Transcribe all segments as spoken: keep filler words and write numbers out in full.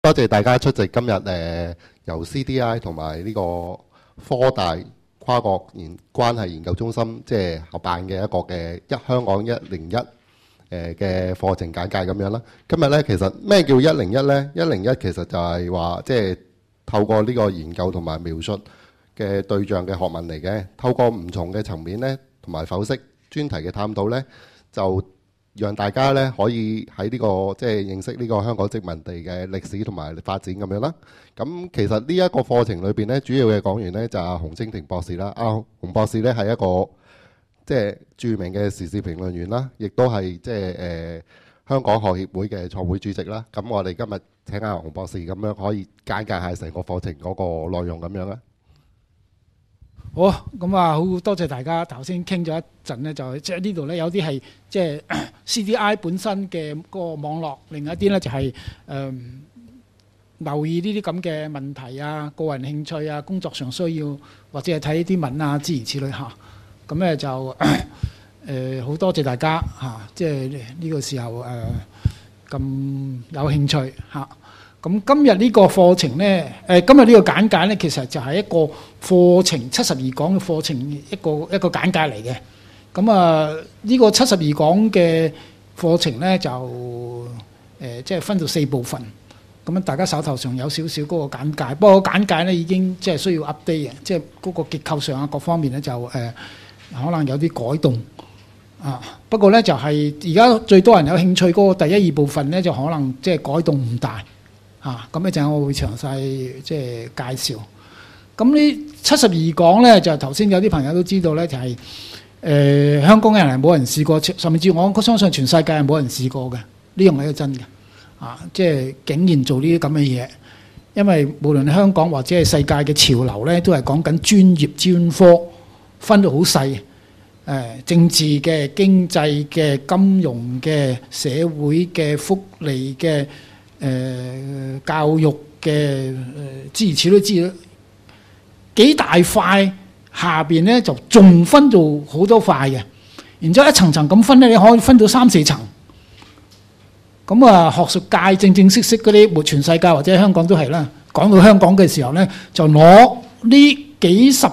多謝大家出席今日誒、呃、由 C D I 同埋呢個科大跨國研關係研究中心即係合辦嘅一個嘅一香港一零一誒嘅課程簡介咁樣啦。今日咧其實咩叫一零一咧？一零一其實就係話即係透過呢個研究同埋描述嘅對象嘅學問嚟嘅，透過唔同嘅層面咧同埋剖析專題嘅探討咧，就讓大家咧可以喺呢、這個即係認識呢個香港殖民地嘅歷史同埋發展咁樣啦。咁其實呢一個課程裏邊咧，主要嘅講員咧就係、阿洪清廷博士啦。阿、啊、洪博士咧係一個即係著名嘅時事評論員啦，亦都係即係誒香港學協會嘅創會主席啦。咁我哋今日請阿洪博士咁樣可以簡介下成個課程嗰個內容咁樣啦。 好，咁啊，好多謝大家頭先傾咗一陣咧，就即係呢度咧有啲係即係 C D I 本身嘅嗰個網絡，另一啲咧就係、是、誒、呃、留意呢啲咁嘅問題啊、個人興趣啊、工作上需要或者係睇啲文啊諸如此類嚇。咁咧就誒好、呃、多謝大家嚇、啊，即係呢個時候誒咁、呃、有興趣嚇。啊咁今日呢個課程呢，誒今日呢個簡介呢，其實就係一個課程七十二講嘅課程一個一個簡介嚟嘅。咁啊，呢個七十二講嘅課程呢，就誒即係分到四部分。咁樣大家手頭上有少少嗰個簡介，不過簡介呢已經即係需要 update 嘅，即係嗰個結構上啊各方面呢，就誒、呃、可能有啲改動啊。不過呢，就係而家最多人有興趣嗰個第一二部分呢，就可能即係改動唔大。啊，咁一陣我會詳細即係介紹。咁呢七十二講呢，就頭先有啲朋友都知道呢，就係、是、誒、呃、香港嘅人係冇人試過，甚至我相信全世界係冇人試過嘅。呢樣係真嘅。啊，即係竟然做呢啲咁嘅嘢，因為無論香港或者係世界嘅潮流呢，都係講緊專業專科，分到好細。誒、呃，政治嘅、經濟嘅、金融嘅、社會嘅、福利嘅。誒、呃、教育嘅誒諸如此類之類，幾大塊下邊咧就仲分到好多塊嘅，然之後一層層咁分咧，你可以分到三四層。咁啊，學術界正正式式嗰啲，全世界或者香港都係啦。講到香港嘅時候咧，就攞呢幾十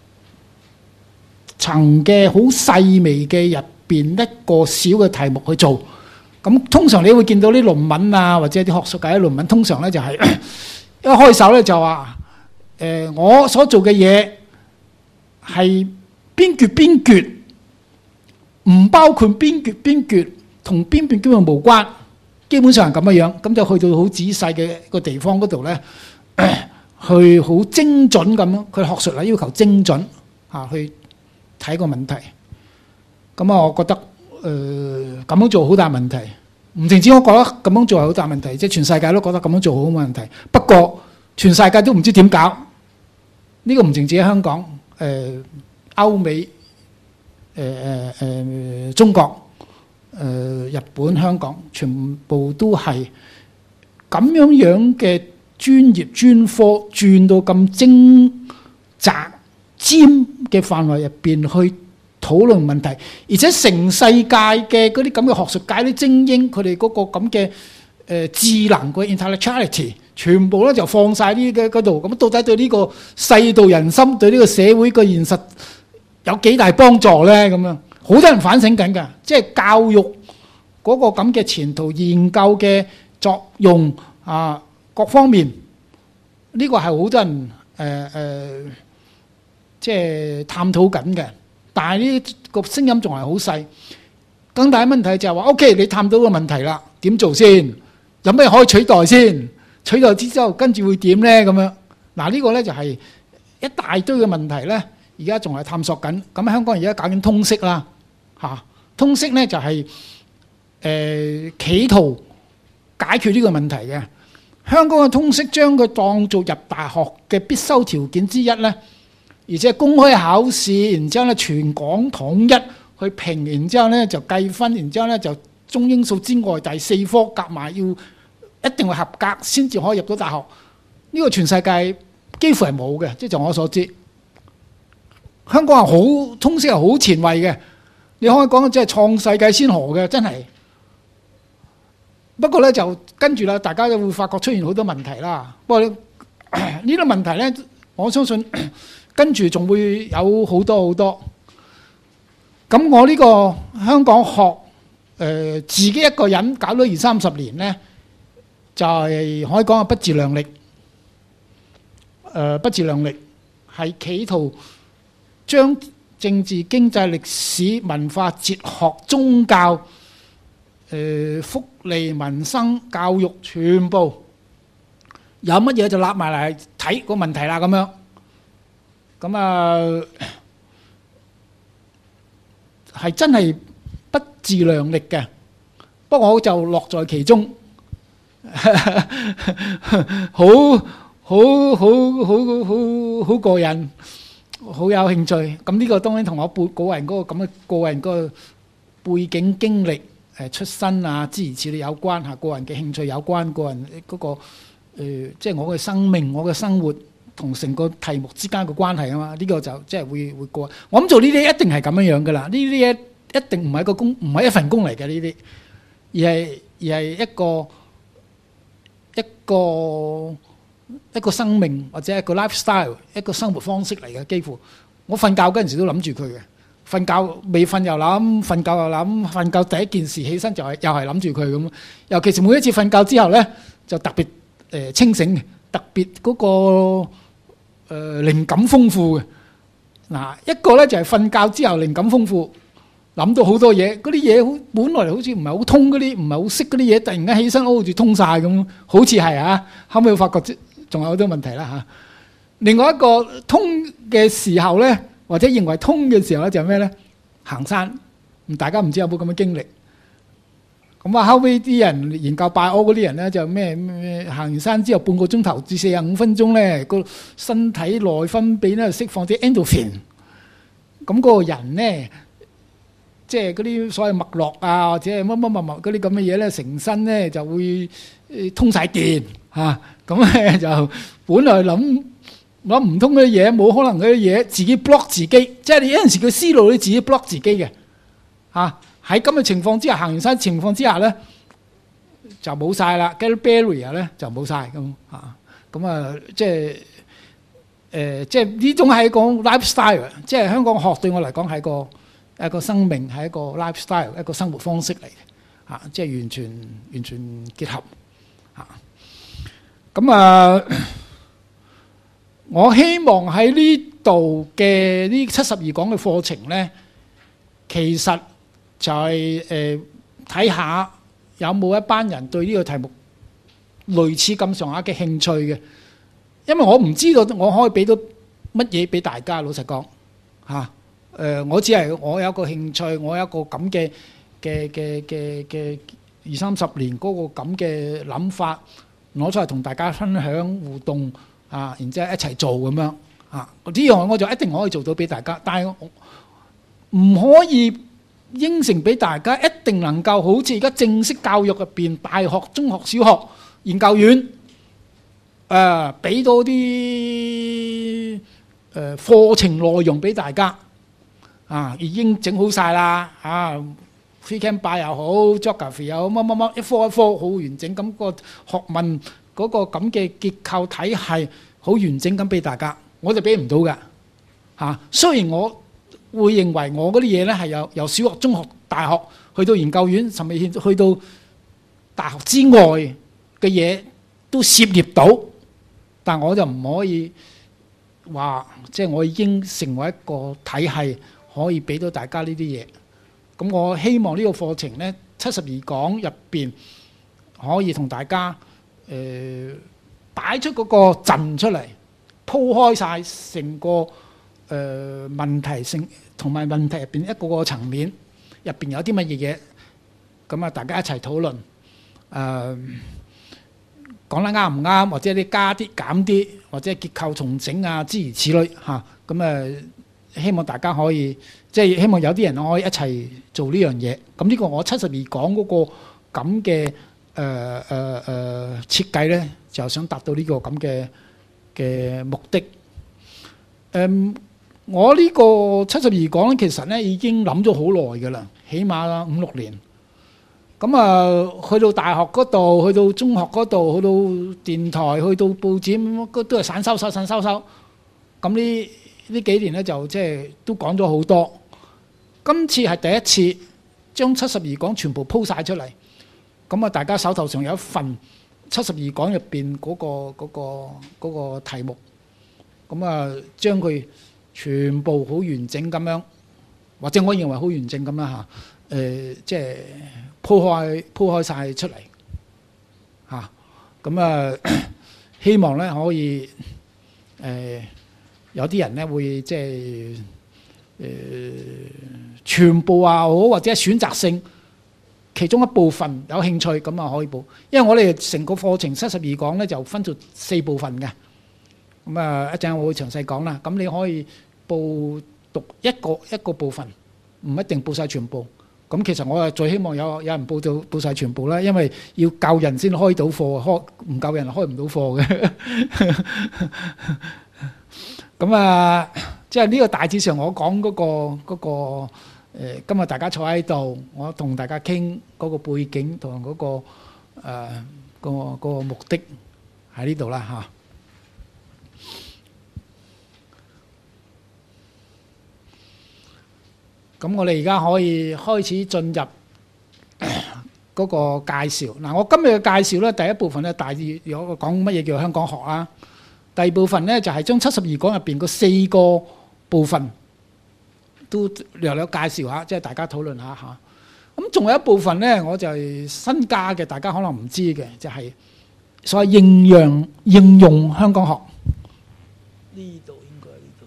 層嘅好細微嘅入邊一個小嘅題目去做。咁通常你會見到啲論文啊，或者啲學術界嘅論文，通常咧就係、是、一開手咧就話：誒、呃，我所做嘅嘢係邊橛邊橛，唔包括邊橛邊橛，同邊橛根本無關。基本上係咁嘅樣，咁就去到好仔細嘅個地方嗰度咧，去好精準咁樣。佢學術係要求精準嚇、啊、去睇個問題。咁啊，我覺得。誒、呃、咁樣做好大問題，唔淨止我覺得咁樣做係好大問題，即係全世界都覺得咁樣做好冇問題。不過全世界都唔知點搞，呢、這個唔淨止喺香港，誒、呃、歐美、誒誒誒中國、誒、呃、日本、香港，全部都係咁樣樣嘅專業專科轉到咁精窄尖嘅範圍入邊去討論問題，而且成世界嘅嗰啲咁嘅學術界啲精英，佢哋嗰個咁嘅誒智能嘅 intellectuality，全部咧就放晒呢嘅嗰度。咁到底對呢個世道人心，對呢個社會嘅現實有幾大幫助咧？咁樣好多人反省緊㗎，即係教育嗰個咁嘅前途研究嘅作用啊，各方面呢、這個係好多人誒誒、呃呃，即係探討緊嘅。但係呢個聲音仲係好細，更大嘅問題就係話 ：O.K. 你探到個問題啦，點做先？有咩可以取代先？取代之後跟住會點呢？咁樣嗱，呢個呢就係一大堆嘅問題呢。而家仲係探索緊。咁香港而家搞緊通識啦，嚇通識呢就係誒企圖解決呢個問題嘅。香港嘅通識將佢當做入大學嘅必修條件之一呢。而且公開考試，然之後咧全港統一去評，然之後咧就計分，然之後咧就中英數之外第四科夾埋要一定會合格先至可以入到大學。呢、這個全世界幾乎係冇嘅，即係就我所知。香港係好通識係好前衛嘅，你可以講即係創世界先河嘅，真係。 不過咧就跟住啦，大家就會發覺出現好多問題啦。不過呢啲問題咧，我相信跟住仲會有好多好多。咁我呢個香港學誒、呃、自己一個人搞咗二三十年咧，就係、是、可以講係不自量力。誒、呃、不自量力係企圖將政治、經濟、歷史、文化、哲學、宗教、誒、呃、福利、民生、教育，全部有乜嘢就揦埋嚟睇個問題啦咁樣。咁啊係真係不自量力嘅，不過我就樂在其中，好好好好好好過癮，好有興趣。咁呢個當然同我背個人嗰個咁嘅個人嗰個背景經歷、誒出身啊諸如此類有關嚇，個人嘅興趣有關，個人嗰個誒即係我嘅生命、我嘅生活同成個題目之間嘅關係啊嘛。呢個就即係會會過。我諗做呢啲一定係咁樣樣噶啦。呢啲嘢一定唔係一個工，唔係一份工嚟嘅呢啲，而係而係一個一個一個生命或者一個 lifestyle， 一個生活方式嚟嘅。幾乎我瞓覺嗰陣時都諗住佢嘅，瞓覺未瞓又諗，瞓覺又諗，瞓覺第一件事起身就係又係諗住佢咁。尤其是每一次瞓覺之後咧，就特別誒清醒嘅，特別嗰個誒靈感豐富嘅。嗱，一個咧就係瞓覺之後靈感豐富。諗到好多嘢，嗰啲嘢好本來好似唔係好通嗰啲，唔係好識嗰啲嘢，突然間起身好似通晒咁，好似係啊。後尾我發覺仲有好多問題啦嚇。另外一個通嘅時候咧，或者認為通嘅時候咧，就係咩咧？行山，大家唔知有冇咁嘅經歷？咁啊，後尾啲人研究拜屙嗰啲人咧，就咩咩行完山之後半個鐘頭至四十五分鐘咧，個身體內分泌咧釋放啲 endorphin，咁嗰個人咧。即係嗰啲所謂脈絡啊，或者係乜乜乜乜嗰啲咁嘅嘢咧，成身咧就會通晒電嚇。咁咧就本來諗諗唔通嗰啲嘢，冇可能嗰啲嘢自己 block 自己。即係你有陣時個思路你自己 block 自己嘅嚇。喺咁嘅情況之下，行完山情況之下咧就冇晒啦。嗰啲 barrier 咧就冇晒咁嚇。咁啊，即係誒，即係呢種係一個 lifestyle。即係香港學對我嚟講係個。一個生命係一個 lifestyle， 一個生活方式嚟嘅嚇，即係完全完全結合嚇。咁啊，我希望喺呢度嘅呢七十二講嘅課程咧，其實就係誒睇下有冇一班人對呢個題目類似咁上下嘅興趣嘅，因為我唔知道我可以俾到乜嘢俾大家，老實講嚇。誒、呃，我只係我有一個興趣，我有一個咁嘅嘅嘅嘅嘅二三十年嗰個咁嘅諗法，攞出嚟同大家分享互動啊，然之後一齊做咁樣啊，呢樣我就一定可以做到俾大家，但係唔可以應承俾大家一定能夠好似而家正式教育入邊，大學、中學、小學、研究院誒，俾到啲誒課程內容俾大家。啊，已經整好晒啦！啊 ，free camp 拜又好 ，geography 又好，乜乜乜一科一科好完整，咁個學問嗰個咁嘅結構體系好完整咁俾大家，我就俾唔到㗎嚇。雖然我會認為我嗰啲嘢咧係由由小學、中學、大學去到研究院，甚至去到大學之外嘅嘢都涉獵到，但我就唔可以話即係我已經成為一個體系。可以俾到大家呢啲嘢，咁我希望呢個課程呢，七十二講入邊可以同大家誒擺出嗰個陣出嚟，鋪開晒成個誒問題性同埋問題入邊一個個層面，入邊有啲乜嘢嘢，咁啊大家一齊討論，誒講得啱唔啱，或者你加啲減啲，或者結構重整啊諸如此類嚇，咁誒。希望大家可以，即係希望有啲人可以一齊做呢樣嘢。咁呢個我七十二講嗰個咁嘅誒誒誒設計咧，就想達到呢個咁嘅嘅目的。誒，我呢個七十二講咧，其實咧已經諗咗好耐㗎啦，起碼五六年。 咁啊，去到大學嗰度，去到中學嗰度，去到電台，去到報紙，都係散收收、散收收。咁呢呢幾年咧就即係都講咗好多。今次係第一次將七十二講全部鋪晒出嚟。咁啊，大家手頭上有一份七十二講入邊嗰個嗰個嗰個題目。咁啊，將佢全部好完整咁樣，或者我認為好完整咁啦嚇。誒，即係鋪開鋪開曬出嚟嚇。咁啊，希望咧可以誒有啲人咧會即係誒全部啊好，或者選擇性其中一部分有興趣咁啊可以報。因為我哋成個課程七十二講咧就分做四部分嘅。咁啊一陣我會詳細講啦。咁你可以報讀一個一個部分，唔一定報曬全部。咁其實我係最希望有有人報到報曬全部啦，因為要夠人先開到課，開唔夠人開唔到課嘅。咁啊，即係呢個大致上我講嗰個嗰個誒，今日大家坐喺度，我同大家傾嗰個背景同嗰個誒個嗰個目的喺呢度啦嚇。咁我哋而家可以開始進入嗰個介紹。嗱，我今日嘅介紹咧，第一部分咧大致有個講乜嘢叫香港學啦。第二部分咧就係將七十二講入邊嗰四個部分都略略介紹下，即係大家討論下嚇。咁仲有一部分咧，我就係新加嘅，大家可能唔知嘅，就係所謂應用應用香港學。呢度應該係呢度。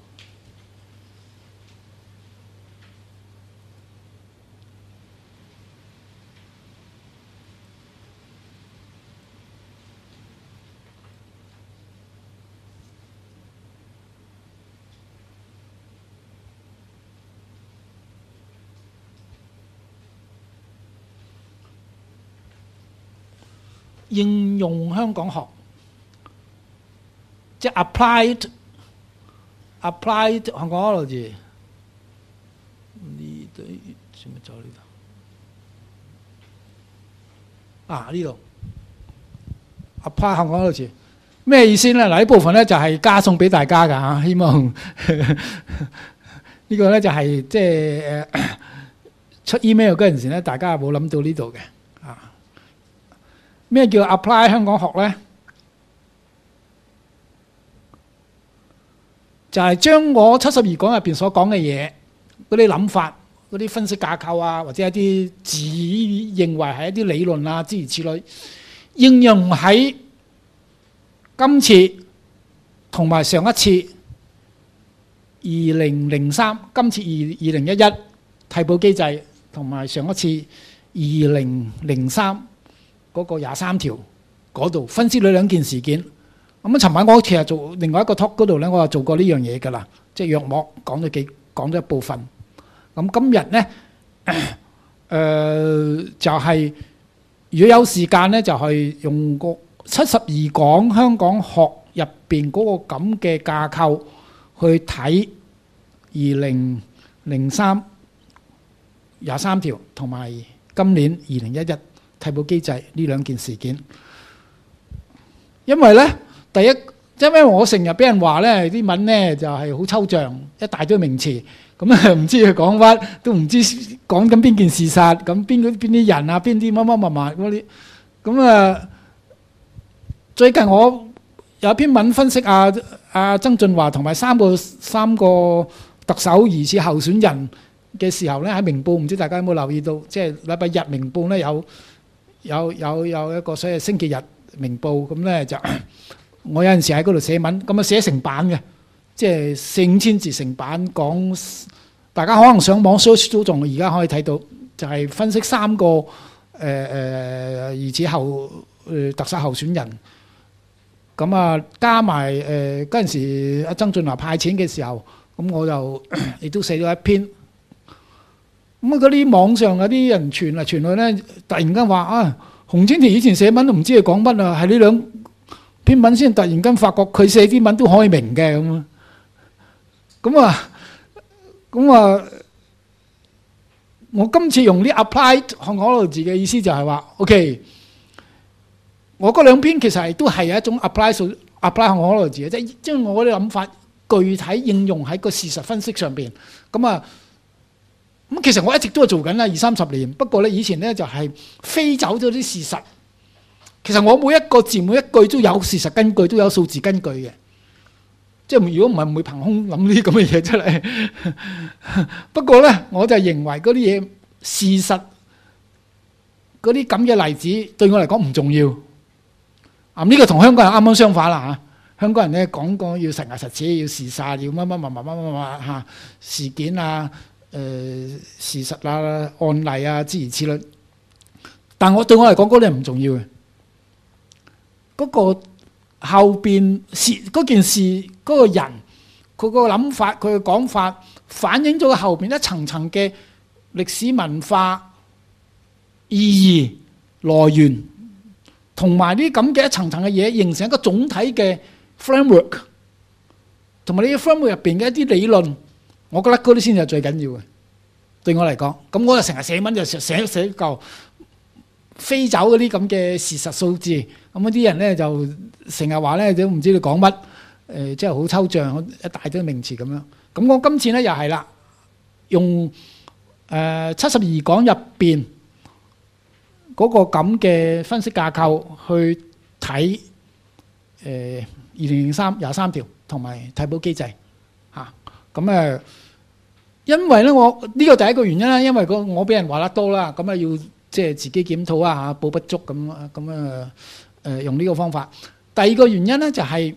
應用香港學，即係 applied applied 香港 ology。呢度算唔算呢度？啊，呢度 applied 香港 ology 咩意思咧？嗱，呢部分咧就係加送俾大家㗎嚇，希望呢個咧就係即係誒出 email 嗰陣時咧，大家冇諗到呢度嘅。咩叫 apply 香港學呢？就係將我七十二講入邊所講嘅嘢，嗰啲諗法、嗰啲分析架構啊，或者一啲自認為係一啲理論啊，諸如此類，應用喺今次同埋上一次二零零三，今次二二零一一替補機制，同埋上一次二零零三。嗰個廿三條嗰度分析咗兩件事件。咁啊，尋晚我其實做另外一個 talk 嗰度咧，我就做過呢樣嘢㗎啦，即係約莫講咗幾講咗一部分。咁今日咧，誒、呃、就係、是、如果有時間咧，就係用個七十二講香港學入邊嗰個咁嘅架構去睇二零零三廿三條同埋今年二零一一。替補機制呢兩件事件，因為咧第一，因為我成日俾人話咧啲文咧就係好抽象，一大堆名詞，咁啊唔知佢講乜，都唔知講緊邊件事實，咁邊嗰邊啲人啊，邊啲乜乜乜乜嗰啲，咁啊最近我有一篇文分析啊啊曾俊華同埋三個三個特首疑似候選人嘅時候咧，喺明報唔知大家有冇留意到，即係禮拜日明報咧有。有有有一個所謂星期日明報咁咧，就我有陣時喺嗰度寫文，咁啊寫成版嘅，即係四五千字成版講，大家可能上網 search 都仲而家可以睇到，就係、是、分析三個誒誒疑似候誒特首候選人，咁啊加埋誒嗰陣時阿曾俊華派錢嘅時候，咁我就亦都寫咗一篇。咁啊！嗰啲網上嗰啲人傳嚟傳去咧，突然間話啊，洪清田以前寫文都唔知佢講乜啊，係呢兩篇文先突然間發覺佢寫啲文都可以明嘅咁啊！咁啊，咁啊， 我今次用啲 applied Hankology嘅意思就係話 ，OK， 我嗰兩篇其實係都係一種 apply apply Hankology嘅，即係將我啲諗法具體應用喺個事實分析上邊。咁啊，咁其實我一直都係做緊啦，二三十年。不過咧，以前咧就係飛走咗啲事實。其實我每一個字每一句都有事實根據，都有數字根據嘅。即係如果唔係唔會憑空諗呢啲咁嘅嘢出嚟。不過咧，我就認為嗰啲嘢事實嗰啲咁嘅例子對我嚟講唔重要。啊，呢個同香港人啱啱相反啦嚇。香港人咧講講要實牙實齒，要事實，要乜乜乜乜乜乜乜嚇事件啊、誒、呃、事實啊、案例啊諸如此類。但我對我嚟講嗰啲係唔重要嘅。嗰個後邊事嗰件事嗰個人佢個諗法佢嘅講法反映咗佢後邊一層層嘅歷史文化意義來源，同埋呢啲咁嘅一層層嘅嘢形成一個總體嘅 framework， 同埋呢啲 framework 入邊嘅一啲理論，我覺得嗰啲先係最緊要嘅。對我嚟講，咁我就成日寫文就寫寫夠飛走嗰啲咁嘅事實數字，咁嗰啲人咧就成日話咧都唔知你講乜，誒、呃、即係好抽象，一大堆名詞咁樣。咁我今次咧又係啦，用誒七十二講入邊嗰個咁嘅分析架構去睇誒二零零三廿三條同埋替補機制嚇。咁、啊、誒，因為咧我呢、這個第一個原因啦，因為個我俾人話得多啦，咁啊要。即係自己檢討啊，補不足咁咁啊誒用呢個方法。第二個原因咧就係、是、誒、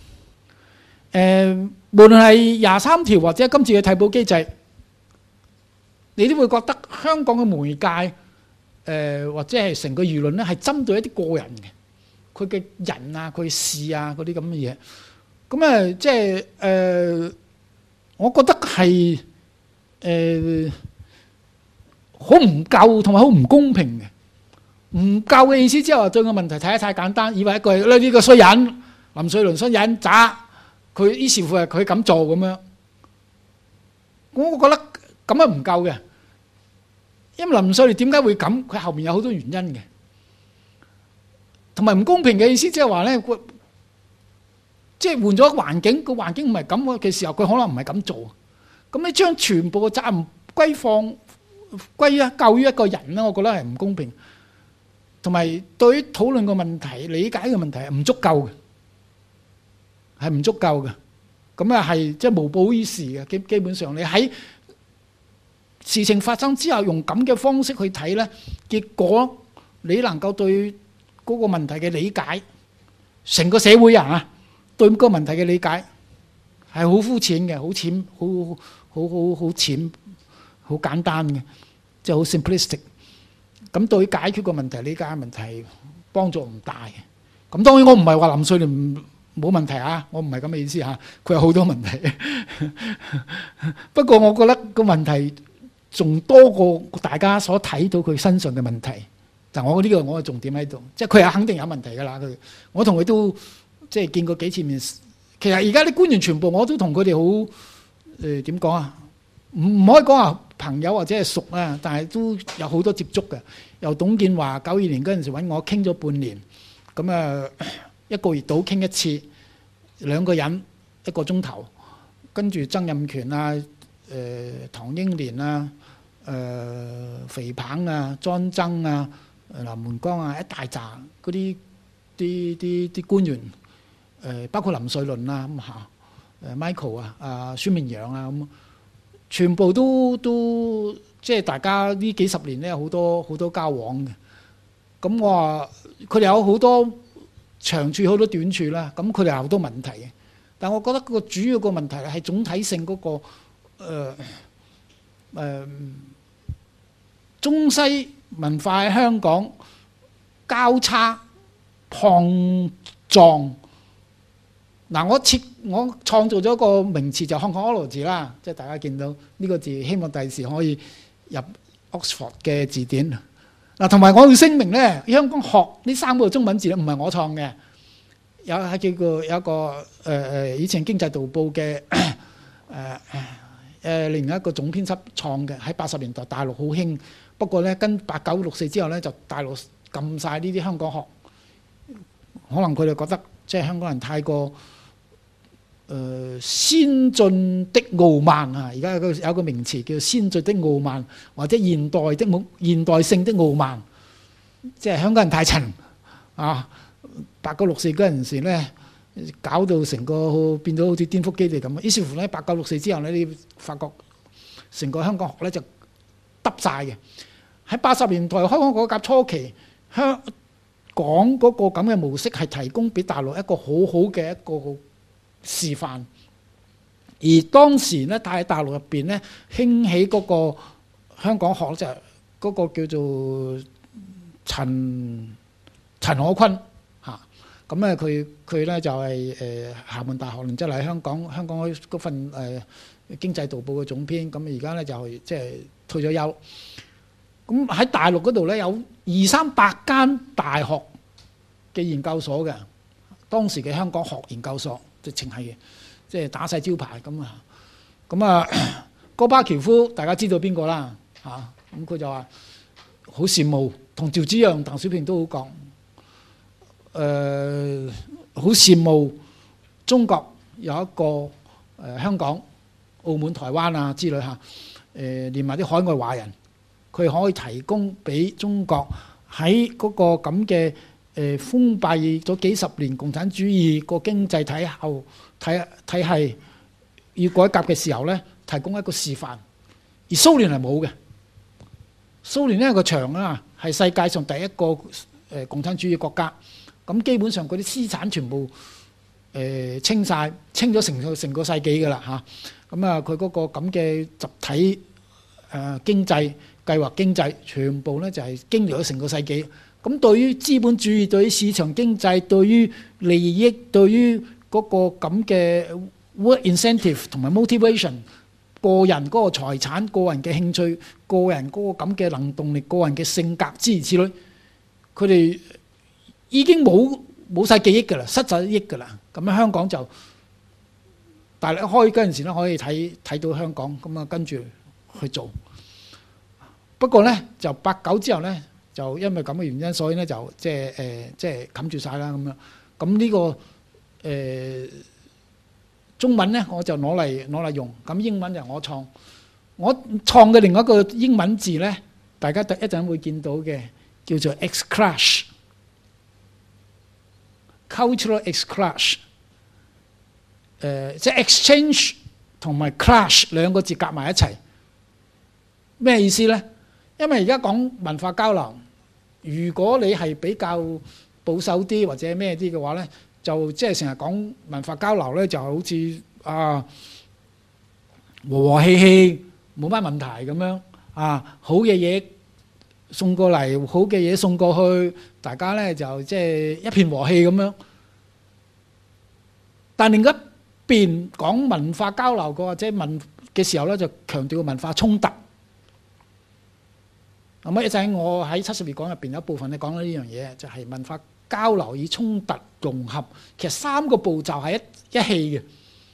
呃，無論係廿三條或者今次嘅替補機制，你都會覺得香港嘅媒介誒、呃、或者係成個輿論咧係針對一啲個人嘅，佢嘅人啊、佢事啊嗰啲咁嘅嘢。咁啊，即係誒、呃，我覺得係誒。呃好唔夠同埋好唔公平嘅，唔夠嘅意思之後對個問題睇得太簡單，以為一句呢呢個衰人林瑞麟衰人渣，佢於是乎係佢咁做咁樣。我覺得咁樣唔夠嘅，因為林瑞麟點解會咁？佢後面有好多原因嘅，同埋唔公平嘅意思即係話咧，即係換咗環境，個環境唔係咁嘅時候，佢可能唔係咁做。咁你將全部嘅責任歸放。歸啊，咎於一個人咧，我覺得係唔公平，同埋對於討論個問題、理解嘅問題係唔足夠嘅，係唔足夠嘅。咁啊係即係無補於事嘅。基基本上你喺事情發生之後，用咁嘅方式去睇咧，結果你能夠對嗰個問題嘅理解，成個社會人啊對嗰個問題嘅理解係好膚淺嘅，好淺，好好好好淺。好簡單嘅，即係好 simplistic。咁對於解決個問題、理解問題幫助唔大嘅。咁當然我唔係話林瑞麟冇問題啊，我唔係咁嘅意思嚇，佢有好多問題。不過我覺得個問題仲多過大家所睇到佢身上嘅問題。但我呢個我嘅重點喺度，即係佢係肯定有問題㗎啦。佢我同佢都即係見過幾次面。其實而家啲官員全部我都同佢哋好誒點講啊？唔唔可以講話朋友或者係熟啊，但係都有好多接觸嘅。由董建華九二年嗰陣時揾我傾咗半年，咁啊一個月到傾一次，兩個人一個鐘頭，跟住曾蔭權啊、誒、呃、唐英年啊、誒、呃、肥彭啊、莊曾啊、林門江啊，一大扎嗰啲啲啲啲官員，誒、呃、包括林瑞麟啊咁嚇，誒 Michael 啊、啊孫明揚啊咁。全部都都即係大家呢幾十年咧，好多好多交往嘅。咁我話佢哋有好多長處，好多短處啦。咁佢哋有好多問題嘅。但我覺得個主要個問題係總體性嗰、嗰個誒、呃、中西文化喺香港交叉碰撞。嗱，我設我創造咗個名詞就 Hankology 啦，即係大家見到呢個字，希望第時可以入 Oxford 嘅字典。嗱，同埋我要聲明咧，香港學呢三個中文字咧，唔係我創嘅，有係叫個有一個誒誒、呃、以前經濟導報嘅誒誒另一個總編輯創嘅，喺八十年代大陸好興，不過咧跟八九六四之後咧就大陸禁晒呢啲香港學，可能佢哋覺得即係香港人太過誒、呃、先進的傲慢啊！而家有個有個名詞叫先進的傲慢，或者現代的冇現代性的傲慢，即係香港人太陳啊！八九六四嗰陣時咧。搞到成個變到好似顛覆基地咁，於是乎咧，八九六四之後咧，你發覺成個香港學咧就耷晒嘅。喺八十年代香港改革初期，香港嗰個咁嘅模式係提供俾大陸一個好好嘅一個示範。而當時咧，喺大陸入邊咧興起嗰個香港學就係嗰個叫做陳陳可坤。咁咧佢佢咧就係誒廈門大學，然之後喺香港香港嗰份誒、呃、經濟導報嘅總編，咁而家咧就係即係退咗休。咁喺大陸嗰度咧有二三百間大學嘅研究所嘅，當時嘅香港學研究所直情係即係打晒招牌咁啊。咁啊，戈巴喬夫大家知道邊個啦嚇？咁佢就話好羨慕，同趙紫陽、鄧小平都好講。誒好、呃、羨慕中國有一個誒、呃、香港、澳門、台灣啊之類嚇，誒、呃、連埋啲海外華人，佢可以提供俾中國喺嗰個咁嘅誒封閉咗幾十年共產主義個經濟體後體體系要改革嘅時候咧，提供一個示範。而蘇聯係冇嘅，蘇聯呢個場啊係世界上第一個誒共產主義國家。咁基本上嗰啲資產全部誒、呃、清晒，清咗成個成個世紀㗎啦嚇。咁啊，佢嗰個咁嘅集體誒、呃、經濟計劃經濟，全部咧就係、是、經歷咗成個世紀。咁對於資本主義、對於市場經濟、對於利益、對於嗰個咁嘅 work incentive 同埋 motivation， 個人嗰個財產、個人嘅興趣、個人嗰個咁嘅能動力、個人嘅性格諸如此類，佢哋已經冇冇曬記憶㗎啦，失咗憶㗎啦。咁樣香港就大力開嗰陣時咧，可以睇睇到香港咁啊，跟住去做。不過咧，就八九之後咧，就因為咁嘅原因，所以咧就即係誒即係冚住曬啦咁樣。咁呢個誒中文咧，我就攞嚟攞嚟用。咁英文就我創，我創嘅另外一個英文字咧，大家一陣會見到嘅叫做 exclash。Cultural exclash， 誒即係 exchange 同埋 clash 兩個字夾埋一齊，咩意思咧？因為而家講文化交流，如果你係比較保守啲或者咩啲嘅話咧，就即係成日講文化交流咧，就好似啊和和氣氣冇乜問題咁樣啊，好嘅嘢送過嚟，好嘅嘢送過去，大家咧就即係一片和氣咁樣。但另一邊講文化交流個或者文嘅時候咧，就強調文化衝突。咁啊一陣我喺七十二講入邊有一部分咧講到呢樣嘢，就係文化交流與衝突融合。其實三個步驟係一一氣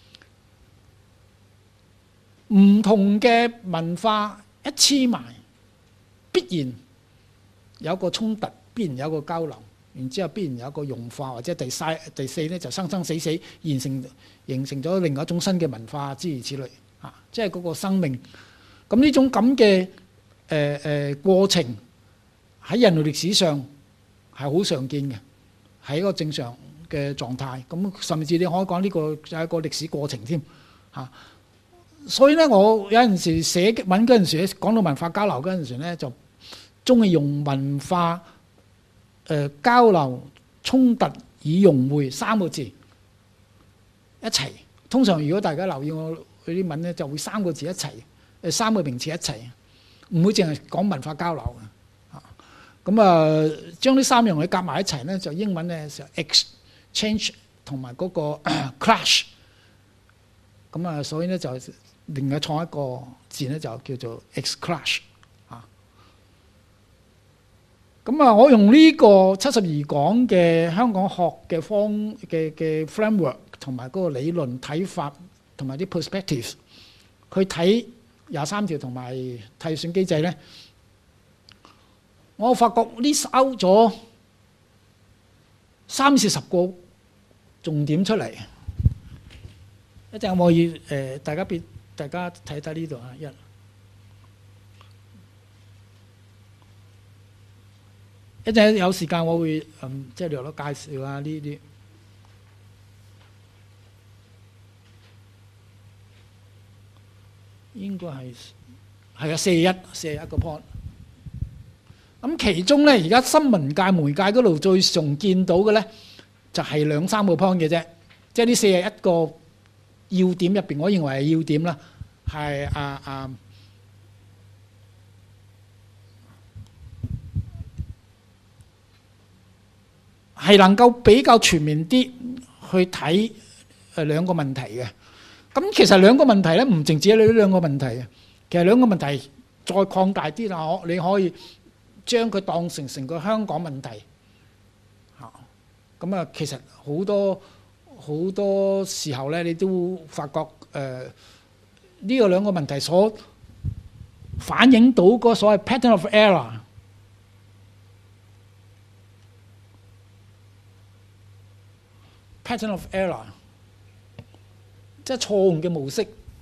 嘅，唔同嘅文化一黐埋，必然有個衝突，必然有個交流，然之後必然有個融化，或者第三第四咧就生生死死，形成形成咗另外一種新嘅文化，諸如此類啊，即係嗰個生命。咁呢種咁嘅誒誒過程喺人類歷史上係好常見嘅，係一個正常嘅狀態。咁甚至你可以講呢個就係一個歷史過程添嚇。所以咧，我有陣時寫文嗰陣時咧，講到文化交流嗰陣時咧，就中意用文化誒、呃、交流衝突與融匯三個字一齊。通常如果大家留意我佢啲文咧，就會三個字一齊，誒三個名詞一齊，唔會淨係講文化交流嘅。啊，咁啊，將呢三樣嘢夾埋一齊咧，就英文咧就 exchange 同埋嗰個 clash。咁啊，所以咧就另外創一個字咧，就叫做 exclash。啊，咁啊，我用呢個七十二講嘅香港學嘅方嘅嘅 framework 同埋嗰個理論睇法同埋啲 perspectives 去睇廿三條同埋替選機制咧，我發覺 list out 咗三至十個重點出嚟。一陣可唔可以誒、呃？大家俾大家睇睇呢度啊！一一陣有時間我會嗯即係略略介紹下呢啲。應該係係啊，四十一四十一個 point。咁其中咧，而家新聞界、媒介嗰度最常見到嘅咧，就係兩三個 point 嘅啫。即係呢四十一個要點入邊，我認為係要點啦，係啊啊係能夠比較全面啲去睇誒兩個問題嘅。咁其實兩個問題咧，唔淨止係呢兩個問題嘅，其實兩個問題再擴大啲啦，我你可以將佢當成成個香港問題嚇。咁啊，其實好多好多時候咧，你都發覺誒呢個兩個問題所反映到嗰個所謂 pattern of error，pattern of error。即係錯誤嘅模式，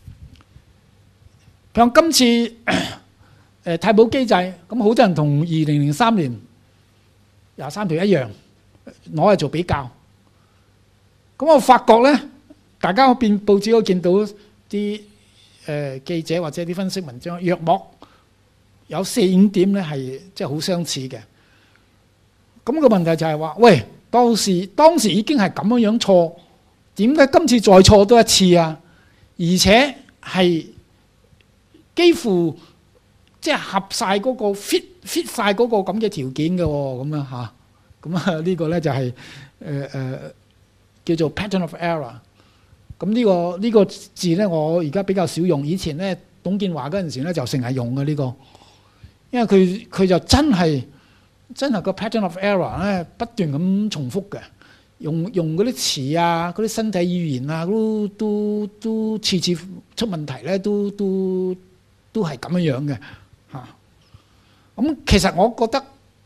譬如今次誒替補機制，咁好多人同二零零三年廿三條一樣攞嚟做比較。咁我發覺咧，大家變報紙都見到啲誒、呃、記者或者啲分析文章，約莫有四五點咧係即係好相似嘅。咁、個問題就係話，喂，當時當時已經係咁樣樣錯。點解今次再錯多一次啊？而且係幾乎即係合晒嗰個 fit fit 曬嗰個咁嘅條件嘅喎，咁樣嚇，咁啊呢個咧就係誒誒叫做 pattern of error。咁呢個呢個字咧，我而家比較少用。以前咧，董建華嗰陣時咧就成日用嘅呢個，因為佢佢就真係真係個 pattern of error 咧不斷咁重複嘅。用用嗰啲詞啊，嗰啲身體語言啊，都都都次次出問題咧，都都都係咁樣樣嘅嚇。咁其實我覺得，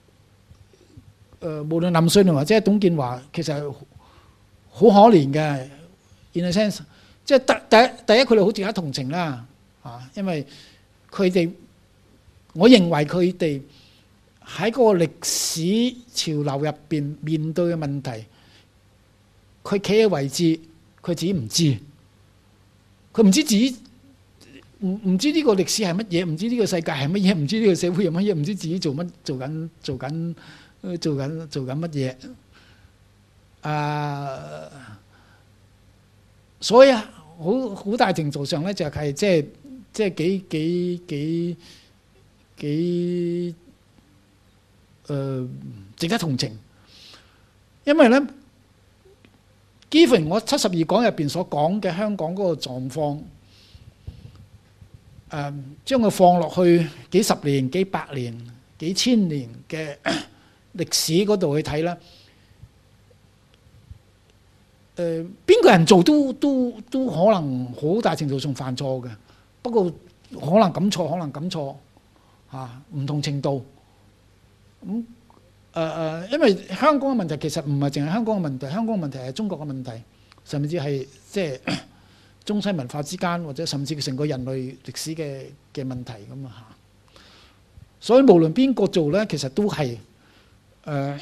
誒無論林瑞麟或者董建華，其實好可憐嘅。in a sense，即係第第一第一，佢哋好值得同情啦嚇，因為佢哋，我認為佢哋喺嗰個歷史潮流入邊面對嘅問題。佢企嘅位置，佢自己唔知，佢唔知自己唔唔知呢個歷史係乜嘢，唔知呢個世界係乜嘢，唔知呢個社會係乜嘢，唔知自己做乜做緊做緊做緊做緊乜嘢啊！所以啊，好好大程度上咧，就係即係即係幾幾幾幾誒值得同情，因為咧。Given 我七十二講入邊所講嘅香港嗰個狀況，誒、呃、將佢放落去幾十年、幾百年、幾千年嘅歷史嗰度去睇啦。誒邊個人做都都都可能好大程度上犯錯嘅，不過可能咁錯，可能咁錯嚇，唔同程度咁。誒誒，因為香港嘅問題其實唔係淨係香港嘅問題，香港嘅問題係中國嘅問題，甚至係即係中西文化之間，或者甚至成個人類歷史嘅嘅問題咁啊嚇。所以無論邊個做咧，其實都係誒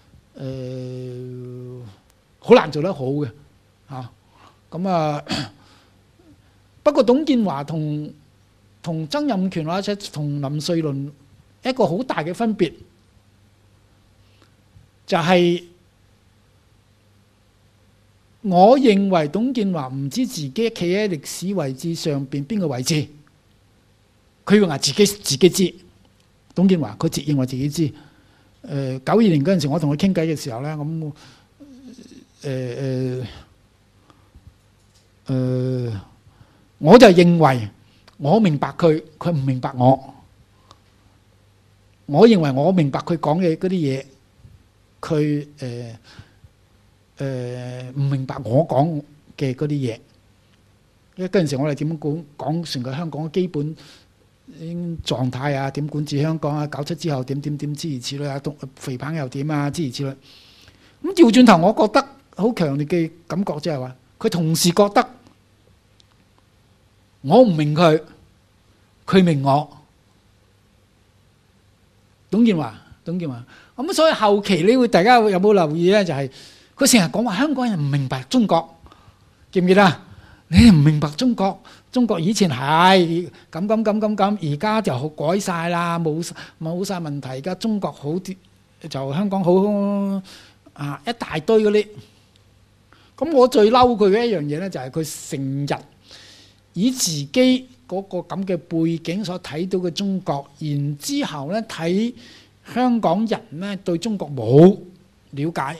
誒好難做得好嘅嚇。咁啊，不過董建華同同曾蔭權或者同林瑞麟一個好大嘅分別。就係我認為董建華唔知自己企喺歷史位置上邊邊個位置，佢認為自己自己知。董建華佢自認為自己知。誒、呃、九二年嗰陣時，我同佢傾偈嘅時候咧，咁誒誒誒，我就認為我明白佢，佢唔明白我。我認為我明白佢講嘅嗰啲嘢。佢誒誒唔明白我講嘅嗰啲嘢， 嗰陣時我哋點講講成個香港嘅基本狀態啊？點管治香港啊？九七之後點點點諸如此類啊？肥彭又點啊？諸如此類。咁調轉頭，我覺得好強烈嘅感覺即係話，佢同時覺得我唔明佢，佢明我。董建華，董建華。咁所以後期你會大家有冇留意咧？就係佢成日講話香港人唔明白中國，記唔記得啊？你唔明白中國，中國以前係咁咁咁咁咁，而家就好改晒啦，冇冇曬問題。而家中國好啲，就香港好啊，一大堆嗰啲。咁我最嬲佢嘅一樣嘢咧，就係佢成日以自己嗰個咁嘅背景所睇到嘅中國，然之後咧睇香港人咧對中國冇了解。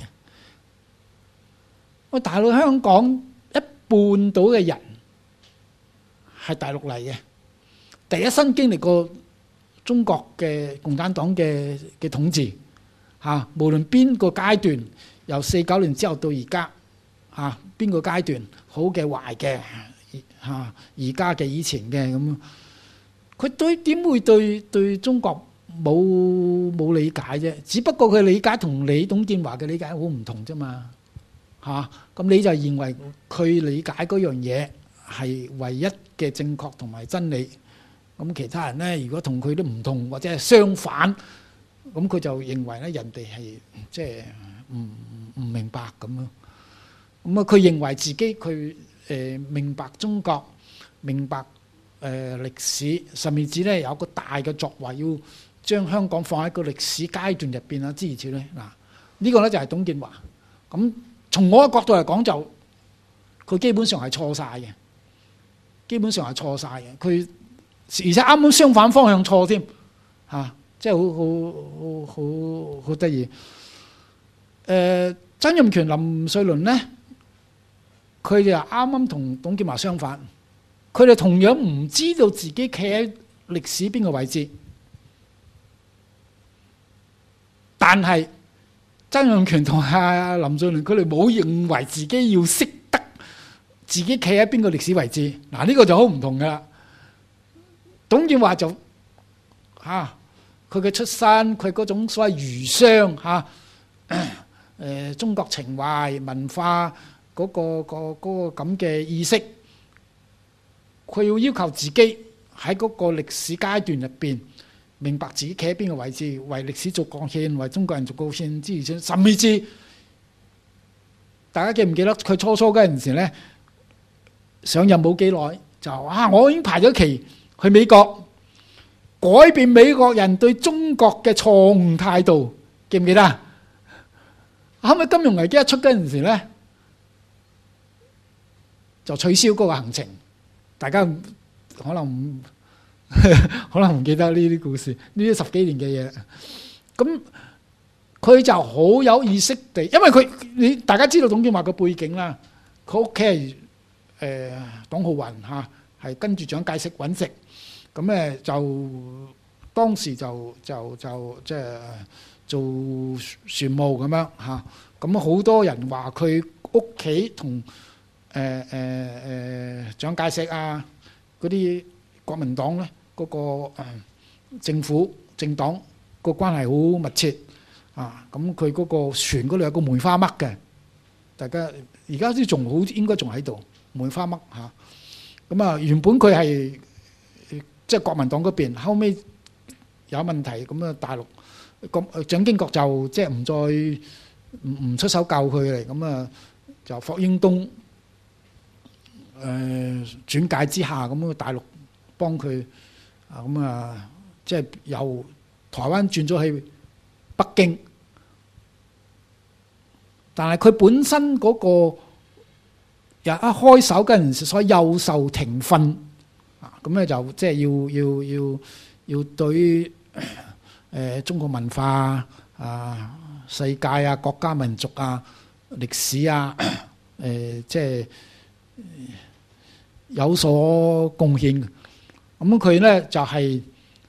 喂，大陸香港一半到嘅人係大陸嚟嘅，第一身經歷過中國嘅共產黨嘅嘅統治嚇，無論邊個階段，由四九年之後到而家嚇，邊個階段好嘅壞嘅嚇，而家嘅以前嘅咁，佢對點會對對中國冇冇理解啫？只不過佢理解同你董建華嘅理解好唔同啫嘛嚇。咁你就認為佢理解嗰樣嘢係唯一嘅正確同埋真理，咁其他人呢，如果同佢都唔同或者係相反，咁佢就認為咧人哋係即係唔唔明白咁咯。咁啊，佢認為自己佢誒明白中國，明白誒歷史，甚至咧有個大嘅作為，要將香港放喺個歷史階段入邊啊，諸如此類。嗱，呢個咧就係董建華。咁從我嘅角度嚟講，就佢基本上係錯晒嘅，基本上係錯晒嘅。佢而且啱啱相反方向錯添嚇，即係好好好好好得意。誒，曾蔭權、林瑞麟咧，佢哋啱啱同董建華相反，佢哋同樣唔知道自己企喺歷史邊個位置，但係曾蔭權同阿林瑞麟，佢哋冇認為自己要識得自己企喺邊個歷史位置。嗱，呢個就好唔同噶啦。董建華就嚇佢嘅出身，佢嗰種所謂儒商嚇誒中國情懷文化嗰個個嗰個咁嘅意識，佢要要求自己喺嗰個歷史階段入邊明白自己企喺邊個位置，為歷史做貢獻，為中國人做貢獻之餘，甚至大家記唔記得佢初初嗰陣時咧上任冇幾耐就啊，我已經排咗期去美國改變美國人對中國嘅錯誤態度，記唔記得啊？後尾金融危機一出嗰陣時咧，就取消嗰個行程。大家可能唔可能唔記得呢啲故事，呢啲十幾年嘅嘢。咁佢就好有意識地，因為佢你大家知道董建華嘅背景啦，佢屋企係誒黨浩雲嚇，係跟住蔣介石揾食。咁咧就當時就就就即係做船務咁樣嚇。咁好多人話佢屋企同誒誒誒蔣介石啊嗰啲國民黨咧嗰個誒政府政黨個關係好密切啊！咁佢嗰個船嗰度有個梅花嘜嘅，大家而家都仲好應該仲喺度梅花嘜嚇。咁啊原本佢係即係國民黨嗰邊，後尾有問題咁啊大陸咁蔣經國就即係唔再唔唔出手救佢嚟，咁啊就霍英東誒轉介之下，咁啊大陸幫佢啊咁啊即係由台灣轉咗去北京，但係佢本身嗰個又一開手嗰陣時，所以幼受庭訓啊，咁咧就即係要要要要對誒中國文化啊、世界啊、國家民族啊、歷史啊誒即係有所貢獻。咁佢咧就係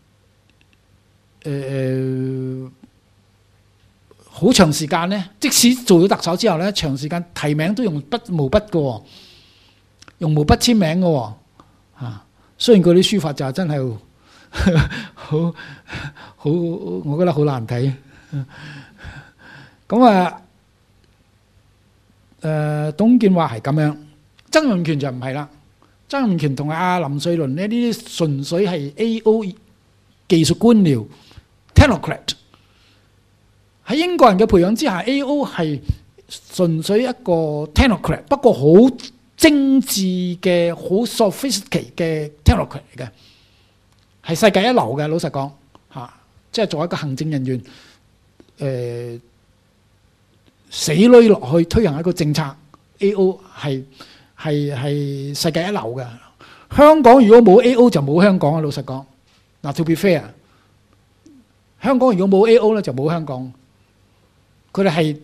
誒好長時間咧，即使做咗特首之後咧，長時間提名都用筆毛筆嘅喎， 用毛筆簽名嘅喎，嚇。雖然佢啲書法就真係好好，我覺得好難睇。咁啊，誒董建華係咁樣，曾蔭權就唔係啦。曾蔭權同阿林瑞麟呢啲純粹係 A O 技術官僚 technocrat。喺英國人嘅培養之下 ，A O 係純粹一個 technocrat， 不過好精緻嘅、好 sophisticated 嘅 technocrat 嚟嘅，係世界一流嘅。老實講嚇，即係作為一個行政人員，誒、呃、死攏落去推行一個政策 ，A O 係係係世界一流嘅。香港如果冇 A O 就冇香港啊！老實講，嗱 to be fair， 香港如果冇 A O 咧就冇香港。佢哋係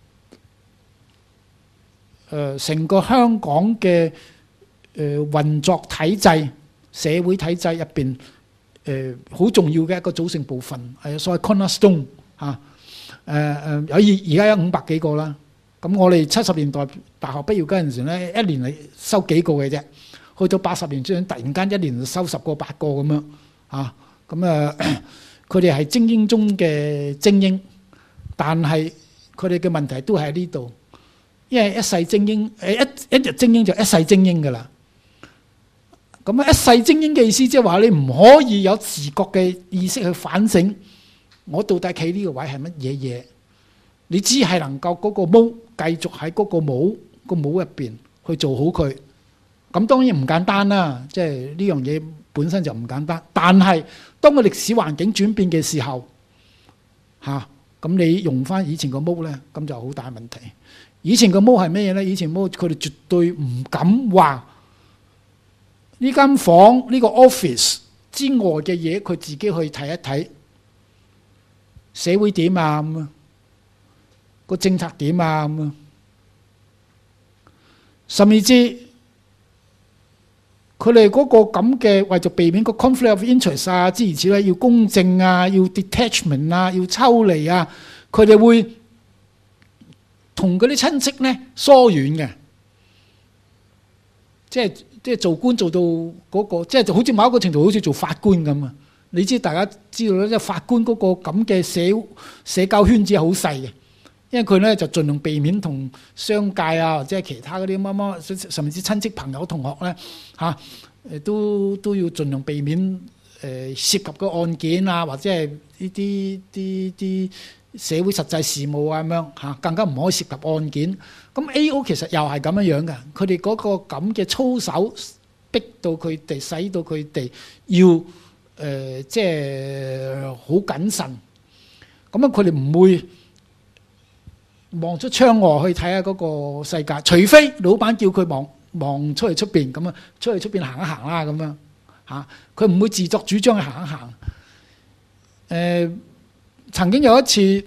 誒成個香港嘅誒運作體制、社會體制入邊誒好重要嘅一個組成部分，係所謂 cornerstone 嚇。誒誒有而而家有五百幾個啦。咁我哋七十年代大學畢業嗰陣時咧，一年嚟收幾個嘅啫。去到八十年之後，突然間一年就收十個八個咁樣嚇。咁啊，佢哋係精英中嘅精英，但係佢哋嘅問題都係喺呢度，因為一世精英誒一一日精英就一世精英噶啦。咁啊，一世精英嘅意思即係話你唔可以有自覺嘅意識去反省，我到底企呢個位係乜嘢嘢？你只係能夠嗰個帽繼續喺嗰個帽個帽入邊去做好佢。咁當然唔簡單啦，即係呢樣嘢本身就唔簡單。但係當個歷史環境轉變嘅時候，嚇。咁你用翻以前個毛咧，咁就好大問題。以前個毛係咩嘢咧？以前毛佢哋絕對唔敢話呢間房呢個 office 之外嘅嘢，佢自己去睇一睇社會點啊咁啊，個政策點啊咁啊，甚至佢哋嗰個咁嘅為咗避免個 conflict of interest 啊，諸如此類，要公正啊，要 detachment 啊，要抽離啊，佢哋會同嗰啲親戚咧疏遠嘅，即係即係做官做到嗰個，即係就好似某一個程度好似做法官咁啊！你知大家知道咧，即係法官嗰個咁嘅社社交圈子係好細嘅。因為佢咧就盡量避免同商界啊，或者係其他嗰啲乜乜，甚至親戚朋友同學咧嚇，誒都都要盡量避免誒涉及個案件啊，或者係呢啲啲啲社會實際事務啊咁樣嚇，更加唔可以涉及案件。咁 A O 其實又係咁樣樣嘅，佢哋嗰個咁嘅操守逼到佢哋，使到佢哋要誒即係好謹慎。咁啊，佢哋唔會望出窗外去睇下嗰個世界，除非老闆叫佢望望出去出邊咁啊，出去出邊行一行啦咁樣嚇，佢唔會自作主張去行一行。誒、呃，曾經有一次，誒、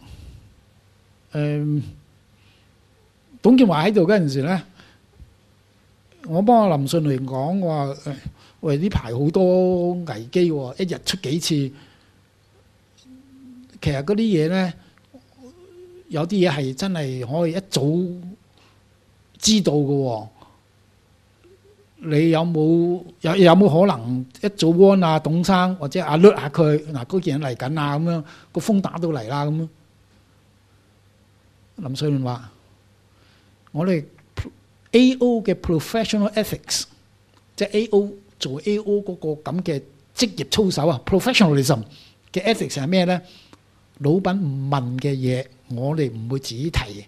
呃，董建華喺度嗰陣時咧，我幫阿林順嚟講，我話誒，喂呢排好多危機喎，一日出幾次，其實嗰啲嘢咧。有啲嘢係真係可以一早知道嘅喎，你有冇有有冇可能一早 warn 啊董生或者阿略下佢嗱嗰件人嚟緊啊咁樣，個風打到嚟啦咁樣。林瑞麟話：我哋 A O 嘅 professional ethics， 即係 A O 做 A O 嗰個咁嘅職業操守啊 ，professionalism 嘅 ethics 係咩咧？老闆唔問嘅嘢，我哋唔會自己提嘅。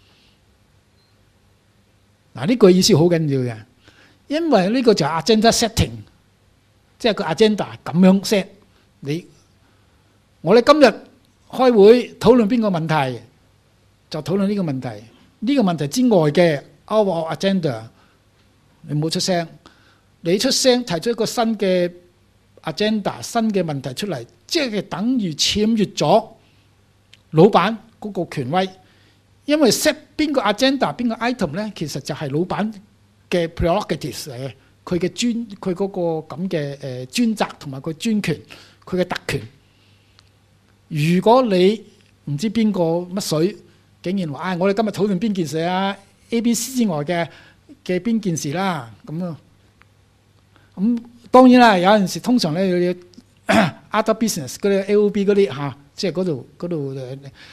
嗱，呢個意思好緊要嘅，因為呢個就係 agenda setting， 即係個 agenda 咁樣 set。你我哋今日開會討論邊個問題，就討論呢個問題。呢個問題之外嘅 out of agenda， 你冇出聲。你出聲提出一個新嘅 agenda、新嘅問題出嚟，即係等於僭越咗老闆嗰個權威，因為 set 邊個 agenda、邊個 item 咧，其實就係老闆嘅 prerogatives 嚟嘅，佢嘅專佢嗰個咁嘅誒專責同埋個專權，佢嘅特權。如果你唔知邊個乜水，竟然話：唉，我哋今日討論邊件事啊 ？A、B、C 之外嘅嘅邊件事啦。咁啊，咁當然啦，有陣時通常咧有啲 other business 嗰啲 A O B 嗰啲嚇，即係嗰度嗰度誒。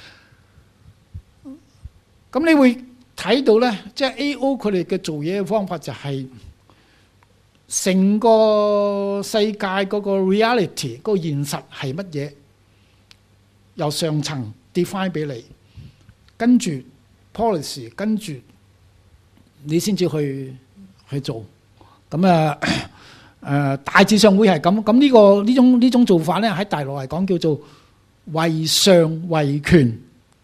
咁你會睇到咧，即係 A O 佢哋嘅做嘢嘅方法就係成個世界嗰個 reality 嗰個現實係乜嘢，由上層 define 俾你，跟住 policy， 跟住你先至去去做。咁啊誒大致上會係咁。咁呢個呢種呢種做法咧，喺大陸嚟講叫做為上為權。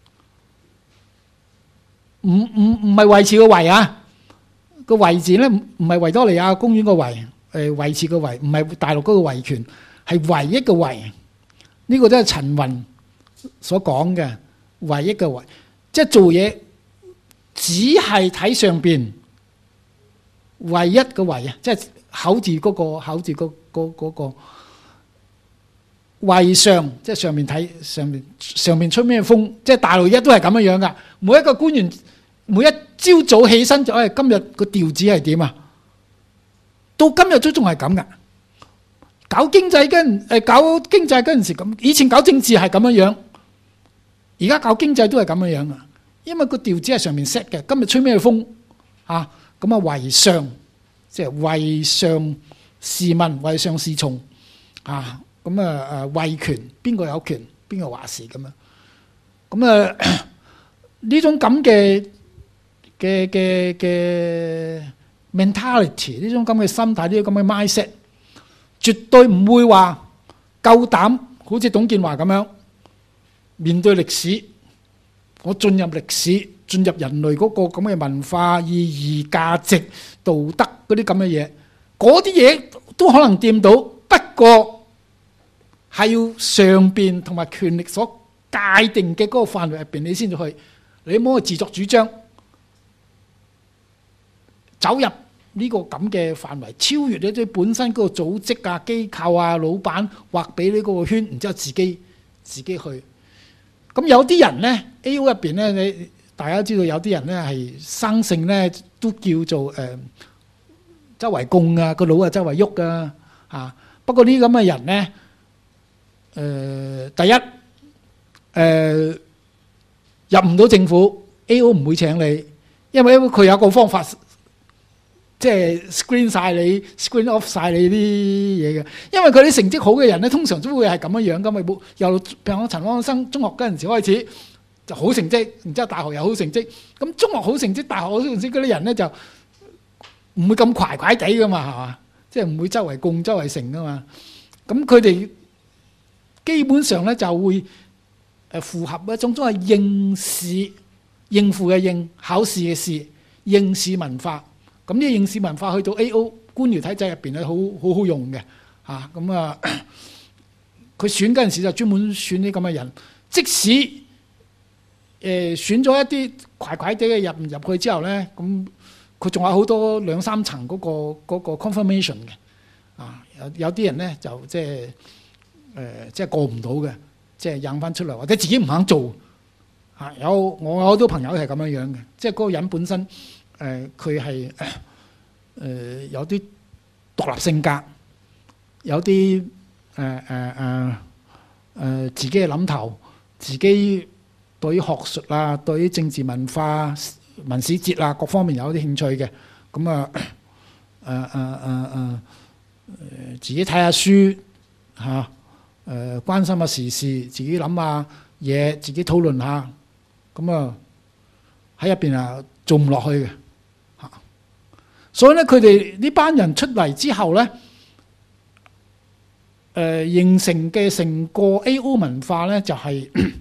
唔唔唔係維持個維啊，個維字咧唔唔係維多利亞公園個維，誒維持個維，唔係大陸嗰個維權，係唯一嘅維。呢個都係陳雲所講嘅唯一嘅維，即係做嘢只係睇上邊唯一嘅維啊，即係口字嗰個口字嗰嗰嗰個為上，即係上面睇上面上面出咩風，即係大陸一都係咁樣樣噶，每一個官員。每一朝早起身就誒，今日個調子係點啊？到今日都仲係咁噶。搞經濟跟誒搞經濟嗰陣時咁，以前搞政治係咁樣樣，而家搞經濟都係咁樣樣啊。因為個調子係上面 set 嘅，今日吹咩風啊？咁啊為上，即係為上是民，為上是從啊。咁啊誒為權，邊個有權，邊個話事咁啊？咁啊呢種咁嘅。嘅嘅嘅 mentality， 呢種咁嘅心態，呢種咁嘅 mindset， 絕對唔會話夠膽好似董建華咁樣面對歷史，我進入歷史，進入人類嗰個咁嘅文化意義、價值、道德嗰啲咁嘅嘢，嗰啲嘢都可能掂到，不過係要上邊同埋權力所界定嘅嗰個範圍入邊，你先至去，你唔好去自作主張。走入呢個咁嘅範圍，超越咗啲本身嗰個組織啊、機構啊、老闆劃俾你嗰個圈，然之後自己自己去。咁有啲人呢 A O 入邊呢，你大家知道有啲人呢係生性呢都叫做誒、呃、周圍供啊，個腦啊周圍喐啊嚇。不過呢咁嘅人呢，誒、呃、第一誒、呃、入唔到政府 ，A O 唔會請你，因為佢有個方法。即係 screen 曬你 ，screen off 曬你啲嘢嘅，因為佢啲成績好嘅人咧，通常都會係咁樣樣噶嘛。冇由譬如我陳安生中學嗰陣時開始就好成績，然之後大學又好成績。咁中學好成績，大學好成績嗰啲人咧就唔會咁乖乖地噶嘛，係嘛？即係唔會周圍供周圍成噶嘛。咁佢哋基本上咧就會誒符合一種都係應試應付嘅應，考試嘅試，應試文化。咁呢個應試文化去到 A O 官僚體制入邊咧，好好好用嘅嚇。咁啊，佢選嗰陣時就專門選啲咁嘅人，即使誒、呃、選咗一啲怪怪地嘅入唔入去之後咧，咁佢仲有好多兩三層嗰、嗰個嗰個 confirmation 嘅啊。有有啲人咧就即係誒即係過唔到嘅，即係引翻出嚟，或者自己唔肯做嚇、啊。有我有好多朋友係咁樣樣嘅，即係嗰個人本身。誒佢係誒有啲獨立性格，有啲誒誒誒誒自己嘅諗頭，自己對於學術啊、對於政治文化、文史哲啊各方面有啲興趣嘅，咁啊誒誒誒誒自己睇下書嚇，誒、啊呃、關心下時事，自己諗下嘢，自己討論下，咁啊喺入邊啊做唔落去嘅。所以咧，佢哋呢班人出嚟之後咧，誒、呃、形成嘅成個 A O 文化咧，就係、是、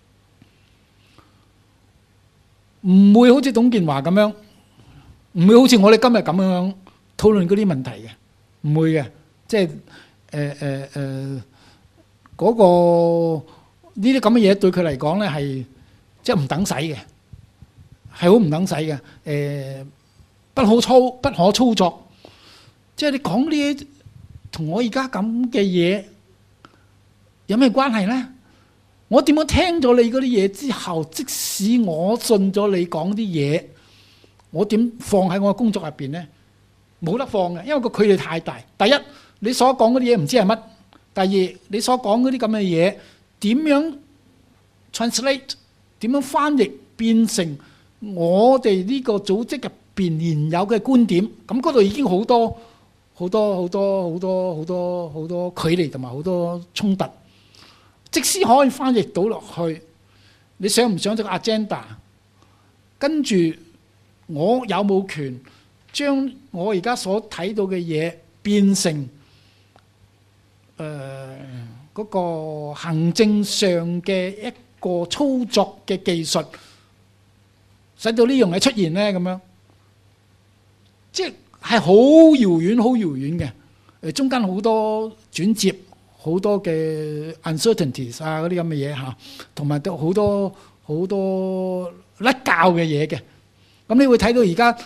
唔會好似董建華咁樣，唔會好似我哋今日咁樣討論嗰啲問題嘅，唔會嘅。即係誒誒誒嗰個呢啲咁嘅嘢對佢嚟講咧係即係唔等使嘅，係好唔等使嘅誒。呃不可操不可操作，即係你講呢啲同我而家咁嘅嘢有咩關係呢？我點樣聽咗你嗰啲嘢之後，即使我信咗你講啲嘢， 我點放喺我嘅工作入邊呢？冇得放嘅，因為個距離太大。第一，你所講嗰啲嘢唔知係乜；第二，你所講嗰啲咁嘅嘢點樣 translate， 點樣翻譯變成我哋呢個組織入邊現有嘅觀點？咁嗰度已經好多好多好多好多好多好多距離同埋好多衝突。即使可以翻譯到落去，你想唔想咗個 agenda？ 跟住我有冇權將我而家所睇到嘅嘢變成誒嗰、呃嗰個行政上嘅一個操作嘅技術，使到呢樣嘢出現呢？咁樣即係好遙遠、好遙遠嘅。誒，中間好多轉接，好多嘅 uncertainties 啊，嗰啲咁嘅嘢嚇，同埋都好多好多甩教嘅嘢嘅。咁你會睇到而家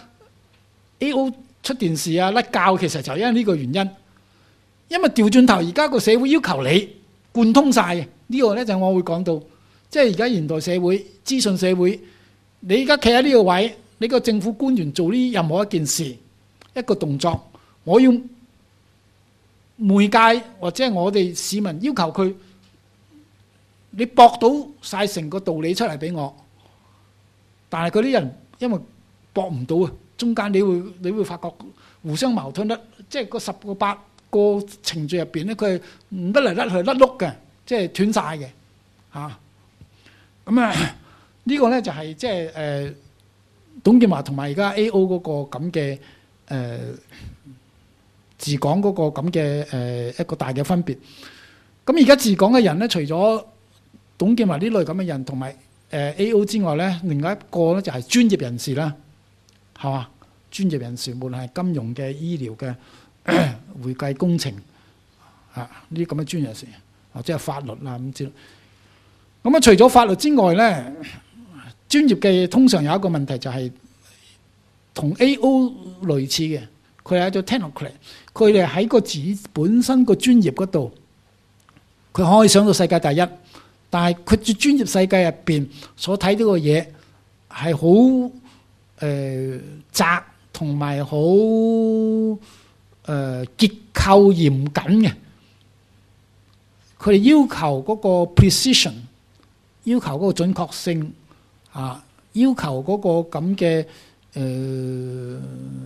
A O 出電視啊，甩教，其實就係因為呢個原因。因為調轉頭，而家個社會要求你貫通晒嘅呢個咧，就我會講到，即係而家現代社會、資訊社會，你而家企喺呢個位，你個政府官員做呢任何一件事、一個動作，我要媒介或者係我哋市民要求佢，你駁到晒成個道理出嚟俾我，但係嗰啲人因為駁唔到啊，中間你會你會發覺互相矛盾得，即係個十個八個程序入邊咧，佢係唔得嚟甩去甩碌嘅，即係斷晒嘅嚇。咁啊，呢個咧就係即係誒董建華同埋而家 A O 嗰個咁嘅誒治港嗰個咁嘅誒一個大嘅分別。咁而家治港嘅人咧，除咗董建華呢類咁嘅人同埋誒 A O 之外咧，另外一個咧就係專業人士啦，係嘛？專業人士，無論係金融嘅、醫療嘅、會計工程啊呢啲咁嘅專業人士，或者係法律啦咁之類。咁啊，除咗法律之外咧，專業嘅通常有一個問題就係同 A O 類似嘅，佢係一種 technocrat， 佢哋喺個自己本身個專業嗰度，佢可以上到世界第一，但係佢專業世界入邊所睇到嘅嘢係好誒窄，同埋好誒結構嚴謹嘅。佢哋要求嗰個 precision， 要求嗰個準確性啊，要求嗰個咁嘅誒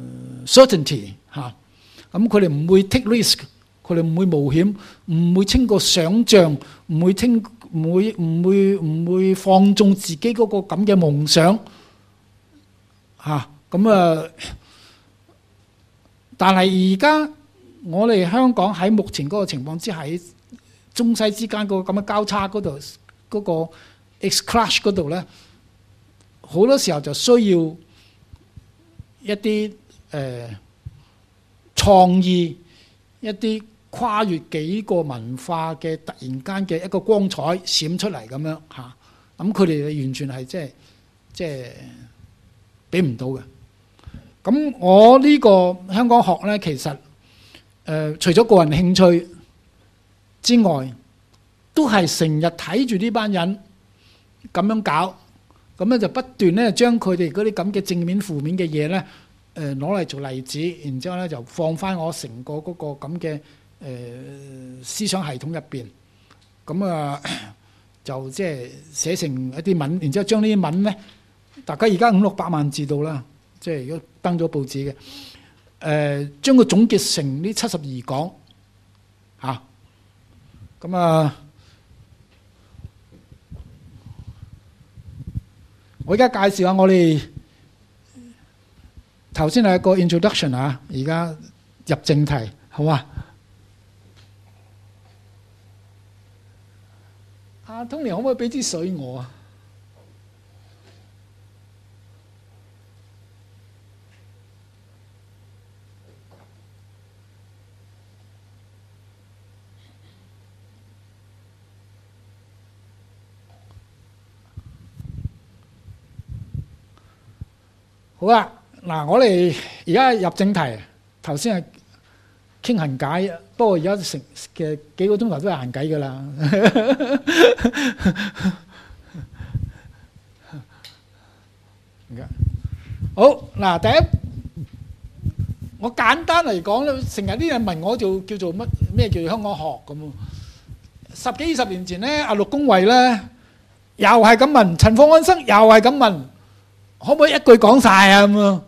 certainty 嚇。咁佢哋唔會 take risk， 佢哋唔會冒險，唔會輕過想像，唔會輕唔會唔會唔會放縱自己嗰個咁嘅夢想嚇。咁啊，但係而家我哋香港喺目前嗰個情況之下，喺中西之間嗰個咁嘅交叉嗰度，嗰個 exclash 嗰度咧，好多時候就需要一啲誒創意，一啲跨越幾個文化嘅突然間嘅一個光彩閃出嚟咁樣嚇。咁佢哋完全係即係即係俾唔到嘅。咁我呢個香港學咧，其實誒、呃、除咗個人興趣之外，都係成日睇住呢班人咁樣搞，咁咧就不斷咧將佢哋嗰啲咁嘅正面負面嘅嘢咧誒攞嚟做例子，然之後咧就放翻我成個嗰個咁嘅誒思想系統入邊，咁啊就即係寫成一啲文，然之後將呢啲文咧，大家而家五六百萬字到啦。即係如果登咗報紙嘅，誒、呃、將佢總結成呢七十二講嚇，咁啊，我而家介紹下我哋頭先係一個 introduction 啊，而家入正題，好嘛？阿 Tony 可唔可以俾支水我啊？好啦，嗱，我哋而家入正題。頭先係傾閒偈，不過而家成嘅幾個鐘頭都係閒偈噶啦。 好嗱，第一我簡單嚟講咧，成日啲人問我就叫做乜咩叫香港學咁喎。十幾二十年前咧，阿陸恭蕙咧又係咁問，陳放安生又係咁問，可唔可以一句講晒啊咁啊？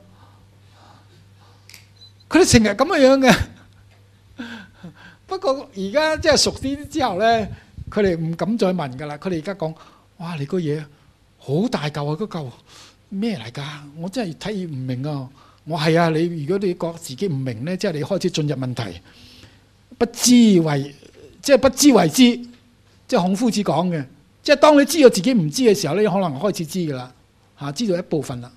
佢哋成日咁嘅樣嘅。不過而家即係熟啲之後咧，佢哋唔敢再問噶啦。佢哋而家講：哇！你個嘢好大嚿啊！嗰嚿咩嚟㗎？我真係睇唔明啊！我係啊！你如果你覺自己唔明咧，即係你開始進入問題，不知為即係不知為知，即係孔夫子講嘅。即係當你知道自己唔知嘅時候咧，你可能開始知㗎啦，嚇知道一部分啦。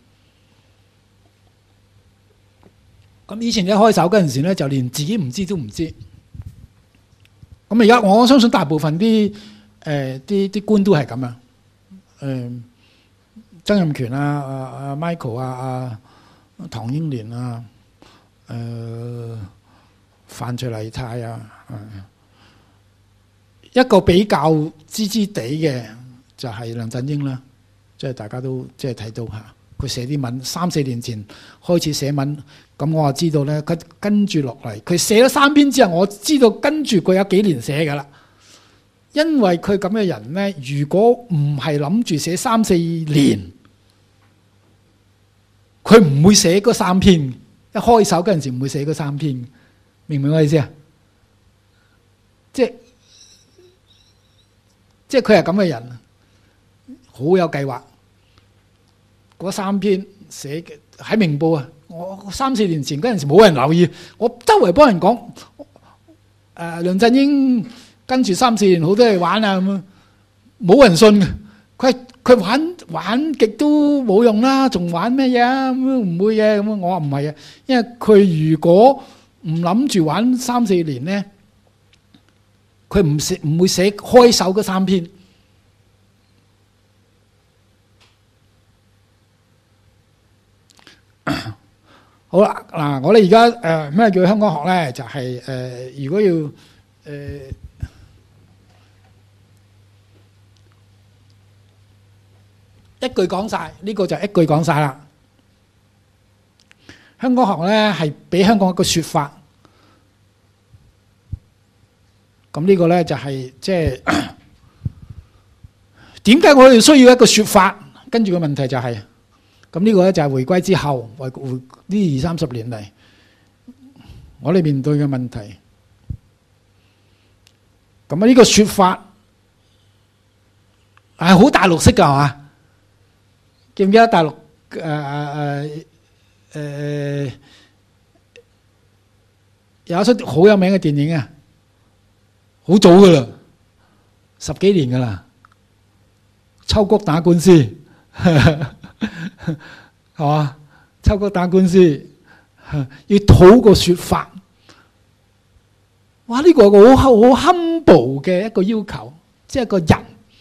咁以前一開手嗰陣時咧，就連自己唔知都唔知。咁而家我相信大部分啲誒啲啲官都係咁啊。誒，曾蔭權啊、阿阿 Michael 啊、阿唐英年啊、誒范徐麗泰啊，一個比較知知地嘅就係梁振英啦。即係大家都即係睇到嚇，佢寫啲文三四年前開始寫文。咁我就知道咧，佢跟住落嚟，佢寫咗三篇之後，我知道跟住佢有幾年寫㗎啦。因為佢咁嘅人咧，如果唔係諗住寫三四年，佢唔會寫嗰三篇。一開手嗰陣時唔會寫嗰三篇，明唔明我意思啊？即係即係佢係咁嘅人，好有計劃。嗰三篇寫嘅喺明報啊！我三四年前嗰陣時冇人留意，我周圍幫人講，誒、呃、梁振英跟住三四年好多嘢玩啊咁樣，冇人信嘅。佢佢玩玩極都冇用啦，仲玩咩嘢啊？咁唔會嘅咁，我話唔係啊，因為佢如果唔諗住玩三四年咧，佢唔寫唔會寫開手嗰三篇。好啦，嗱，我哋而家誒咩叫香港學咧？就係、是、誒、呃，如果要誒、呃、一句講晒，呢、這個就一句講晒啦。香港學咧係俾香港一個説法，咁呢個咧就係即係點解我哋需要一個説法？跟住個問題就係、是。咁呢個咧就係回歸之後，回回呢二三十年嚟，我哋面對嘅問題。咁啊，呢個説法係好大陸式㗎，係嘛？記唔記得大陸誒誒誒誒有一出好有名嘅電影啊？好早㗎啦，十幾年㗎啦，秋菊打官司。係嘛？秋菊打官司，要討個説法。哇！呢、這個係好好 humble 嘅一個要求，即係個人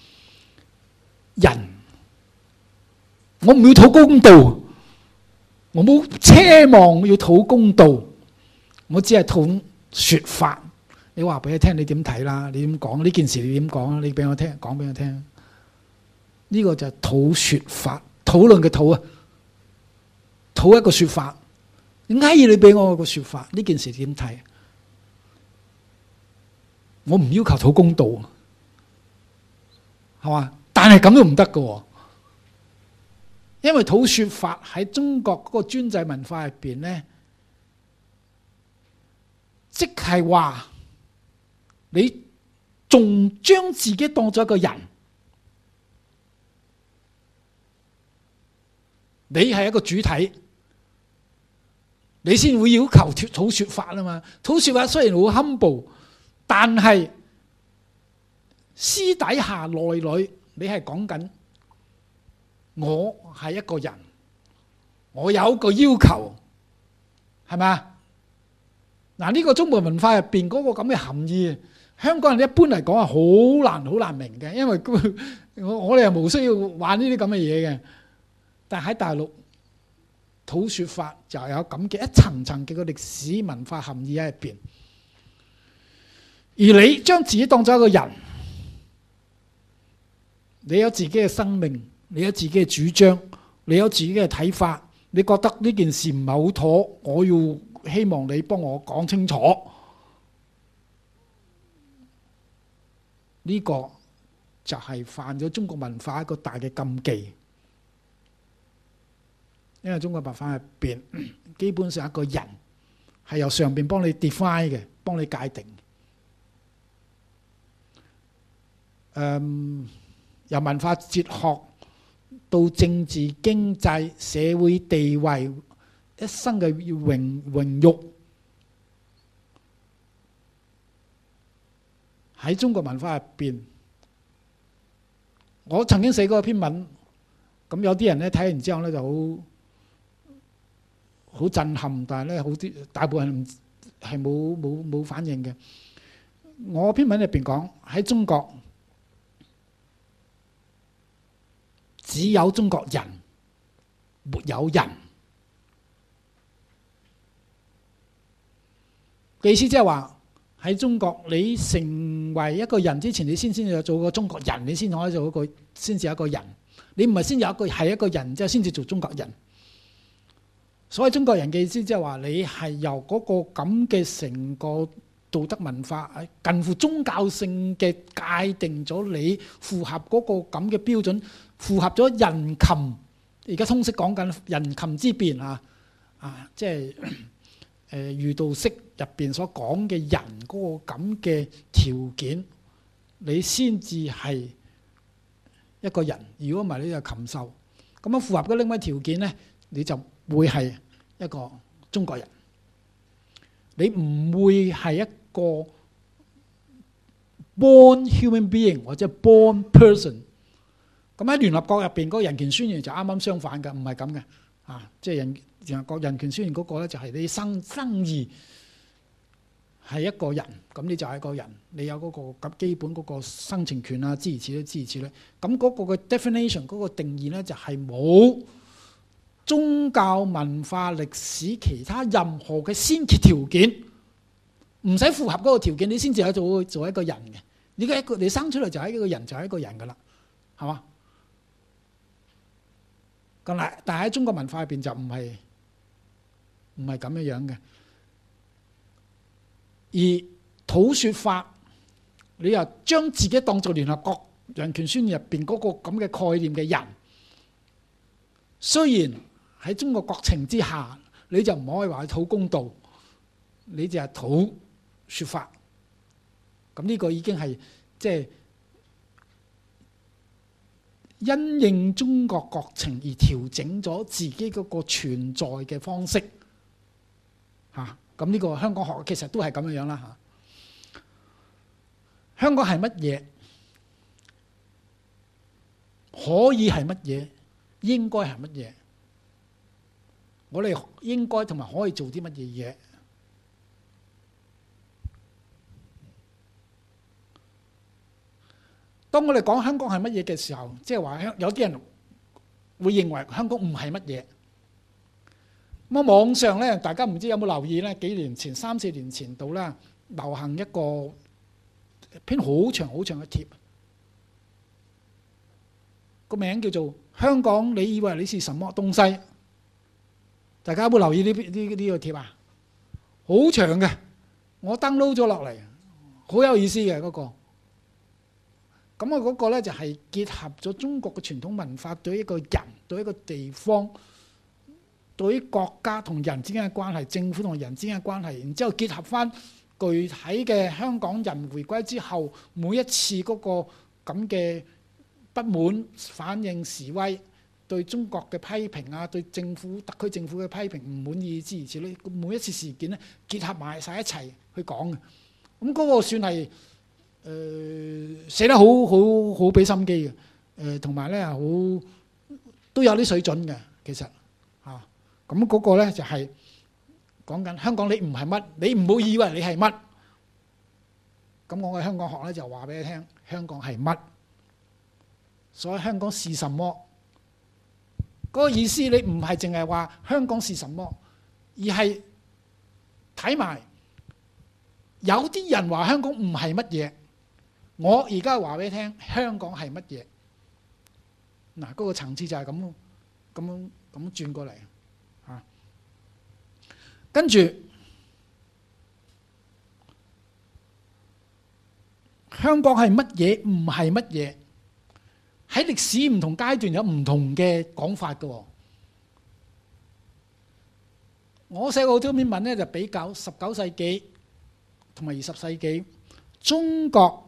人，我唔要討公道，我冇奢望要討公道，我只係討説法。你話俾佢聽，你點睇啦？你點講呢件事？你點講啊？你俾我聽，講俾我聽。呢、這個就係討説法。討論嘅討啊，討一個説法。點解要你俾我個説法？呢件事點睇？我唔要求討公道，係嘛？但係咁都唔得㗎，因為討説法喺中國嗰個專制文化入邊咧，即係話你仲將自己當咗一個人。你係一個主體，你先會要求討説法啊嘛。討説法雖然好 humble，但係私底下內裏，你係講緊我係一個人，我有個要求，係咪啊？嗱，呢個中國文化入邊嗰個咁嘅含義，香港人一般嚟講係好難好難明嘅，因為我我哋係冇需要玩呢啲咁嘅嘢嘅。但喺大陸討説法就有咁嘅一層層嘅個歷史文化含義喺入邊，而你將自己當咗一個人，你有自己嘅生命，你有自己嘅主張，你有自己嘅睇法， 你覺得呢件事唔係好妥，我要希望你幫我講清楚。呢個就係犯咗中國文化一個大嘅禁忌，因為中國文化入邊基本上一個人係由上邊幫你 define 嘅，幫你界定。誒，由文化哲學到政治、經濟、社會地位，一生嘅榮榮辱，喺中國文化入邊，我曾經寫過一篇文，咁有啲人咧睇完之後咧就好好震撼，但係咧好啲大部分人係冇冇冇反應嘅。我篇文入邊講喺中國，只有中國人，沒有人。嘅意思即係話喺中國，你成為一個人之前，你先先要做個中國人，你先可以做一個，先至一個人。你唔係先有一個係一個人之後先至做中國人。所謂中國人嘅意思即係話你係由嗰個咁嘅成個道德文化近乎宗教性嘅界定咗你符合嗰個咁嘅標準，符合咗人禽。而家通識講緊人禽之辨啊，啊，即係誒儒道釋入邊所講嘅人嗰個咁嘅條件，你先至係一個人。如果唔係，你就禽獸。咁樣符合嗰啲乜條件咧，你就會係一個中國人。你唔會係一個 born human being 或者 born person。咁喺聯合國入邊嗰個人權宣言就啱啱相反嘅，唔係咁嘅。啊，即係人聯合國人權宣言嗰個咧，就係你生生而係一個人，咁你就係一個人，你有嗰個咁基本嗰個生存權啊，諸如此類，諸如此類。咁嗰個嘅 definition 嗰個定義咧，就係冇宗教文化歷史其他任何嘅先決條件，唔使符合嗰個條件，你先至有做做一個人嘅。你嘅一個你生出嚟就係一個人，就係一個人噶啦，係嘛？咁啦，但係喺中國文化入邊就唔係唔係咁樣樣嘅。而土説法，你又將自己當做聯合國人權宣言入邊嗰個咁嘅概念嘅人，雖然喺中國國情之下，你就唔可以話係土公道，你就係土説法。咁呢個已經係即係因應中國國情而調整咗自己嗰個存在嘅方式嚇。咁呢個香港學其實都係咁樣樣啦嚇。香港係乜嘢？可以係乜嘢？應該係乜嘢？我哋應該同埋可以做啲乜嘢嘢？當我哋講香港係乜嘢嘅時候，即係話香有啲人會認為香港唔係乜嘢。咁啊，網上咧，大家唔知有冇留意咧？幾年前、三四年前度啦，流行一個篇好長好長嘅貼，個名叫做《香港你以為你是什麼東西》。大家有冇留意呢呢呢個貼啊？好長嘅，我 download 咗落嚟，好有意思嘅嗰個。咁啊，嗰個咧就係結合咗中國嘅傳統文化對一個人、對一個地方、對於國家同人之間嘅關係、政府同人之間嘅關係，然之後結合翻具體嘅香港人回歸之後每一次嗰個咁嘅不滿、反應、示威、對中國嘅批評啊，對政府、特區政府嘅批評唔滿意諸如此類，每一次事件咧結合埋晒一齊去講嘅。咁嗰個算係誒寫得好好好俾心機嘅，誒同埋咧好都有啲水準嘅，其實嚇。咁嗰個咧就係講緊香港，你唔係乜，你唔好以為你係乜。咁我嘅香港學咧就話俾你聽，香港係乜？所以香港是什麼？嗰個意思你唔係淨係話香港是什麼，而係睇埋有啲人話香港唔係乜嘢。我而家話俾你聽，香港係乜嘢？嗱，嗰個層次就係咁咁樣咁轉過嚟。 跟住香港係乜嘢？唔係乜嘢？喺歷史唔同階段有唔同嘅講法嘅。我寫過好多篇文咧，就比較十九世紀同埋二十世紀中國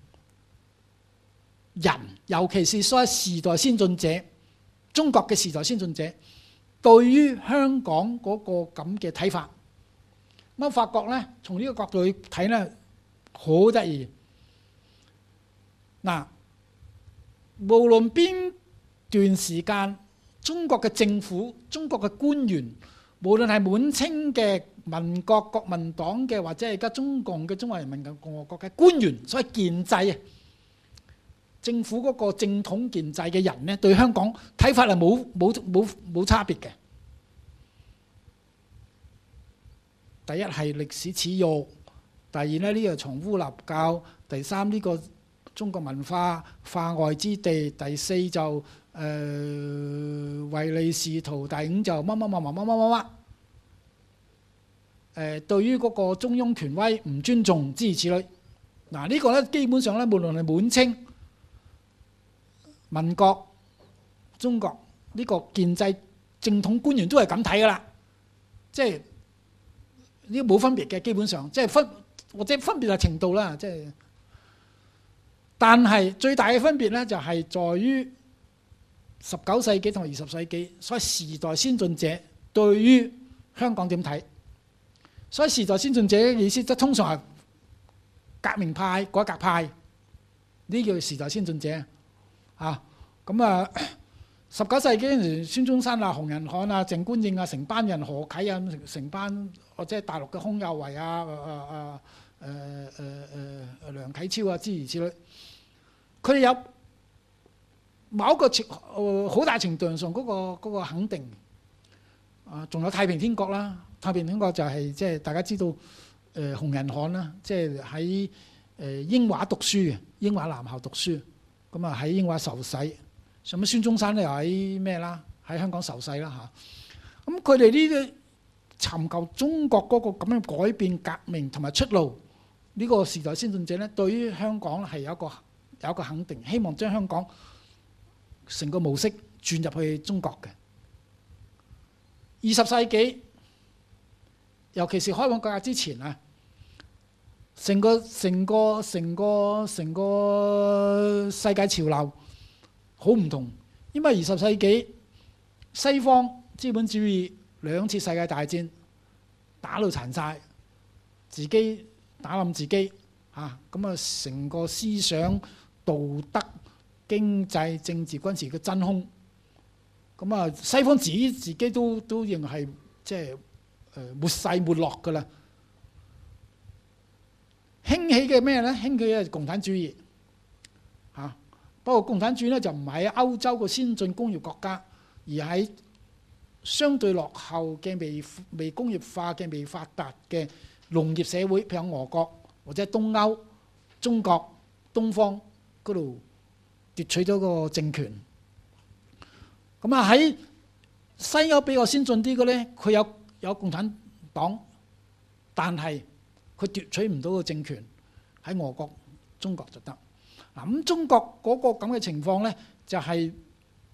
人，尤其是所謂時代先進者，中國嘅時代先進者對於香港嗰個咁嘅睇法。咁我發覺咧，從呢個角度去睇咧，好得意。嗱，無論邊段時間，中國嘅政府、中國嘅官員，無論係滿清嘅、民國國民黨嘅，或者係而家中共嘅中華人民共和國嘅官員，所謂建制啊，政府嗰個正統建制嘅人咧，對香港睇法係冇冇冇冇差別嘅。第一係歷史恥辱，第二咧呢個藏污納教，第三呢個中國文化化外之地，第四就誒、呃、唯利是圖，第五就乜乜乜乜乜乜乜乜。誒，對於嗰個中央權威唔尊重，諸如此類。嗱，呢個咧基本上咧，無論係滿清、民國、中國呢個建制正統官員都係咁睇噶啦，即係呢個冇分別嘅，基本上即係分或者分別係程度啦，即係。但係最大嘅分別咧，就係在於十九世紀同埋二十世紀，所謂時代先進者對於香港點睇？所以時代先進者嘅意思，即係通常係革命派、改革派，呢叫時代先進者啊。咁啊，十九世紀嗰陣時，孫中山啊、洪仁漢啊、鄭觀應啊，成班人何啟啊，成班或者係大陸嘅康有為啊、啊啊誒誒誒梁啟超啊，諸如此類，佢哋有某一個程誒好大程度上嗰個嗰個肯定啊，仲有太平天國啦。太平天國就係即係大家知道，誒洪仁漢啦，即係喺誒英華讀書嘅，英華男校讀書，咁啊喺英華受洗。咁啊孫中山咧又喺咩啦？喺香港受洗啦嚇。咁佢哋呢啲尋求中國嗰個咁樣改變、革命同埋出路，呢個時代先進者咧，對於香港係有一個有一個肯定，希望將香港成個模式轉入去中國嘅。二十世紀。尤其是開放改革之前啊，成個成個成個成個世界潮流好唔同，因為二十世紀西方資本主義兩次世界大戰打到殘晒，自己打冧自己嚇，咁啊成個思想、道德、經濟、政治、軍事嘅真空，咁啊西方自己自己都都認為係即係。誒沒世沒落㗎啦，興起嘅咩咧？興起嘅共產主義嚇。不過共產主義咧就唔係喺歐洲個先進工業國家，而喺相對落後嘅未未工業化嘅未發達嘅農業社會，譬如俄國或者東歐、中國、東方嗰度奪取咗個政權。咁啊喺西歐比較先進啲嘅咧，佢有。有共產黨，但係佢奪取唔到個政權，喺俄國、中國就得。嗱咁中國嗰個咁嘅情況咧，就係、是、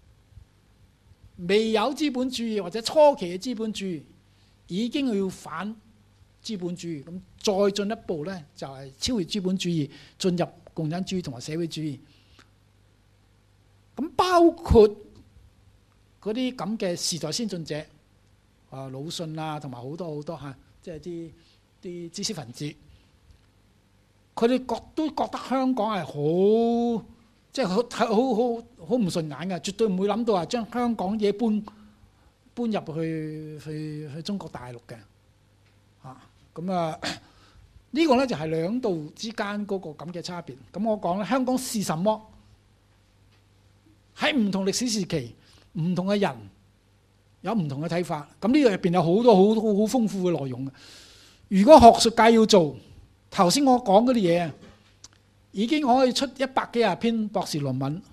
未有資本主義或者初期嘅資本主義，已經要反資本主義，咁再進一步咧就係、是、超越資本主義，進入共產主義同埋社會主義。咁包括嗰啲咁嘅時代先進者。啊，魯迅啊，同埋好多好多嚇，即係啲啲知識分子，佢哋覺都覺得香港係好，即係好睇好好好唔順眼嘅，絕對唔會諗到話將香港嘢搬搬入去去去中國大陸嘅嚇。咁啊，呢個咧就係兩度之間嗰個咁嘅差別。咁我講咧，香港是什麼？喺唔同歷史時期，唔同嘅人。有唔同嘅睇法，咁呢個入邊有好多好好好豐富嘅內容嘅。如果學術界要做，頭先我講嗰啲嘢，已經可以出一百幾廿篇博士論文。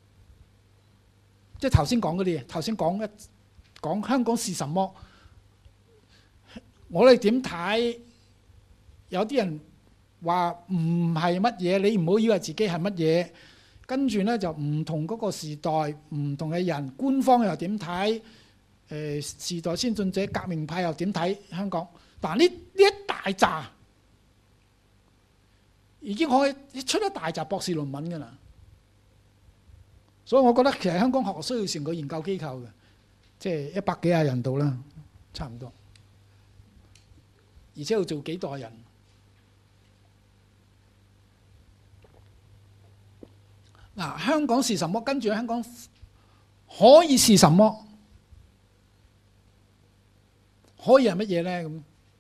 即係頭先講嗰啲嘢，頭先講一講香港是什麼， 我哋點睇？有啲人話唔係乜嘢，你唔好以為自己係乜嘢。跟住呢，就唔同嗰個時代，唔同嘅人，官方又點睇？誒時代先進者、革命派又點睇香港？嗱，呢呢一大扎已經可以出一大扎博士論文㗎啦。所以我覺得其實香港學需要成個研究機構嘅，即係一百幾廿人度啦，差唔多，而且要做幾代人。嗱，香港是什麼？跟住香港可以是什麼？可以係乜嘢呢？咁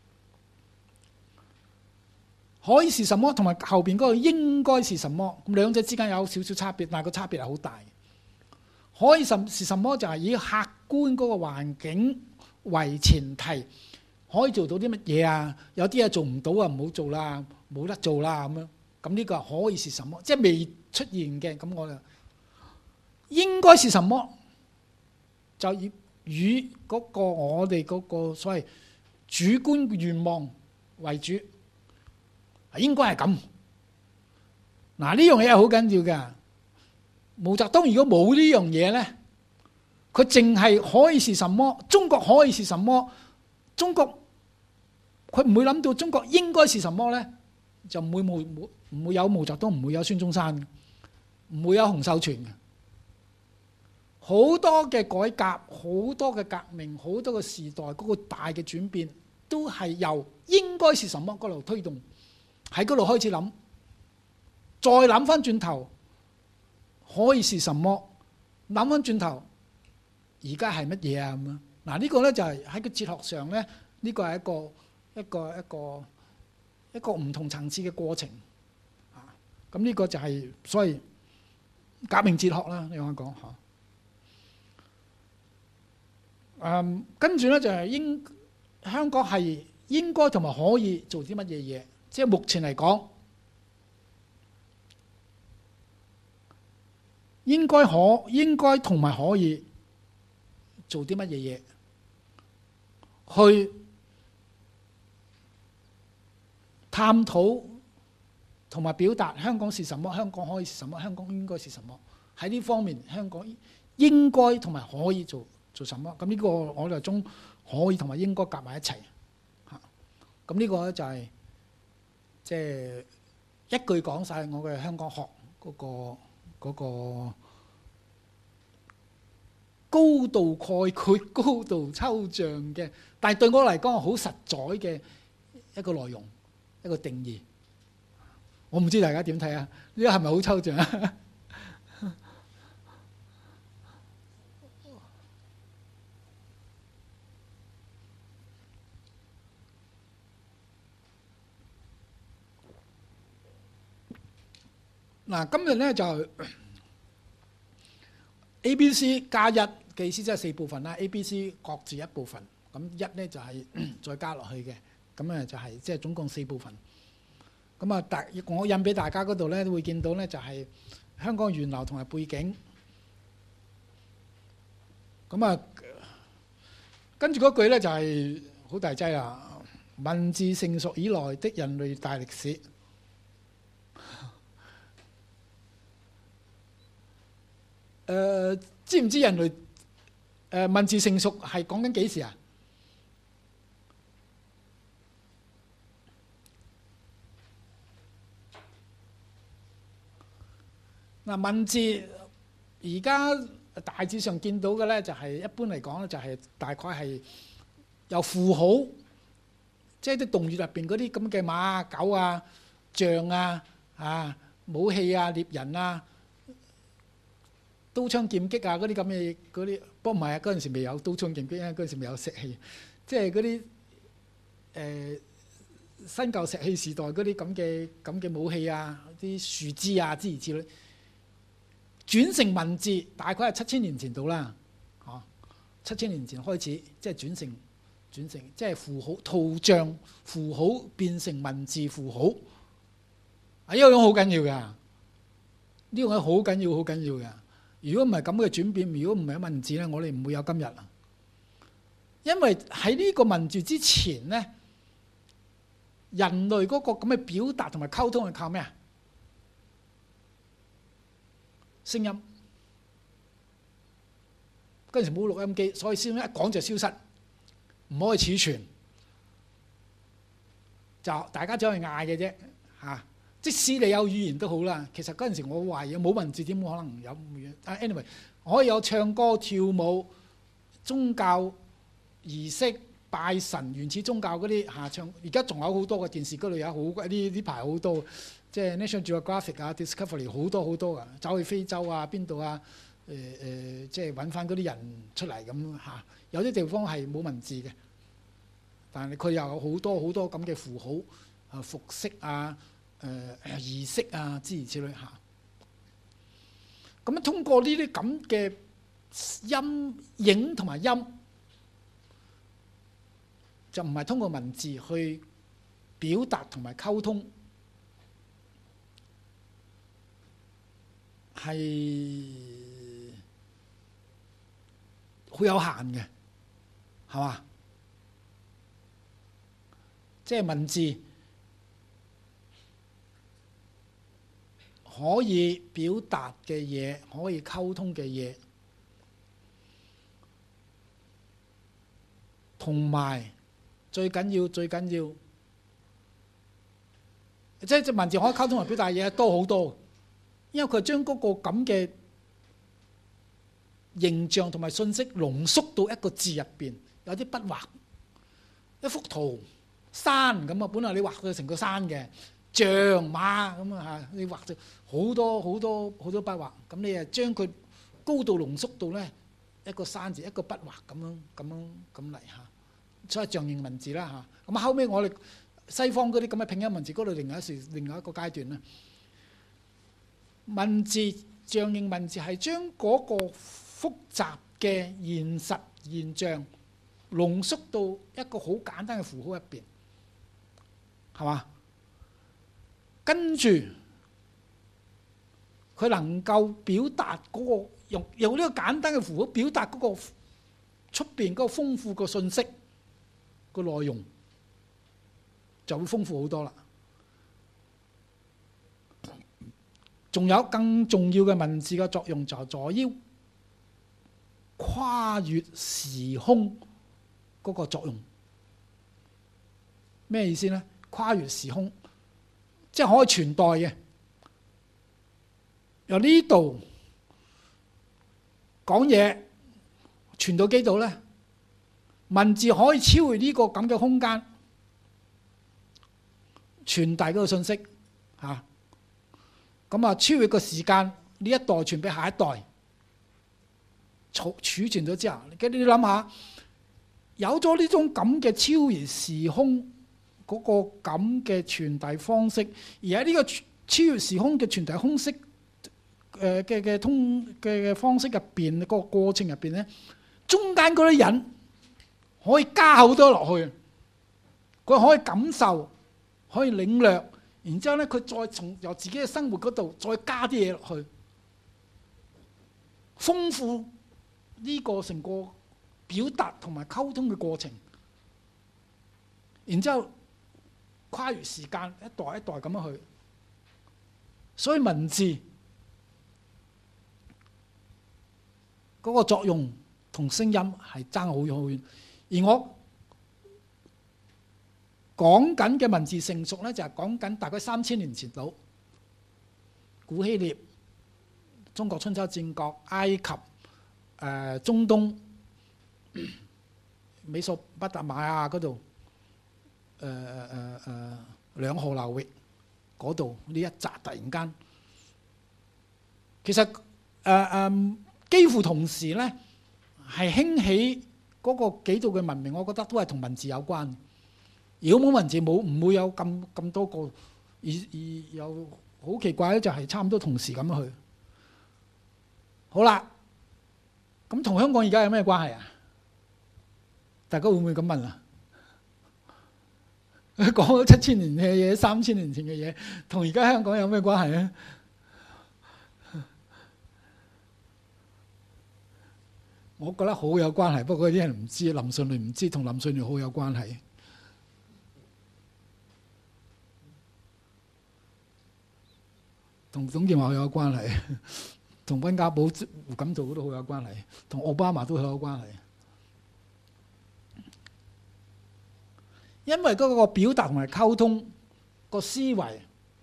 可以是什麼？同埋後邊嗰個應該是什麼？咁兩者之間有少少差別，但係個差別係好大。可以是是什麼？就係以客觀嗰個環境為前提，可以做到啲乜嘢啊？有啲嘢做唔到啊，唔好做啦，冇得做啦咁樣。咁呢個可以是什麼？即係未出現嘅，咁我就應該是什麼？就以與嗰個我哋嗰個所謂主觀願望為主，應該係咁。嗱，呢樣嘢係好緊要嘅。毛澤東如果冇呢樣嘢呢，佢淨係可以是什麼？中國可以是什麼？中國佢唔會諗到中國應該是什麼呢？就唔會冇冇唔會有毛澤東，唔會有孫中山，唔會有洪秀全嘅。好多嘅改革，好多嘅革命，好多嘅時代嗰個大嘅轉變，都係由應該是什麼嗰度推動，喺嗰度開始諗，再諗翻轉頭可以是什麼？諗翻轉頭而家係乜嘢啊？咁樣嗱，呢個咧就係喺個哲學上咧，呢個係一個一個一個一個唔同層次嘅過程啊。咁呢個就係所謂革命哲學啦，你可以講嚇。誒，跟住咧就係應香港係應該同埋可以做啲乜嘢嘢？即係目前嚟講，應該可應該同埋可以做啲乜嘢嘢？去探討同埋表達香港是什麼？香港可以是什麼？香港應該是什麼？喺呢方面，香港應該同埋可以做做什麼？咁呢個我哋中可以同埋應該夾埋一齊嚇。咁呢個咧就係即係一句講晒我嘅香港學嗰個嗰個高度概括、高度抽象嘅，但係對我嚟講係好實在嘅一個內容、一個定義。我唔知大家點睇啊？呢個係咪好抽象啊？嗱，今日咧就 A、B、C 加一嘅意思，即係四部分啦。A、B、C 各自一部分，咁一咧就係再加落去嘅，咁咧就係即係總共四部分。咁啊，大我印俾大家嗰度咧，都會見到咧，就係香港源流同埋背景。咁啊，跟住嗰句咧就係好大劑啦。文字成熟以來的人類大歷史。誒、呃，知唔知人類誒、呃、文字成熟係講緊幾時啊？嗱，文字而家大致上見到嘅咧，就係一般嚟講咧，就係大概係由符號，即係啲動語入邊嗰啲咁嘅馬啊、狗啊、象啊、啊武器啊、獵人啊。刀槍劍擊啊，嗰啲咁嘅嗰啲，不過唔係啊，嗰陣時未有刀槍劍擊啊，嗰陣時未有石器，即係嗰啲誒新舊石器時代嗰啲咁嘅咁嘅武器啊，啲樹枝啊之類之類，轉成文字大概係七千年前到啦，嚇七千年前開始，即係轉成轉成即係符號圖像符號變成文字符號，啊呢個樣好緊要㗎，呢個樣好緊要好緊要㗎。如果唔係咁嘅轉變，如果唔係文字咧，我哋唔會有今日啊。因為喺呢個文字之前咧， 人類嗰個咁嘅表達同埋溝通係靠咩啊？聲音。嗰陣時冇錄音機，所以聲音一講就消失，唔可以儲存，就大家只可以嗌嘅啫嚇。即使你有語言都好啦，其實嗰陣時我懷疑冇文字點可能有語言？啊 anyway， 可以有唱歌跳舞、宗教儀式、拜神、原始宗教嗰啲嚇唱。而家仲有好多嘅電視嗰度有好呢呢排好多，即係 National Geographic 啊、Discovery 好多好多啊，走去非洲啊、邊度啊？誒誒、呃，即係揾翻嗰啲人出嚟咁嚇，有啲地方係冇文字嘅，但係佢又有好多好多咁嘅符號啊、服飾啊、誒、呃、儀式啊諸如此類嚇。咁樣通過呢啲咁嘅音影同埋音，就唔係通過文字去表達同埋溝通，係好有限嘅，係嘛？即係文字可以表達嘅嘢，可以溝通嘅嘢，同埋最緊要最緊要，即係隻文字可以溝通同表達嘅嘢多好多，因為佢將嗰個咁嘅形象同埋信息濃縮到一個字入邊，有啲筆畫，一幅圖山咁啊，本來你畫佢成個山嘅象馬咁啊嚇，你畫咗好多好多好多筆畫，咁你啊將佢高度濃縮到咧一個山字一個筆畫咁樣咁樣咁嚟嚇，所以象形文字啦嚇。咁後尾我哋西方嗰啲咁嘅拼音文字嗰度，另外一時另外一個階段啦，文字象形文字係將嗰個複雜嘅現實現象濃縮到一個好簡單嘅符號入邊，係嘛？跟住佢能夠表達嗰個用用呢個簡單嘅符號表達嗰個出邊嗰個豐富嘅信息個內容，就會豐富好多啦。仲有更重要嘅文字嘅作用就在於跨越時空嗰個作用。咩意思呢？跨越時空，即係可以傳代嘅。由呢度講嘢傳到幾度呢？文字可以超越呢個咁嘅空間，傳遞嗰個信息嚇。咁啊，超越個時間，呢一代傳俾下一代，儲儲存咗之後，你你諗下，有咗呢種咁嘅超越時空嗰個咁嘅傳遞方式，而喺呢個超越時空嘅傳遞方式誒嘅嘅通嘅嘅方式入邊，個過程入邊咧，中間嗰啲人可以加好多落去，佢可以感受，可以領略。然之後咧，佢再從由自己嘅生活嗰度再加啲嘢落去，豐富呢個成個表達同埋溝通嘅過程。然之後跨越時間，一代一代咁樣去。所以文字嗰個作用同聲音係爭好遠好遠。而我講緊嘅文字成熟咧，就係講緊大概三千年前到古希臘、中國春秋戰國、埃及、誒、呃、中東、美索不達米亞嗰度，誒誒誒兩河流域嗰度呢一紮突然間，其實誒誒、呃呃、幾乎同時咧係興起嗰個幾度嘅文明，我覺得都係同文字有關。如果冇文字，冇唔會有咁咁多個，而而又好奇怪咧，就係差唔多同時咁樣去。好啦，咁同香港而家有咩關係啊？大家會唔會咁問啊？講咗七千年嘅嘢，三千年前嘅嘢，同而家香港有咩關係咧？我覺得好有關係，不過啲人唔知，林順利唔知，同林順利好有關係。 同董建華好有關係，同溫家寶、胡錦濤都好有關係，同奧巴馬都好有關係。因為嗰個表達同埋溝通個思維、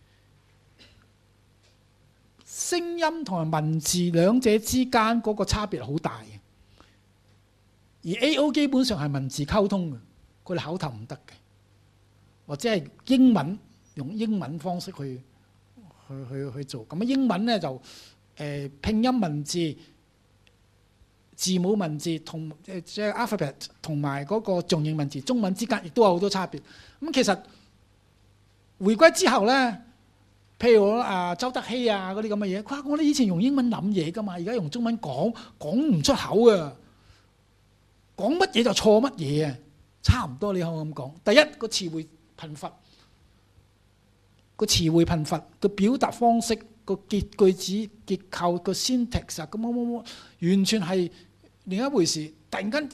聲音同埋文字兩者之間嗰個差別好大嘅。而 A O 基本上係文字溝通嘅，佢哋口頭唔得嘅，或者係英文用英文方式去去去去做。咁英文咧就誒、呃、拼音文字、字母文字同誒即係 alphabet 同埋嗰個象形文字中文之間亦都有好多差別。咁其實回歸之後咧，譬如我啊周德熙啊嗰啲咁嘅嘢，佢話我哋以前用英文諗嘢噶嘛，而家用中文講講唔出口啊，講乜嘢就錯乜嘢啊，差唔多你可以咁講。第一個詞彙貧乏，個詞彙貧乏，個表達方式、個結句子結構、個 syntax 啊，咁乜乜乜，完全係另一回事。突然間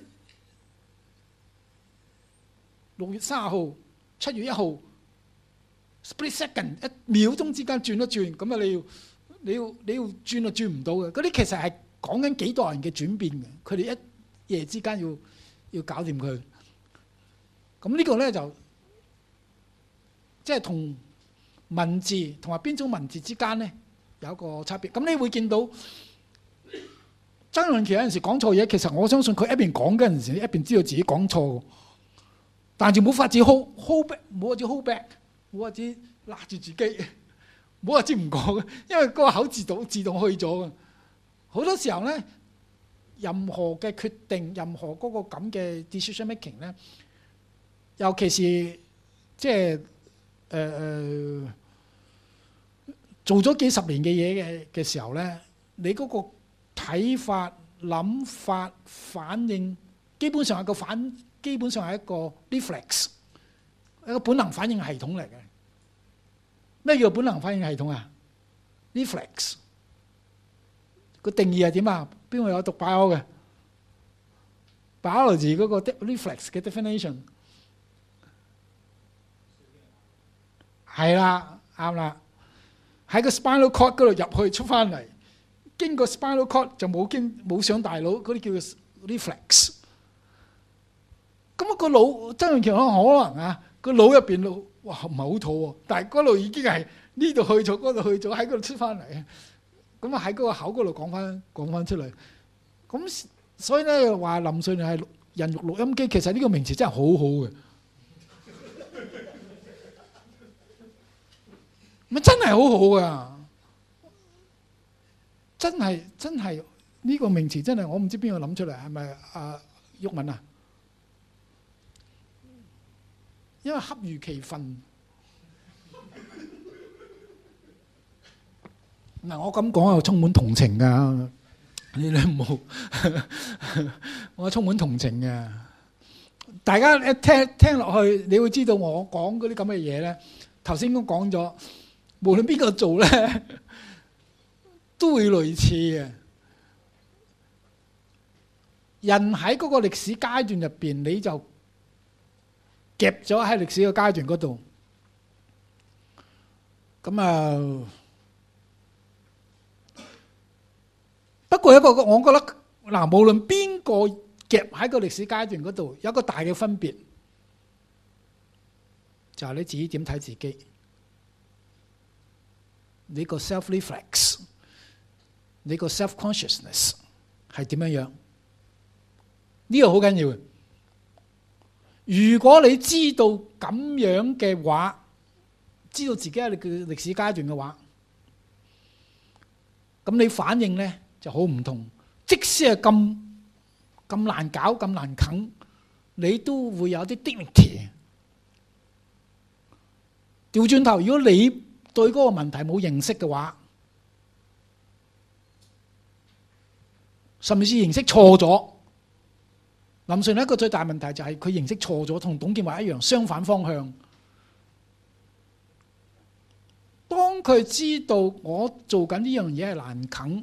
六月三十號、七月一號 split second 一秒鐘之間轉一轉，咁啊你要你要你要轉就轉唔到嘅。嗰啲其實係講緊幾代人嘅轉變嘅，佢哋一夜之間要要搞掂佢。咁呢個咧就即係同文字同埋邊種文字之間咧有一個差別。咁你會見到曾蔭權有陣時講錯嘢，其實我相信佢一邊講嗰陣時，一邊知道自己講錯，但係就冇法子 hold hold back， 冇法子 hold back， 冇法子勒住自己，冇法子唔講嘅，因為嗰個口自動自動去咗嘅。好多時候咧，任何嘅決定，任何嗰個咁嘅 decision making 咧，尤其是即係誒誒做咗幾十年嘅嘢嘅嘅時候咧，你嗰個睇法、諗法、反應，基本上係個反，基本上係一個 reflex， 一個本能反應系統嚟嘅。咩叫本能反應系統啊 ？reflex 個定義係點啊？邊個有讀 bio 嘅 biology 嗰個 reflex 嘅 definition 係啦，啱啦，喺個 spinal cord 嗰度入去出翻嚟，經過 spinal cord 就冇經冇上大腦，嗰啲叫做 reflex。咁啊個腦曾蔭權可能啊個腦入邊哇唔係好肚喎，但係嗰度已經係呢度去咗，嗰度去咗，喺嗰度出翻嚟。咁啊喺嗰個口嗰度講翻講翻出嚟。咁所以咧話林瑞麟係人肉錄音機，其實呢個名詞真係好好嘅。咪真係好好噶，真係真係呢個名詞真係我唔知邊個諗出嚟，係咪阿毓民啊？因為恰如其分。嗱，我咁講又充滿同情噶，你哋唔好，我充滿同情嘅。大家一聽聽落去，你會知道我講嗰啲咁嘅嘢咧。頭先都講咗。無論邊個做咧，都會類似嘅。人喺嗰個歷史階段入邊，你就夾咗喺歷史嘅階段嗰度。咁啊，不過一個我覺得嗱，無論邊個夾喺個歷史階段嗰度，有一個大嘅分別，就係你自己點睇自己。你個 self-reflex， 你個 self-consciousness 係點樣樣？呢個好緊要嘅。如果你知道咁樣嘅話，知道自己係嘅歷史階段嘅話，咁你反應咧就好唔同。即使係咁咁難搞、咁難啃，你都會有啲 dignity。調轉頭，如果你對嗰個問題冇認識嘅話，甚至認識錯咗。林瑞麟一個最大問題就係佢認識錯咗，同董建華一樣相反方向。當佢知道我做緊呢樣嘢係難啃，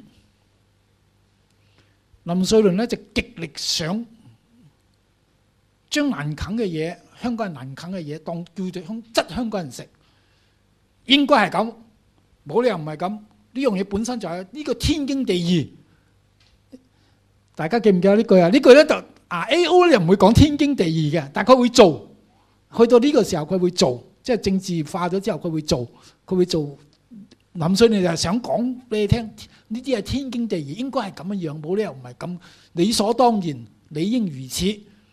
林瑞麟咧就極力想將難啃嘅嘢、香港人難啃嘅嘢當叫做香質香港人食。應該係咁， 冇理由唔係咁。呢樣嘢本身就係呢個天經地義。大家記唔記得呢句啊？呢句咧就啊 A O 咧又唔會講天經地義嘅，但係佢會做。去到呢個時候佢會做，即係政治化咗之後佢會做，佢會做。林瑞麟就係想講俾你聽，呢啲係天經地義，應該係咁樣樣，冇理由唔係咁理所當然，理應如此。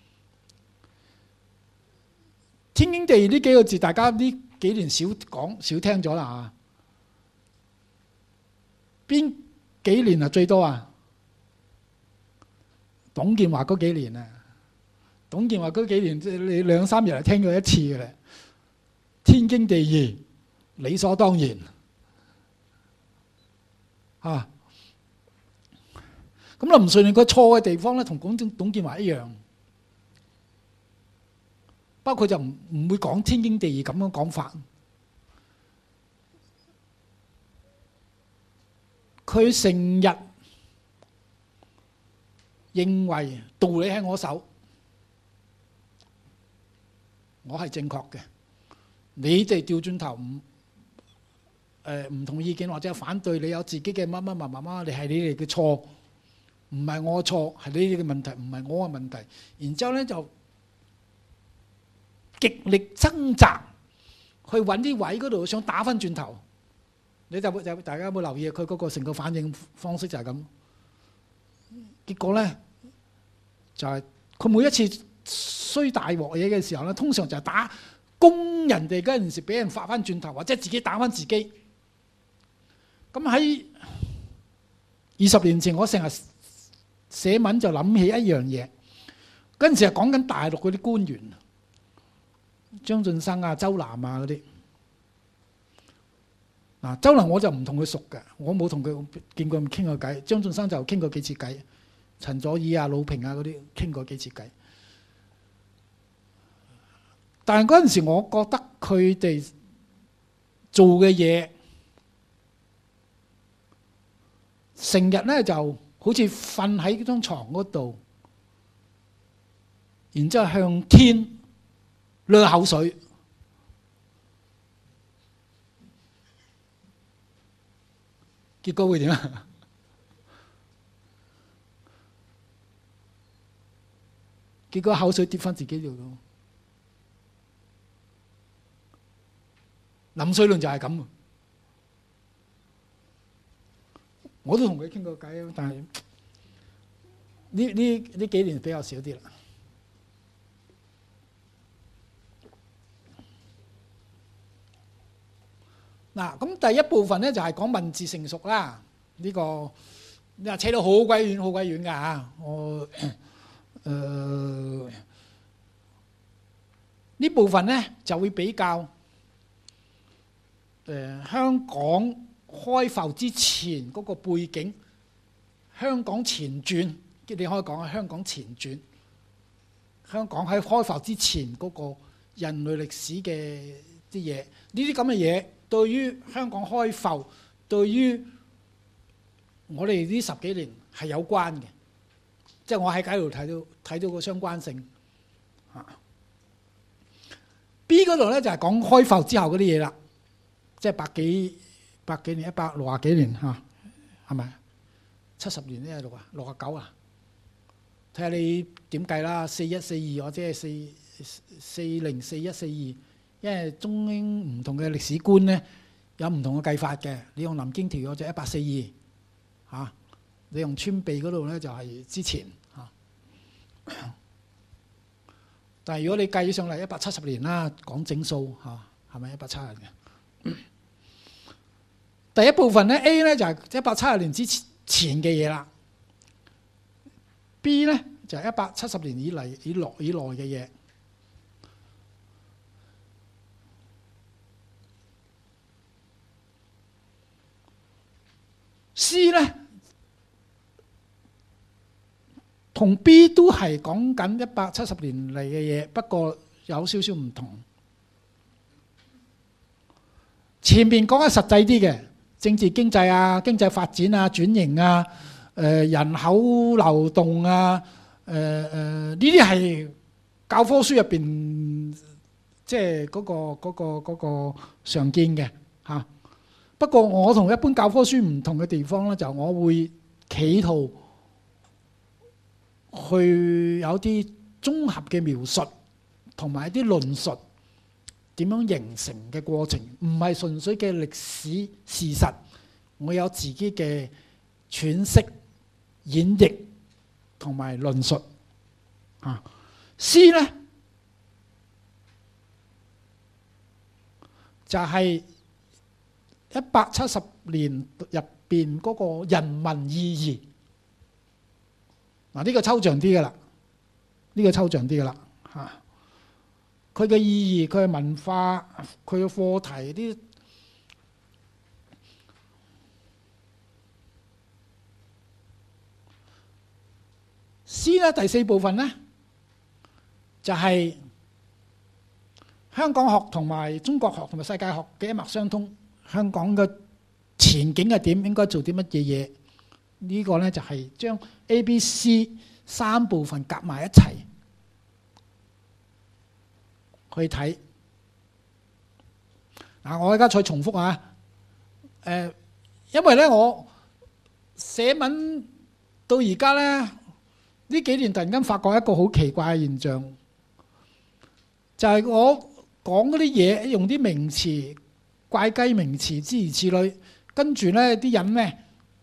天經地義呢幾個字，大家呢幾年少講少聽咗啦嚇。邊幾年啊最多啊？董建華嗰幾年啊，董建華嗰幾年，你兩三日就聽過一次嘅啦。天經地義，理所當然嚇。咁林瑞麟佢錯嘅地方咧，同董董建華一樣，不過就唔唔會講天經地義咁樣講法。佢成日認為道理喺我手，我係正確嘅。你哋調轉頭唔誒唔同意見或者反對，你有自己嘅乜乜乜乜乜，你係你哋嘅錯，唔係我錯，係你哋嘅問題，唔係我嘅問題。然之後咧就極力掙扎去揾啲位嗰度想打翻轉頭。你就就大家有冇留意佢嗰個成個反應方式就係咁。結果咧就係、是、佢每一次衰大鑊嘢嘅時候咧，通常就係打攻人哋嗰陣時，俾人發翻轉頭，或者自己打翻自己。咁喺二十年前，我成日寫文就諗起一樣嘢。嗰陣時係講緊大陸嗰啲官員，張晉生啊、周南啊嗰啲。嗱，周南我就唔同佢熟嘅，我冇同佢見過傾過偈。張晉生就傾過幾次偈，陳佐洱啊、魯平啊嗰啲傾過幾次偈。但係嗰陣時，我覺得佢哋做嘅嘢，成日咧就好似瞓喺張床嗰度，然之後向天掠口水。結果會點啊？結果口水跌翻自己度咯。林瑞麟就係咁，我都同佢傾過偈，但係呢呢呢幾年比較少啲啦。嗱，咁第一部分咧就係講文字成熟啦。呢個你話扯到好鬼遠，好鬼遠㗎嚇。我誒呢部分咧就會比較誒香港開埠之前嗰個背景，香港前傳，你可以講係香港前傳。香港喺開埠之前嗰個人類歷史嘅啲嘢，呢啲咁嘅嘢。對於香港開埠，對於我哋呢十幾年係有關嘅，即係我喺街度睇到睇到個相關性。B 嗰度咧就係講開埠之後嗰啲嘢啦，即係百幾百幾年，一百六十幾年嚇，係咪？七十年呢？六啊六啊九啊？睇下你點計啦，四一四二或者係四四零四一四二。因為中英唔同嘅歷史觀咧，有唔同嘅計法嘅。你用南京條約就一八四二嚇，你用穿鼻嗰度咧就係之前嚇。但係如果你計上嚟一百七十年啦，講整數嚇，係咪一百七十年嘅？第一部分咧 A 咧就係一百七十年之前嘅嘢啦 ，B 咧就係一百七十年以嚟以內以內嘅嘢。C 咧同 B 都係講緊一百七十年嚟嘅嘢，不過有少少唔同。前面講係實際啲嘅政治經濟啊、經濟發展啊、轉型啊、誒人口流動啊、誒誒呢啲係教科書入邊即係嗰個嗰個嗰個常見嘅嚇。 不過我同一般教科書唔同嘅地方咧，就我會企圖去有啲綜合嘅描述，同埋一啲論述點樣形成嘅過程，唔係純粹嘅歷史事實。我有自己嘅詮釋、演繹同埋論述。啊，C 咧就係一百七十年入邊嗰個人文意義。嗱，呢個抽象啲嘅啦，呢個抽象啲嘅啦嚇。佢嘅意義、佢嘅文化、佢嘅課題啲。C 咧第四部分咧就係香港學同埋中國學同埋世界學嘅一脈相通。香港嘅前景係點？應該做啲乜嘢嘢？呢個咧就係將 A、B、C 三部分夾埋一齊去睇。嗱，我而家再重複啊。誒，因為咧我寫文到而家咧，呢幾年突然間發覺一個好奇怪嘅現象，就係我講嗰啲嘢用啲名詞、怪雞名詞諸如此類，跟住咧啲人咧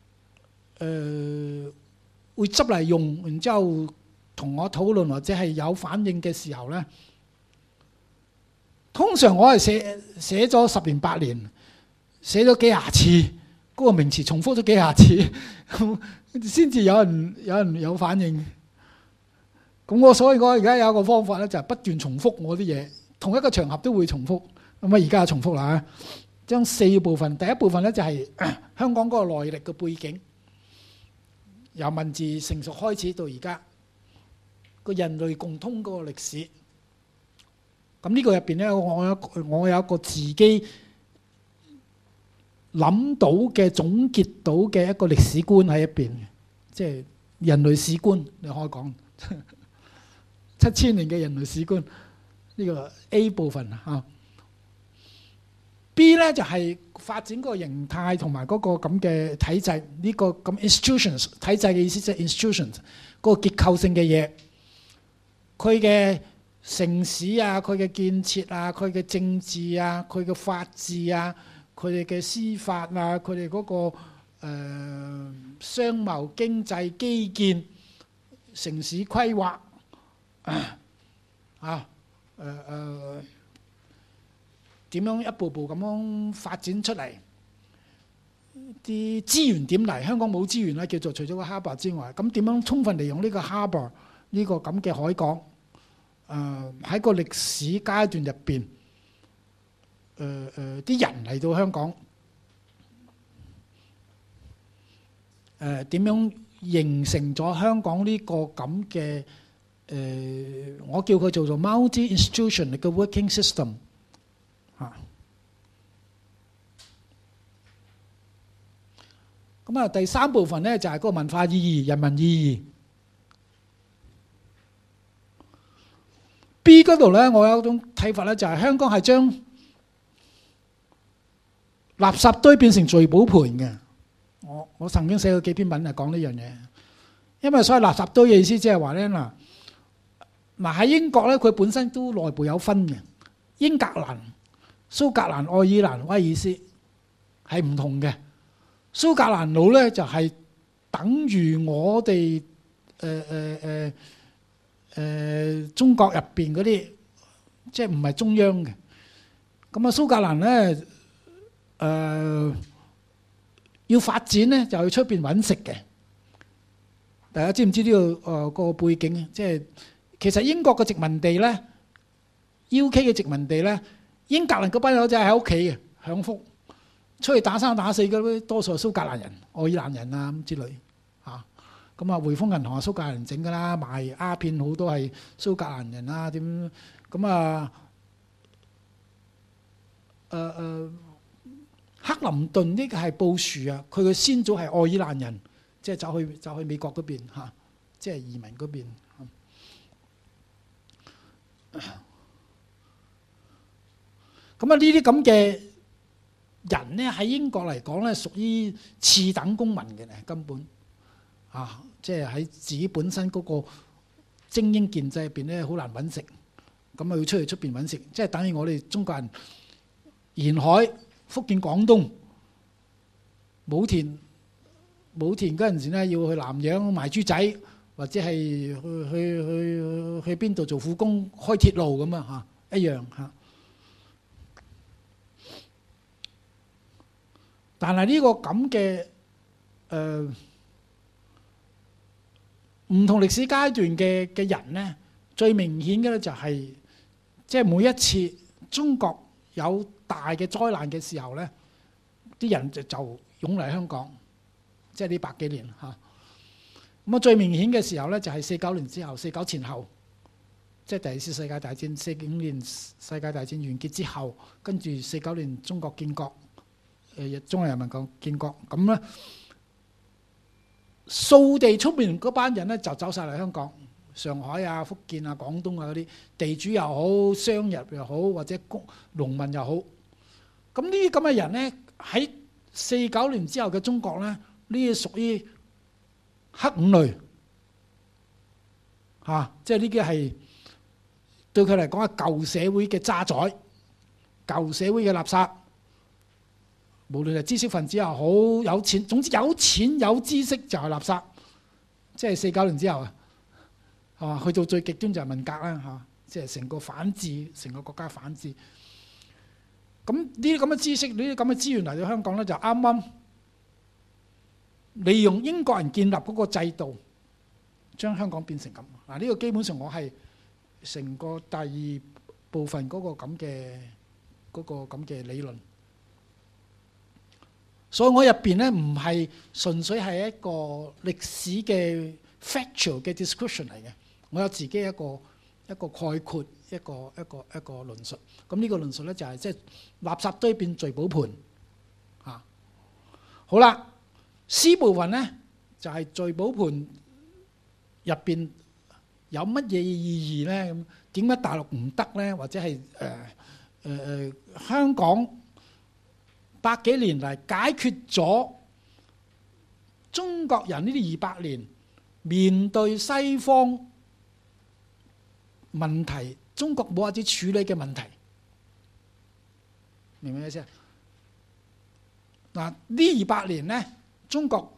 誒會執嚟用，然之後同我討論或者係有反應嘅時候咧，通常我係寫寫咗十年八年，寫咗幾廿次，嗰個名詞重複咗幾廿次，先至有人有人有反應。咁我所以我而家有一個方法咧，就係不斷重複我啲嘢，同一個場合都會重複。咁啊，而家重複啦嚇，將四部分，第一部分咧就係香港嗰個內歷嘅背景，由文字成熟開始到而家個人類共通嗰個歷史。咁呢個入邊咧，我有我有一個自己諗到嘅總結到嘅一個歷史觀喺一邊，即係人類史觀，你可以講。七千年嘅人類史觀，呢個 A 部分啊。B 咧就係發展嗰個形態同埋嗰個咁嘅體制，呢個咁 institutions 體制嘅意思即係 institutions 嗰個結構性嘅嘢，佢嘅城市啊，佢嘅建設啊，佢嘅政治啊，佢嘅法治啊，佢哋嘅司法啊，佢哋嗰個誒商貿經濟基建、城市規劃。啊，誒誒點樣一步步咁樣發展出嚟？啲資源點嚟？香港冇資源啦，叫做除咗個 harbour 之外，咁點樣充分利用呢個 harbour 呢個咁嘅海港？誒、呃、喺個歷史階段入邊，誒誒啲人嚟到香港，誒、呃、點樣形成咗香港呢個咁嘅？誒、呃，我叫佢做做 multi-institution 嘅 working system 嚇。咁啊，第三部分咧就係、是、嗰個文化意義、人文意義。B 嗰度咧，我有一種睇法咧，就係、是、香港係將垃圾堆變成聚寶盆嘅。我我曾經寫過幾篇文係講呢樣嘢，因為所謂垃圾堆嘅意思即係話咧嗱。嗱喺英國咧，佢本身都內部有分嘅，英格蘭、蘇格蘭、愛爾蘭、威爾斯係唔同嘅。蘇格蘭佬咧就係等於我哋誒誒誒誒中國入邊嗰啲，即係唔係中央嘅。咁啊，蘇格蘭咧誒要發展咧，就去出邊揾食嘅。大家知唔知呢個誒個背景啊？即係。其實英國嘅殖民地咧 ，U K 嘅殖民地咧，英格蘭嗰班友仔喺屋企嘅享福，出去打生打死嗰啲多數係蘇格蘭人、愛爾蘭人啊咁之類嚇。咁啊，匯豐銀行係蘇格蘭人整㗎啦，賣鴉片好多係蘇格蘭人啊點咁啊？誒誒，克林頓呢個係布殊啊，佢嘅先祖係愛爾蘭人，即係走去走去美國嗰邊嚇，即係移民嗰邊。咁啊，呢啲咁嘅人咧喺英國嚟講咧，屬於次等公民嘅咧，根本啊，即係喺自己本身嗰個精英建制入邊咧，好難揾食，咁啊要出去出邊揾食，即係等於我哋中國人沿海、福建、廣東冇田冇田嗰陣時咧，要去南洋賣豬仔，或者係去去去去邊度做苦工、開鐵路咁啊嚇，一樣嚇。但係呢個咁嘅誒唔同歷史階段嘅嘅人咧，最明顯嘅咧就係即係每一次中國有大嘅災難嘅時候咧，啲人就就湧嚟香港，即係呢百幾年嚇。咁啊最明顯嘅時候咧就係四九年之後，四九前後，即係第二次世界大戰，四五年世界大戰完結之後，跟住四九年中國建國。誒中華人民共建國咁咧，掃地出面嗰班人咧就走晒嚟香港，上海啊、福建啊、廣東啊嗰啲地主又好、商人又好，或者工農民又好。咁呢啲咁嘅人咧喺四九年之後嘅中國咧，呢啲屬於黑五類嚇、啊，即係呢啲係對佢嚟講係舊社會嘅渣滓、舊社會嘅垃圾。無論係知識分子又好，有錢，總之有錢有知識就係垃圾。即係四九年之後啊，係嘛？去到最極端就係文革啦嚇，即係成個反智，成個國家反智。咁呢啲咁嘅知識，呢啲咁嘅資源嚟到香港咧，就啱啱利用英國人建立嗰個制度，將香港變成咁。嗱，呢個基本上我係成個第二部分嗰個咁嘅嗰個咁嘅理論。所以我入邊咧唔係純粹係一個歷史嘅 factual 嘅 description 嚟嘅，我有自己一個一個概括，一個一個一個論述。咁呢個論述咧就係即係垃圾堆變聚寶盆嚇。好啦 ，C 部分咧就係聚寶盆入邊有乜嘢意義咧？咁點解大陸唔得咧？或者係誒誒誒香港？百幾年嚟解決咗中國人呢啲二百年面對西方問題，中國冇法子處理嘅問題，明唔明意思啊？嗱，呢二百年咧，中國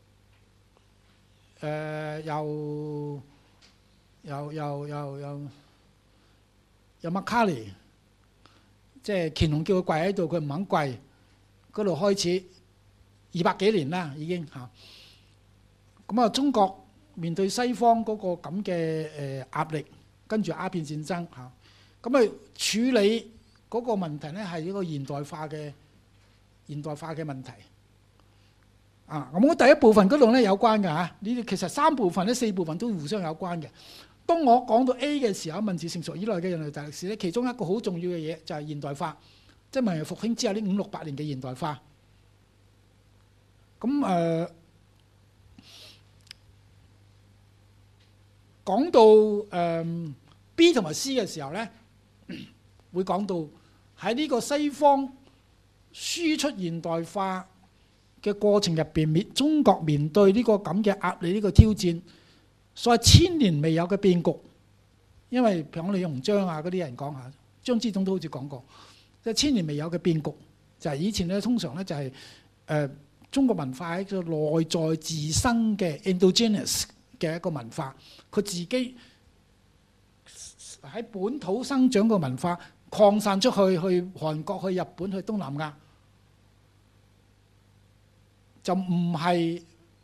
誒又又又又又又麥卡尼，即係乾隆叫佢跪喺度，佢唔肯跪。嗰度開始二百幾年啦，已經嚇。咁啊，中國面對西方嗰個咁嘅誒壓力，跟住鴉片戰爭嚇，咁啊處理嗰個問題咧係一個現代化嘅現代化嘅問題。啊，咁我第一部分嗰度咧有關嘅嚇，呢啲其實三部分咧四部分都互相有關嘅。當我講到 A 嘅時候，文字成熟以來嘅人類大歷史咧，其中一個好重要嘅嘢就係現代化。即係文藝復興之後呢五六百年嘅現代化，咁誒、呃、講到誒、呃、B 同埋 C 嘅時候咧，會講到喺呢個西方輸出現代化嘅過程入邊，面中國面對呢個咁嘅壓力、呢、呢個挑戰，所謂千年未有嘅變局。因為譬如我哋用張啊嗰啲人講下，張之洞都好似講過。即係千年未有嘅變局，就係、是、以前咧，通常咧就係、是、誒、呃、中國文化係一個內在自生嘅 endogenous 嘅一個文化，佢自己喺本土生長嘅文化擴散出去，去韓國、去日本、去東南亞，就唔係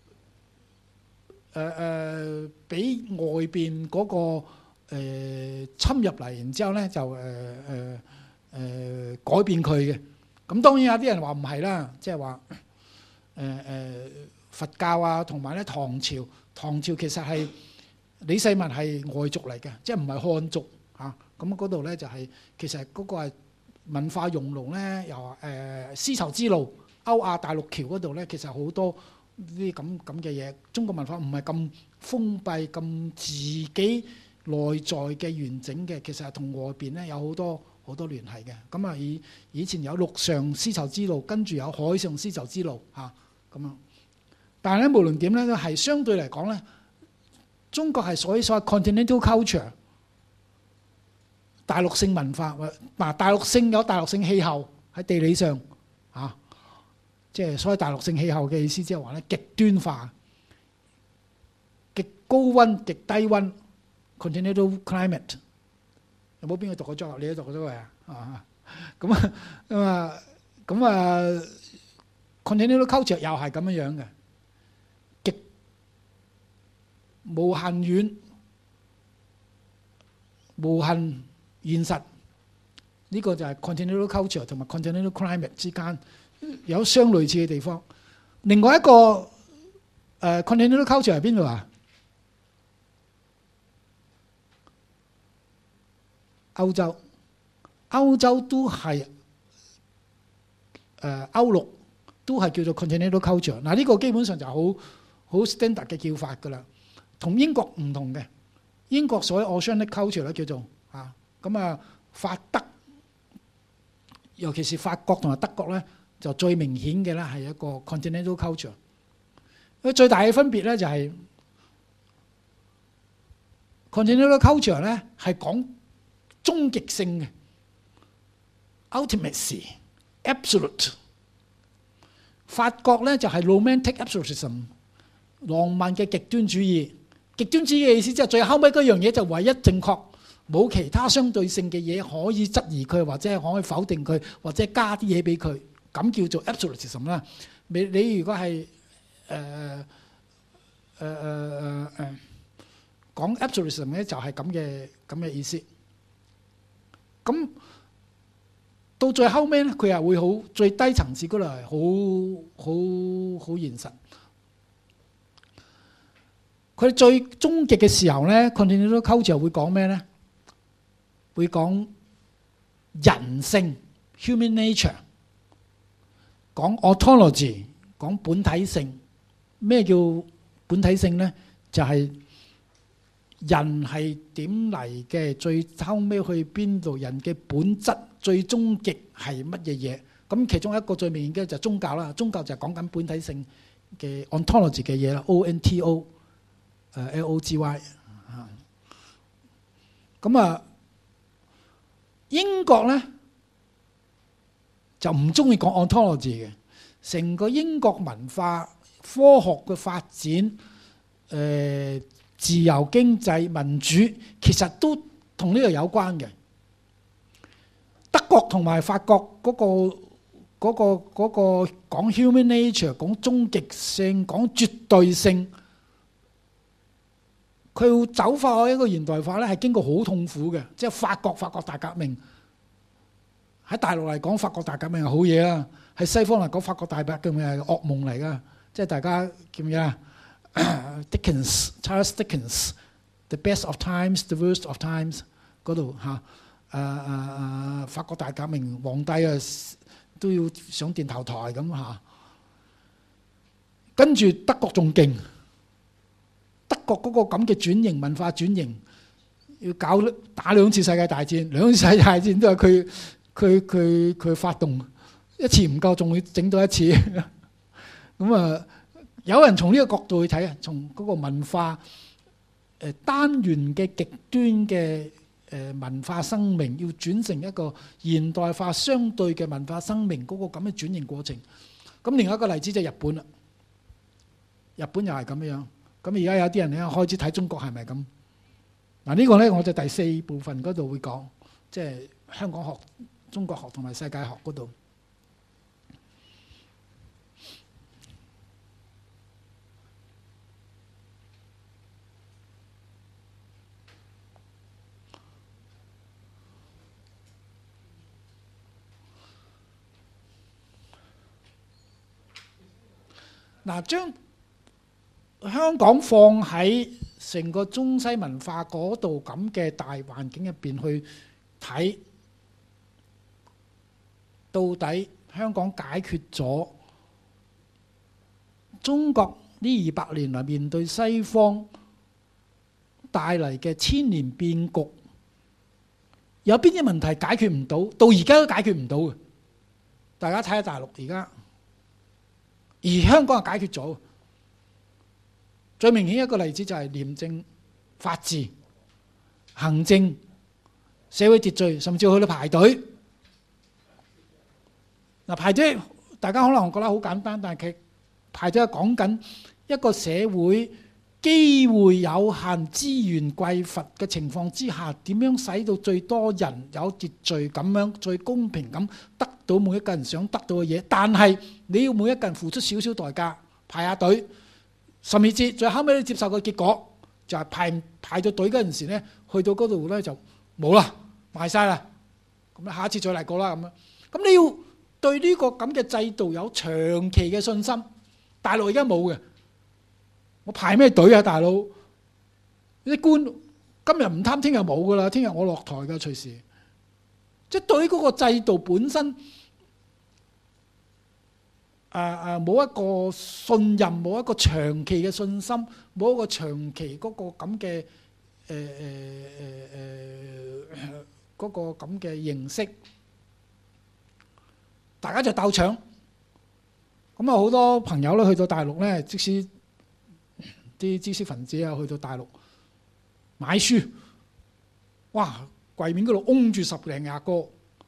誒誒俾外邊嗰、那個、呃、侵入嚟，然之後咧就誒誒。呃呃誒、呃、改變佢嘅，咁當然有啲人話唔係啦，即係話誒誒佛教啊，同埋咧唐朝，唐朝其實係李世民係外族嚟嘅，即係唔係漢族嚇。咁嗰度咧就係、是、其實嗰個係文化熔爐咧，由誒、呃、絲綢之路、歐亞大陸橋嗰度咧，其實好多呢啲咁咁嘅嘢。中國文化唔係咁封閉、咁自己內在嘅完整嘅，其實係同外邊咧有好多好多聯繫嘅。咁啊，以以前有陸上絲綢之路，跟住有海上絲綢之路嚇咁樣。但係咧，無論點咧，都係相對嚟講咧，中國係所謂所謂 continental culture 大陸性文化，嗱大陸性有大陸性氣候喺地理上嚇，即係所謂大陸性氣候嘅意思，即係話咧極端化、極高溫、極低溫 continental climate。有冇邊個讀過中學？你都讀過咗佢啊？啊咁啊咁啊咁啊 continental culture 又係咁樣樣嘅。無限遠、無限現實，呢、這個就係 continental culture 同埋 continental climate 之間有相類似嘅地方。另外一個誒、呃、continental culture 係邊度啊？歐洲，歐洲都係誒、呃、歐陸都係叫做 continental culture。嗱，呢個基本上就好好 standard 嘅叫法㗎啦。同英國唔同嘅，英國所謂 oceanic culture 咧叫做嚇，咁啊法德，尤其是法國同埋德國咧，就最明顯嘅咧係一個 continental culture。佢最大嘅分別咧就係 continental culture 咧係講終極性嘅 ultimacy、absolute。法國咧就係 romantic absolutism， 浪漫嘅極端主義。極端主義嘅意思即係最後尾嗰樣嘢就唯一正確，冇其他相對性嘅嘢可以質疑佢，或者可以否定佢，或者加啲嘢俾佢，咁叫做 absolutism 啦。你你如果係誒誒誒誒誒講 absolutism 咧，就係咁嘅咁嘅意思。咁到最後尾咧，佢又會好最低層次嗰度係好好好現實。佢最終極嘅時候咧 ，continental culture 會講咩咧？會講人性 （human nature），講 ontology， 講本體性。咩叫本體性咧？就係、是、人係點嚟嘅，最後尾去邊度？人嘅本質最終極係乜嘢嘢？咁其中一個最明顯嘅就係宗教啦。宗教就係講緊本體性嘅 ontology 嘅嘢啦 ，O N T O。誒 L O G Y 嚇，咁啊英國咧就唔中意講 ontology 嘅，成個英國文化、科學嘅發展、誒、呃、自由經濟、民主，其實都同呢個有關嘅。德國同埋法國嗰、嗰個嗰、嗰個嗰、嗰個講 human nature， 講終極性，講絕對性。佢要走化一個現代化咧，係經過好痛苦嘅。即係法國法國大革命，喺大陸嚟講，法國大革命係好嘢啦；喺西方嚟講，法國大革命係噩夢嚟噶。即係大家叫咩啊 ？Dickens Charles Dickens，The Best of Times，The Worst of Times 嗰度嚇。誒誒誒，法國大革命，皇帝啊都要上斷頭台咁嚇。跟住德國仲勁。德國嗰個咁嘅轉型文化轉型，要搞打兩次世界大戰，兩次世界大戰都係佢佢佢佢發動，一次唔夠仲會整到一次。咁啊，有人從呢個角度去睇啊，從嗰個文化誒單元嘅極端嘅誒文化生命，要轉成一個現代化相對嘅文化生命嗰個咁嘅轉型過程。咁另外一個例子就係日本啦，日本又係咁樣。咁而家有啲人咧開始睇中國係咪咁？嗱呢個咧我就第四部分嗰度會講，即係香港學、中國學同埋世界學嗰度。嗱，將香港放喺成個中西文化嗰度咁嘅大環境入邊去睇，到底香港解決咗中國呢二百年嚟面對西方帶嚟嘅千年變局， 有邊啲問題解決唔到，到而家都解決唔到嘅。大家睇下大陸而家，而香港係解決咗。最明顯一個例子就係廉政、法治、行政、社會秩序，甚至去到排隊。嗱，排隊大家可能覺得好簡單，但係其排隊係講緊一個社會機會有限、資源匱乏嘅情況之下，點樣使到最多人有秩序咁樣、最公平咁得到每一個人想得到嘅嘢。但係你要每一個人付出少少代價，排下隊，甚至最後尾你接受嘅結果就係排排咗隊嗰陣時咧，去到嗰度咧就冇啦，賣晒啦。咁下一次再嚟過啦咁樣。咁你要對呢個咁嘅制度有長期嘅信心。大陸而家冇嘅，我排咩隊啊？大佬啲官今日唔貪，聽日冇噶啦，聽日我落台噶隨時。即係對嗰個制度本身，誒誒冇一個信任，冇一個長期嘅信心，冇一個長期嗰個咁嘅誒誒誒誒嗰個咁嘅認識，大家就鬥搶。咁啊，好多朋友咧去到大陸咧，即使啲知識分子啊去到大陸買書，哇！櫃面嗰度擁住十零廿個。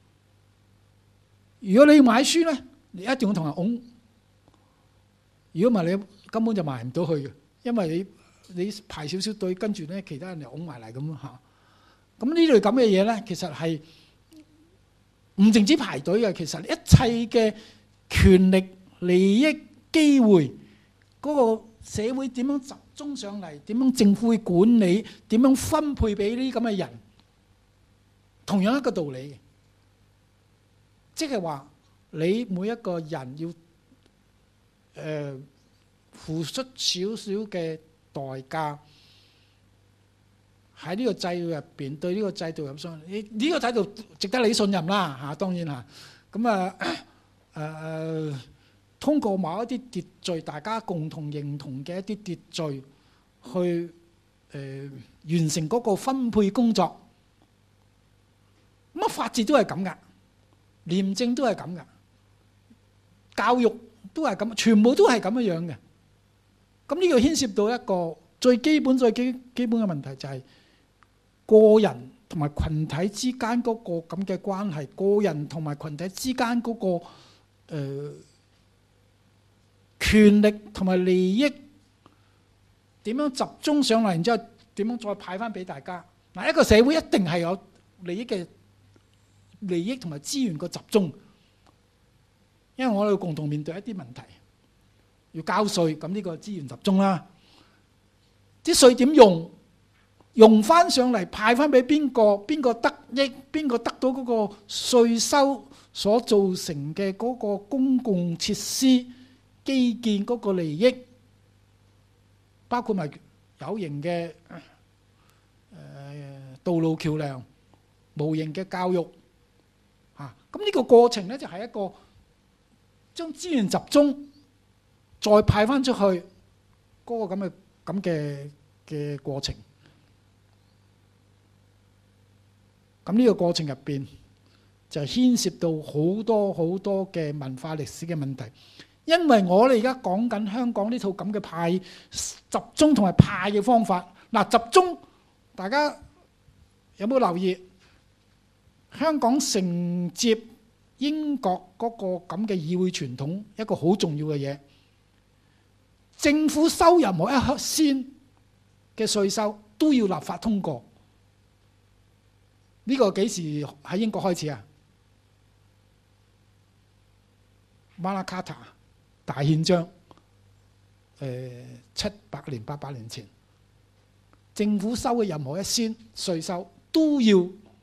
如果你要買書咧，你一定要同人擁。如果唔係，你根本就買唔到去嘅，因為你你排少少隊，跟住咧其他人就擁埋嚟咁咯嚇。咁呢類咁嘅嘢咧，其實係唔淨止排隊嘅，其實一切嘅權力、利益、機會，嗰個社會點樣集中上嚟，點樣政府去管理，點樣分配俾呢啲咁嘅人，同樣一個道理嘅，即係話你每一個人要誒、呃、付出少少嘅代價喺呢個制度入邊，對呢個制度有信，呢、這、呢個制度值得你信任啦嚇，當然嚇，咁啊誒誒。通過某一啲秩序，大家共同認同嘅一啲秩序，去誒、呃、完成嗰個分配工作。咁啊，法治都係咁噶，廉政都係咁噶，教育都係咁，全部都係咁樣樣嘅。咁呢個牽涉到一個最基本、最基基本嘅問題，就係個人同埋群體之間嗰個咁嘅關係，個人同埋群體之間嗰、嗰個、呃權力同埋利益點樣集中上嚟，然之後點樣再派翻俾大家？嗱，一個社會一定係有利益嘅利益同埋資源嘅集中，因為我哋要共同面對一啲問題，要交稅，咁呢個資源集中啦。啲稅點用？用翻上嚟派翻俾邊個？邊個得益？邊個得到嗰個稅收所造成嘅嗰個公共設施？基建嗰個利益，包括埋有形嘅誒、呃、道路橋梁、無形嘅教育嚇。咁呢個過程咧就係一個將資源集中，再派翻出去嗰、嗰個咁嘅咁嘅嘅過程。咁呢個過程入邊就牽涉到好多好多嘅文化歷史嘅問題。因為我哋而家講緊香港呢套咁嘅派集中同埋派嘅方法，嗱，集中大家有冇留意？香港承接英國嗰個咁嘅議會傳統，一個好重要嘅嘢，政府收任何一仙嘅稅收都要立法通過。呢個幾時喺英國開始啊？馬拉卡塔大憲章，誒、呃、七百年八百年前，政府收嘅任何一仙稅收都要。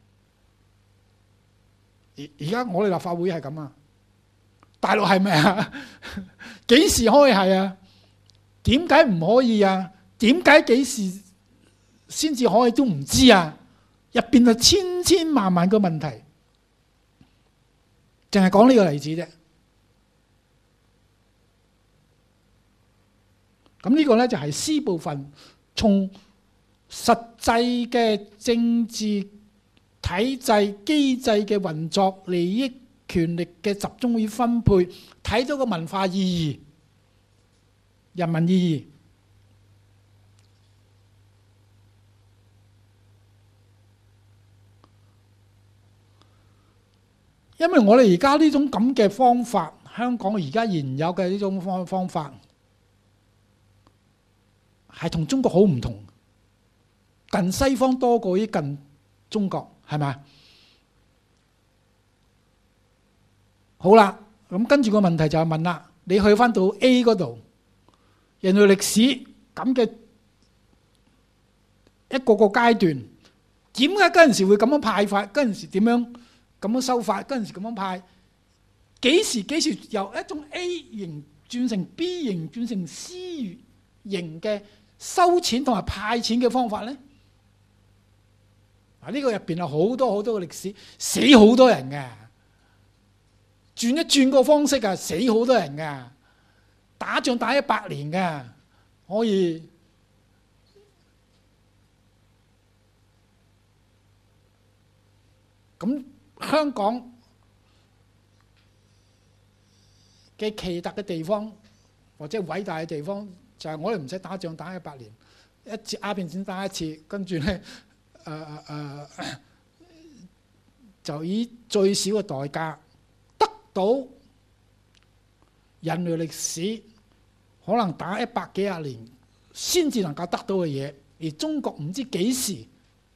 而而家我哋立法會係咁啊，大陸係咪啊？幾時開係啊？點解唔可以啊？點解幾時先至可以都唔知啊？入邊係千千萬萬個問題，淨係講呢個例子啫。咁呢個咧就係 C 部分，從實際嘅政治體制機制嘅運作、利益權力嘅集中與分配，睇到個文化意義、人民意義。因為我哋而家呢種咁嘅方法，香港而家現有嘅呢種方方法，係同中國好唔同，近西方多過於近中國，係咪？好啦，咁跟住個問題就係問啦，你去翻到 A 嗰度，人類歷史咁嘅一個個階段，點解嗰陣時會咁樣派法？嗰陣時點樣咁樣收法？嗰陣時咁樣派？幾時幾時由一種 A 型轉成 B 型轉成 C 型嘅收錢同埋派錢嘅方法咧？啊！呢個入邊有好多好多嘅歷史，死好多人嘅，轉一轉個方式啊，死好多人嘅，打仗打一百年嘅，可以。咁香港嘅奇特嘅地方，或者偉大嘅地方，就係我哋唔使打仗打一百年，一次鴉片戰打一次，跟住咧。誒誒誒，就以最少嘅代價得到人類歷史可能打一百幾廿年先至能夠得到嘅嘢，而中國唔知幾時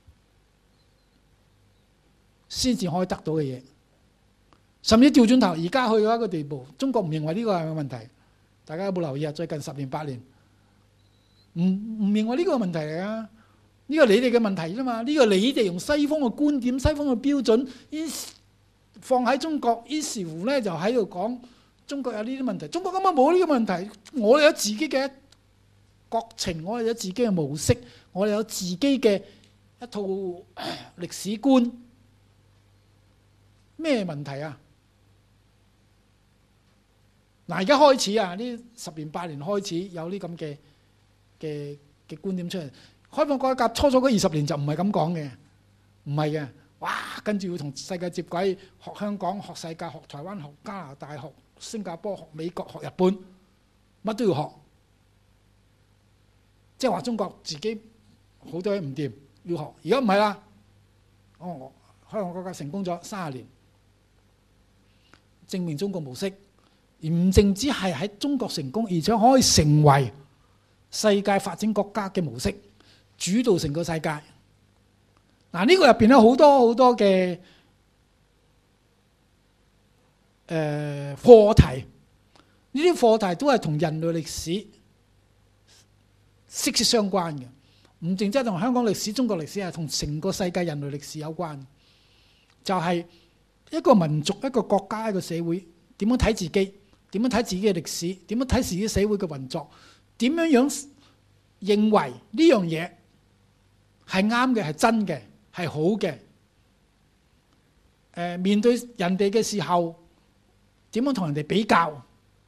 先至可以得到嘅嘢，甚至調轉頭，而家去到一個地步，中國唔認為呢個係個問題。大家有冇留意啊？最近十年八年，唔唔認為呢個係問題嚟啊！呢個你哋嘅問題啫嘛，呢個你哋用西方嘅觀點、西方嘅標準，於放喺中國，於是乎咧就喺度講中國有呢啲問題。中國根本冇呢個問題，我哋有自己嘅國情，我哋有自己嘅模式，我哋有自己嘅一套歷史觀。咩問題啊？嗱，而家開始啊，呢十年八年開始有呢咁嘅嘅嘅觀點出嚟。開放改革初初嗰二十年就唔係咁講嘅，唔係嘅，哇！跟住要同世界接軌，學香港、學世界、學台灣、學加拿大、學新加坡、學美國、學日本，乜都要學。即係話中國自己好多嘢唔掂，要學。而家唔係啦，哦，開放改革成功咗三十年，證明中國模式，而唔淨止係喺中國成功，而且可以成為世界發展國家嘅模式。主導成個世界。嗱，呢個入邊有好多好多嘅誒課題，呢啲課題都係同人類歷史息息相關嘅，唔淨止同香港歷史、中國歷史，係同成個世界人類歷史有關。就係一個民族、一個國家、一個社會點樣睇自己，點樣睇自己嘅歷史，點樣睇自己社會嘅運作，點樣樣認為呢樣嘢係啱嘅，係真嘅，係好嘅。誒，面對人哋嘅時候，點樣同人哋比較？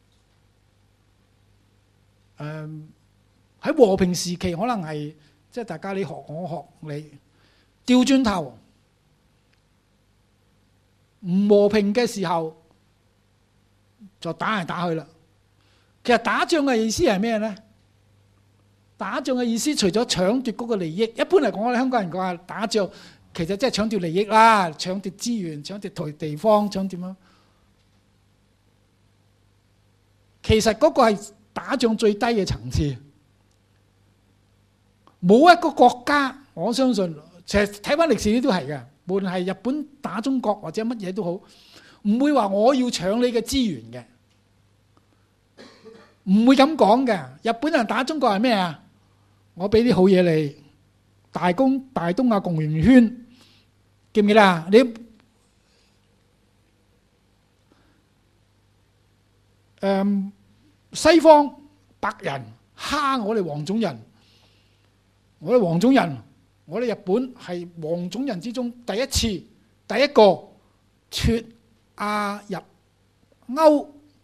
誒，喺和平時期可能係即係大家你學我學你，調轉頭唔和平嘅時候就打嚟打去啦。其實打仗嘅意思係咩呢？打仗嘅意思除咗搶奪嗰個利益，一般嚟講，我哋香港人講話打仗，其實即係搶奪利益啦，搶奪資源，搶奪台地方，搶點樣？其實嗰個係打仗最低嘅層次。冇一個國家，我相信，其實睇翻歷史都係嘅，無論係日本打中國或者乜嘢都好，唔會話我要搶你嘅資源嘅，唔會咁講嘅。日本人打中國係咩啊？我俾啲好嘢你，大公大東亞共榮圈，記唔記得啊？你誒西方白人蝦我哋黃種人，我哋黃種人，我哋日本係黃種人之中第一次第一個脫亞入歐，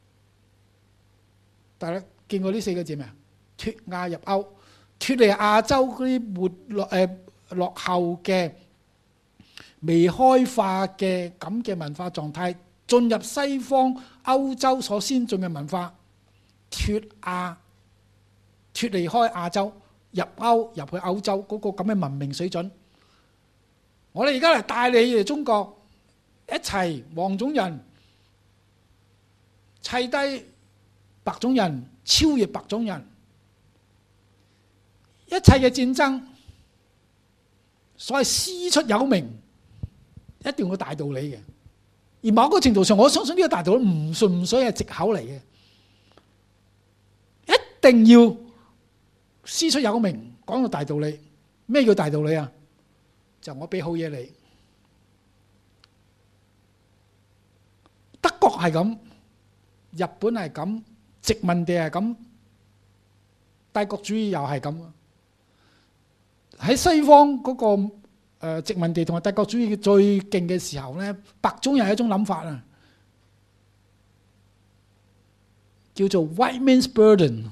大家見過呢四個字未啊？脫亞入歐。脫離亞洲嗰啲沒落誒落後嘅未開化嘅咁嘅文化狀態，進入西方歐洲所先進嘅文化，脱亞脱離開亞洲，入歐入去歐洲嗰個咁嘅文明水準。我哋而家嚟帶你哋中國一齊黃種人砌低白種人，超越白種人，一切嘅戰爭，所謂師出有名，一定有大道理嘅。而某個程度上，我相信呢個大道理唔純粹係藉口嚟嘅，一定要師出有名，講到大道理。咩叫大道理啊？就我俾好嘢你。德國係咁，日本係咁，殖民地係咁，帝國主義又係咁。喺西方嗰個誒殖民地同埋帝國主義最勁嘅時候咧，白種人係一種諗法啊，叫做 white man's burden，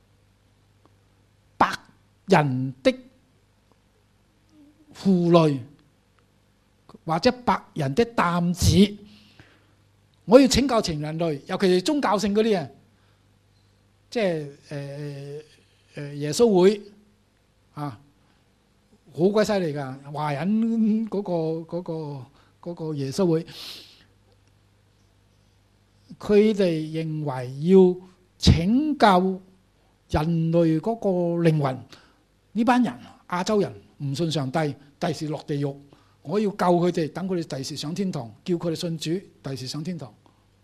白人的負累或者白人的擔子。我要拯救全人類，尤其是宗教性嗰啲啊，即係誒誒耶穌會啊，好鬼犀利㗎！華人嗰個嗰個嗰個耶穌會，佢哋認為要拯救人類嗰個靈魂，呢班人亞洲人唔信上帝，第時落地獄。我要救佢哋，等佢哋第時上天堂，叫佢哋信主，第時上天堂。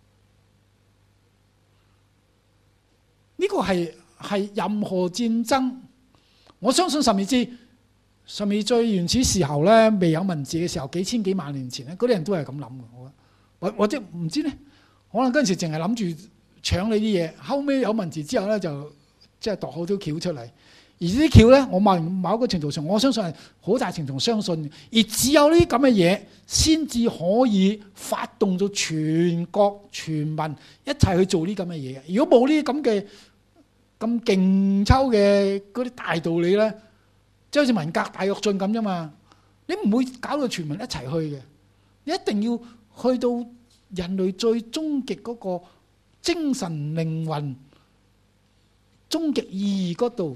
呢個係係任何戰爭，我相信甚至甚至最原始時候咧，未有文字嘅時候，幾千幾萬年前咧，嗰啲人都係咁諗嘅。我或或者唔知咧，可能嗰陣時淨係諗住搶你啲嘢，後尾有文字之後咧，就即係度好多橋出嚟。而呢啲橋咧，我某某一個程度上，我相信係好大程度相信，而只有呢啲咁嘅嘢，先至可以發動到全國全民一齊去做呢咁嘅嘢。如果冇呢啲咁嘅咁勁抽嘅嗰啲大道理咧，即係好似文革大躍進咁啫嘛，你唔會搞到全民一齊去嘅，你一定要去到人類最終極嗰個精神靈魂、終極意義嗰度。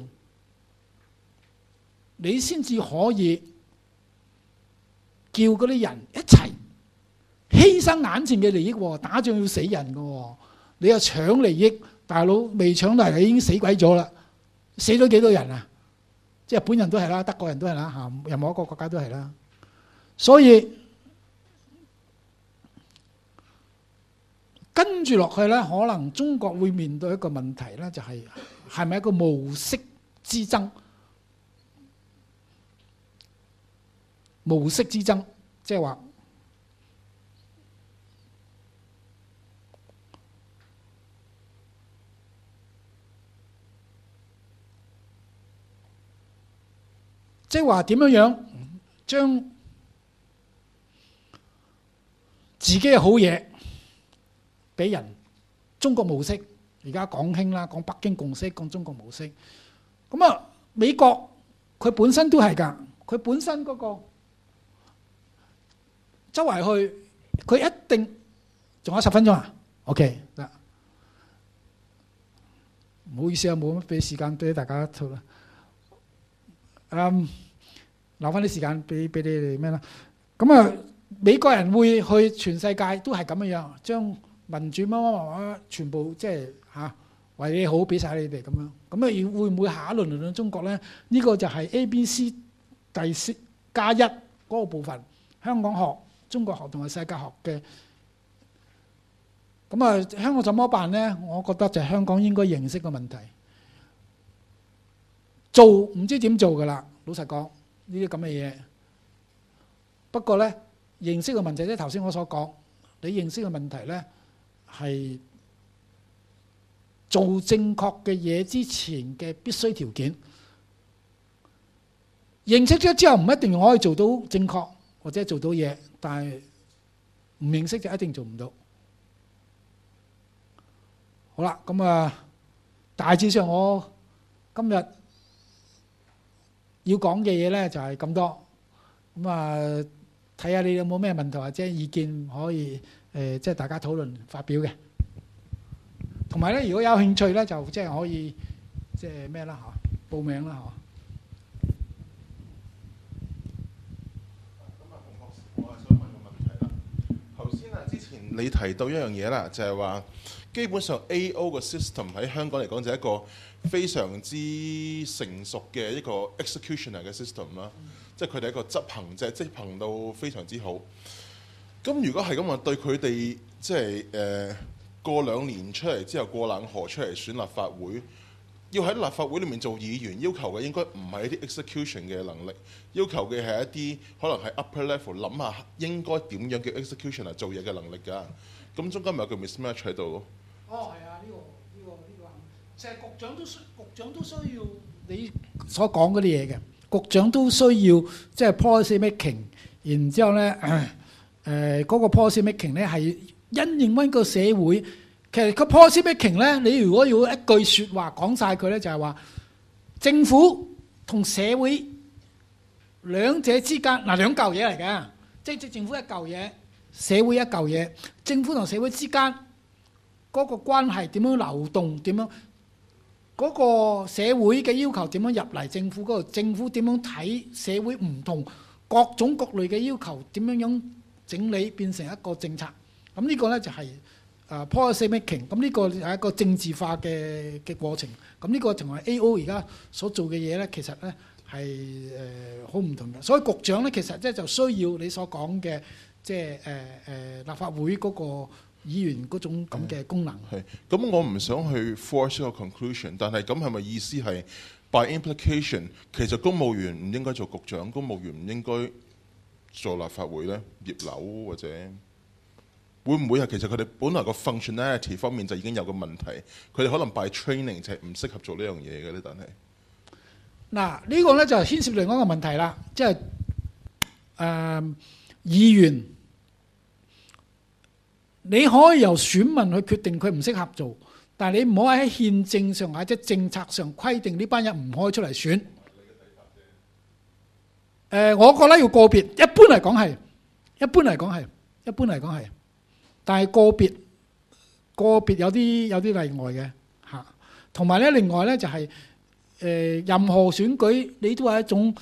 你先至可以叫嗰啲人一齊犧牲眼前嘅利益喎，打仗要死人嘅喎，你又搶利益，大佬未搶到嚟已經死鬼咗啦，死咗幾多人啊？即係日本人都係啦，德國人都係啦，嚇，任何一個國家都係啦。所以跟住落去咧，可能中國會面對一個問題咧，就係係咪一個模式之爭？模式之爭，即係話即係話點樣樣將自己嘅好嘢俾人。中國模式而家講興啦，講北京共識，講中國模式。咁啊，美國佢本身都係㗎，佢本身嗰個。周圍去，佢一定仲有十分鐘啊 ？OK 嗱，唔好意思啊，冇乜俾時間俾大家討論。嗯，留翻啲時間俾俾你哋咩啦？咁啊，美國人會去全世界都係咁樣樣，將民主乜乜乜乜全部即係嚇為你好，俾晒你哋咁樣。咁啊，會唔會下一輪輪到中國咧？呢個就係 A B C 第四加一嗰個部分，香港學。中國學同埋世界學嘅，咁啊香港怎麼辦呢？我覺得就係香港應該認識個問題，做唔知點做噶啦。老實講呢啲咁嘅嘢，不過呢，認識個問題即係頭先我所講，你認識個問題呢係做正確嘅嘢之前嘅必須條件。認識咗之後唔一定可以做到正確。或者做到嘢，但係唔認識就一定做唔到。好啦，咁啊，大致上我今日要講嘅嘢咧就係咁多。咁啊， 睇下你有冇咩問題或者意見可以誒、呃，即係大家討論發表嘅。同埋咧，如果有興趣咧，就即係可以即係咩啦嚇，報名啦嚇。 咁啊，洪學士，我係想問個問題啦。頭先啊，之前你提到一樣嘢啦，就係話基本上 A O 個 system 喺香港嚟講就係一個非常之成熟嘅一個 executioner 嘅 system 啦，即係佢哋一個執行者，執行到非常之好。咁如果係咁話，對佢哋即係誒、呃、過兩年出嚟之後過冷河出嚟選立法會，要喺立法會裏面做議員，要求嘅應該唔係一啲 execution 嘅能力，要求嘅係一啲可能係 upper level 諗下應該點樣叫 executioner 做嘢嘅能力㗎。咁中間咪有個 mismatch 喺度咯。 哦，係啊，呢、這個呢、這個呢、這個，成日局長都需局長都需要你所講嗰啲嘢嘅，局長都需要即係 policy making，然之後咧誒嗰個 policy making 咧係因應翻個社會。其實個 policy making 咧，你如果要一句説話講晒佢咧，就係話政府同社會兩者之間嗱兩嚿嘢嚟嘅，即係政府一嚿嘢，社會一嚿嘢，政府同社會之間嗰個關係點樣流動，點樣嗰個社會嘅要求點樣入嚟政府嗰度，政府點樣睇社會唔同各種各類嘅要求，點樣樣整理變成一個政策。咁呢個咧就係誒 policy making。咁呢個係一個政治化嘅嘅過程。咁呢個同埋 A O 而家所做嘅嘢咧，其實咧係誒好唔同嘅。所以局長咧其實即係就需要你所講嘅，即係誒誒立法會嗰個議員嗰種咁嘅功能。 係，咁我唔想去 force 個 conclusion，但係咁係咪意思係 by implication，其實公務員唔應該做局長，公務員唔應該做立法會咧？葉劉或者會唔會係其實佢哋本來個 functionality 方面就已經有個問題，佢哋可能 by training 就係唔適合做呢樣嘢嘅咧？但係嗱呢個咧就牽涉另外一個問題啦，即係誒議員。你可以由選民去決定佢唔適合做，但係你唔好喺憲政上或者政策上規定呢班人唔可以出嚟選。誒、呃，我覺得要個別，一般嚟講係，一般嚟講係，一般嚟講係，但係個別個別有啲有啲例外嘅嚇。同埋咧，另外咧就係、是、誒、呃、任何選舉你都係一種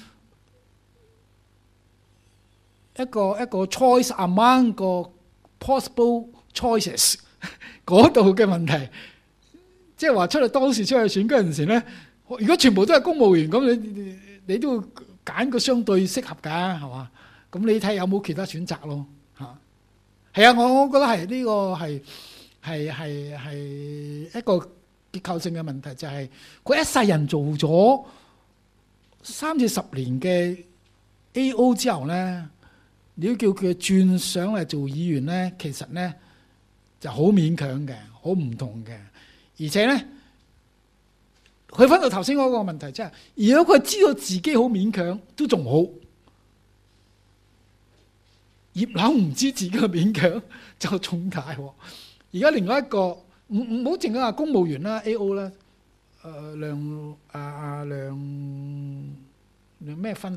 一個一個 choice among 個 possible choices 嗰度嘅問題，即係話出嚟當時出去選嗰陣時咧，如果全部都係公務員咁，你你都會揀個相對適合㗎，係嘛？咁你睇有冇其他選擇咯嚇？係啊，我我覺得係呢個係係係係一個結構性嘅問題，就係佢一世人做咗三至十年嘅 A O 之後咧。你要叫佢轉上嚟做議員咧，其實咧就好勉強嘅，好唔同嘅。而且咧，佢翻到頭先嗰個問題，即係如果佢知道自己好勉強，都仲好。葉劉唔知自己嘅勉強就重大喎。而家另外一個唔唔好淨係話公務員啦 ，A O 啦，誒梁啊啊梁梁咩分啊？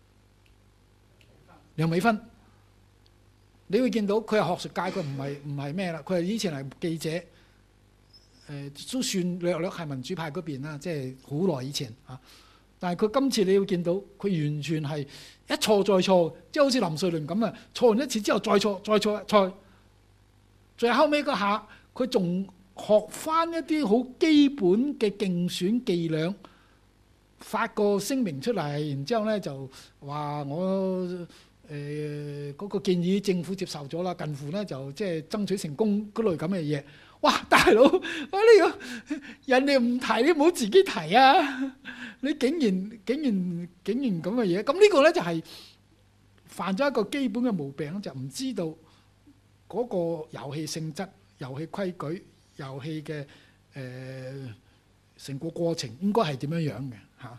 梁美芬，你會見到佢係學術界，佢唔係唔係咩啦？佢係以前係記者，誒、呃、都算略略係民主派嗰邊啦，即係好耐以前嚇、啊。但係佢今次你會見到，佢完全係一錯再錯，即係好似林瑞麟咁啊！錯完一次之後再錯，再錯，再最後尾嗰下，佢仲學翻一啲好基本嘅競選伎倆，發個聲明出嚟，然之後咧就話我。誒嗰、呃那個建議政府接受咗啦，近乎咧就即係爭取成功嗰類咁嘅嘢。哇，大佬，啊呢個人哋唔提，你唔好自己提啊！你竟然竟然竟然咁嘅嘢，咁呢個咧就係犯咗一個基本嘅毛病，就唔知道嗰個遊戲性質、遊戲規矩、遊戲嘅誒成個過程應該係點樣樣嘅嚇。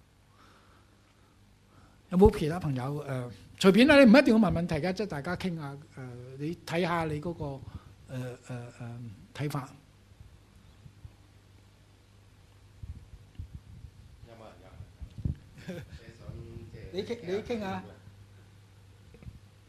有冇其他朋友誒？呃隨便啦，你唔一定要問問題㗎，即係大家傾下誒，你睇下你嗰個誒誒誒睇法。 有冇人有？你想即係你傾你傾下。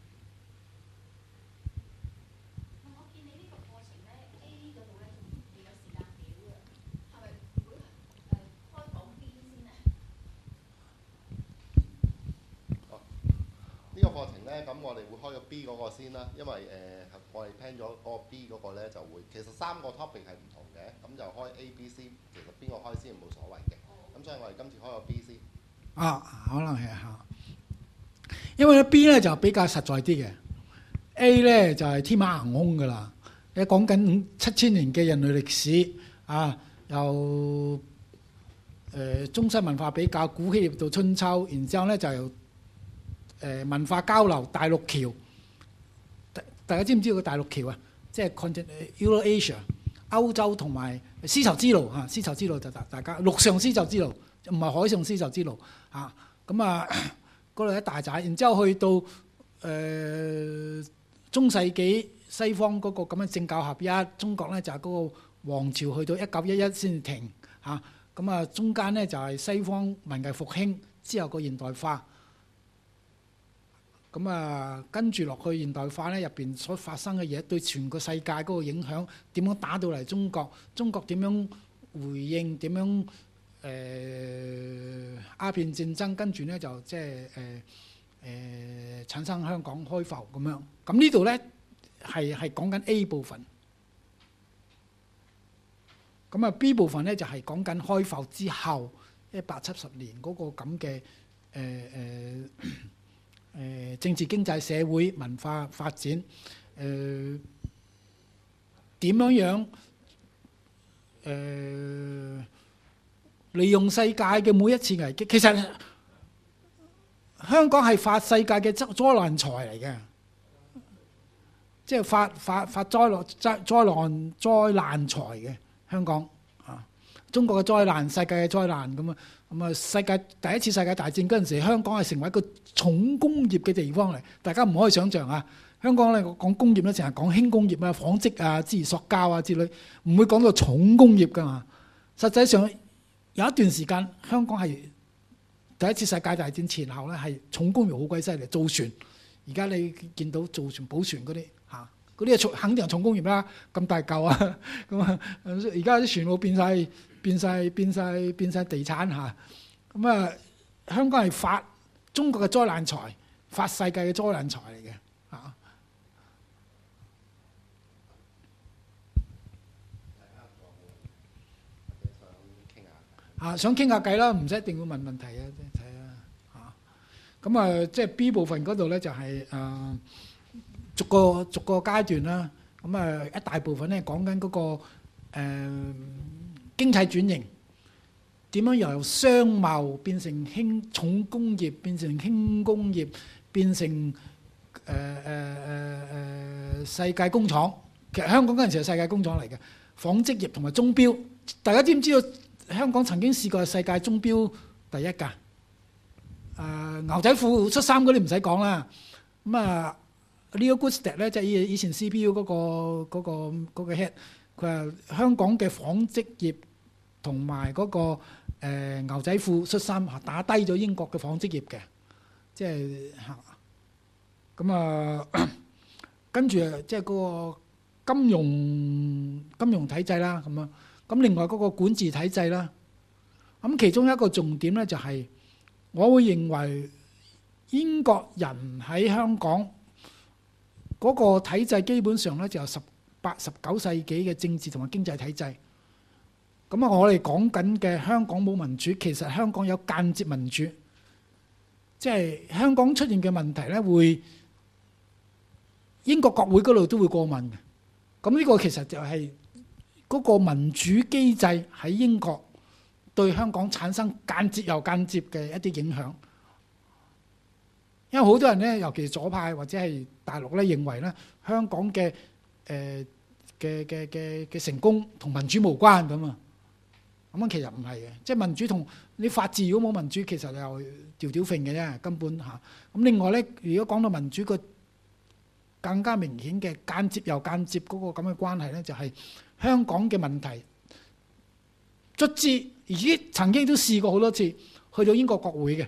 課程咧，咁我哋會開個 B 嗰個先啦，因為誒、呃、我哋 plan 咗嗰個 B 嗰個咧就會，其實三個 topic 係唔同嘅，咁就開 A、B、C，其實邊個開先冇所謂嘅，咁所以我哋今次開個 B 先。 啊，可能係嚇，因為咧 B 咧就比較實在啲嘅 ，A 咧就係、是、天馬行空噶啦，你講緊七千年嘅人類歷史啊，由誒、呃、中西文化比較，古希臘到春秋，然之後咧就由誒、呃、文化交流，大陸橋，大大家知唔知道個大陸橋啊？即係 Continent Eurasia， 歐洲同埋絲綢之路嚇，絲綢之路就大大家陸上絲綢之路。唔係海上絲綢之路嚇，咁啊嗰度一大寨，然之後去到誒、呃、中世紀西方嗰個咁嘅政教合一，中國咧就係、是、嗰個王朝去到一九一一先至停嚇，咁啊中間咧就係、是、西方文藝復興之後個現代化，咁啊跟住落去現代化咧入邊所發生嘅嘢對全個世界嗰個影響點樣打到嚟中國，中國點樣回應，點樣？誒、呃、鴉片戰爭跟住咧就即係誒誒產生香港開埠咁樣，咁呢度咧係係講緊 A 部分，咁啊 B 部分咧就係講緊開埠之後一百七十年嗰個咁嘅誒誒誒政治經濟社會文化發展，誒、呃、點樣樣誒？呃利用世界嘅每一次危機，其實香港係發世界嘅災災難財嚟嘅，即係發發發災落災災難災難財嘅香港啊！中國嘅災難，世界嘅災難咁啊！咁啊，世界第一次世界大戰嗰陣時，香港係成為一個重工業嘅地方嚟，大家唔可以想像啊！香港咧講工業咧，成日講輕工業啊、紡織啊、之如塑膠啊之類，唔會講到重工業㗎嘛。實際上，有一段時間，香港係第一次世界大戰前後咧，係重工業好鬼犀利，造船。而家你見到造船、寶船嗰啲嚇，嗰啲係重肯定係重工業啦，咁大嚿啊，咁啊，而家啲船路變晒、變晒、變晒、變晒地產嚇。咁啊，香港係發中國嘅災難財，發世界嘅災難財嚟嘅嚇。啊，想傾下偈啦，唔使一定要問問題啊，睇下嚇。咁啊，即係 B 部分嗰度咧，就係誒逐個逐個階段啦。咁啊，一大部分咧講緊嗰個誒經濟轉型，點樣由商貿變成輕重工業，變成輕工業，變成誒誒誒誒世界工廠。其實香港嗰陣時係世界工廠嚟嘅，紡織業同埋鐘錶。大家知唔知道？香港曾經試過世界鐘錶第一㗎，誒、呃、牛仔褲恤衫嗰啲唔使講啦。咁啊 Leo Goodstead 咧，即係以前 C P U 嗰、嗰個嗰、嗰個嗰個 head，佢話香港嘅紡織業同埋嗰個、呃、牛仔褲恤衫打低咗英國嘅紡織業嘅，即係嚇。咁啊，跟住即係嗰個金融金融體制啦，咁啊。咁另外嗰個管治體制啦，咁其中一個重點咧就係，我會認為英國人喺香港嗰個體制基本上咧就係十八、十九世紀嘅政治同埋經濟體制。咁啊，我哋講緊嘅香港冇民主，其實香港有間接民主，即係香港出現嘅問題咧，會英國國會嗰度都會過問嘅。咁呢個其實就係嗰個民主機制喺英國對香港產生間接又間接嘅一啲影響，因為好多人咧，尤其是左派或者係大陸咧，認為咧香港嘅誒嘅嘅嘅嘅成功同民主無關咁啊。咁樣其實唔係嘅，即係民主同你法治如果冇民主，其實又調調揈嘅啫，根本嚇。咁另外咧，如果講到民主個更加明顯嘅間接又間接嗰個咁嘅關係咧，就係香港嘅問題，卒之而且曾經都試過好多次去到英國國會嘅。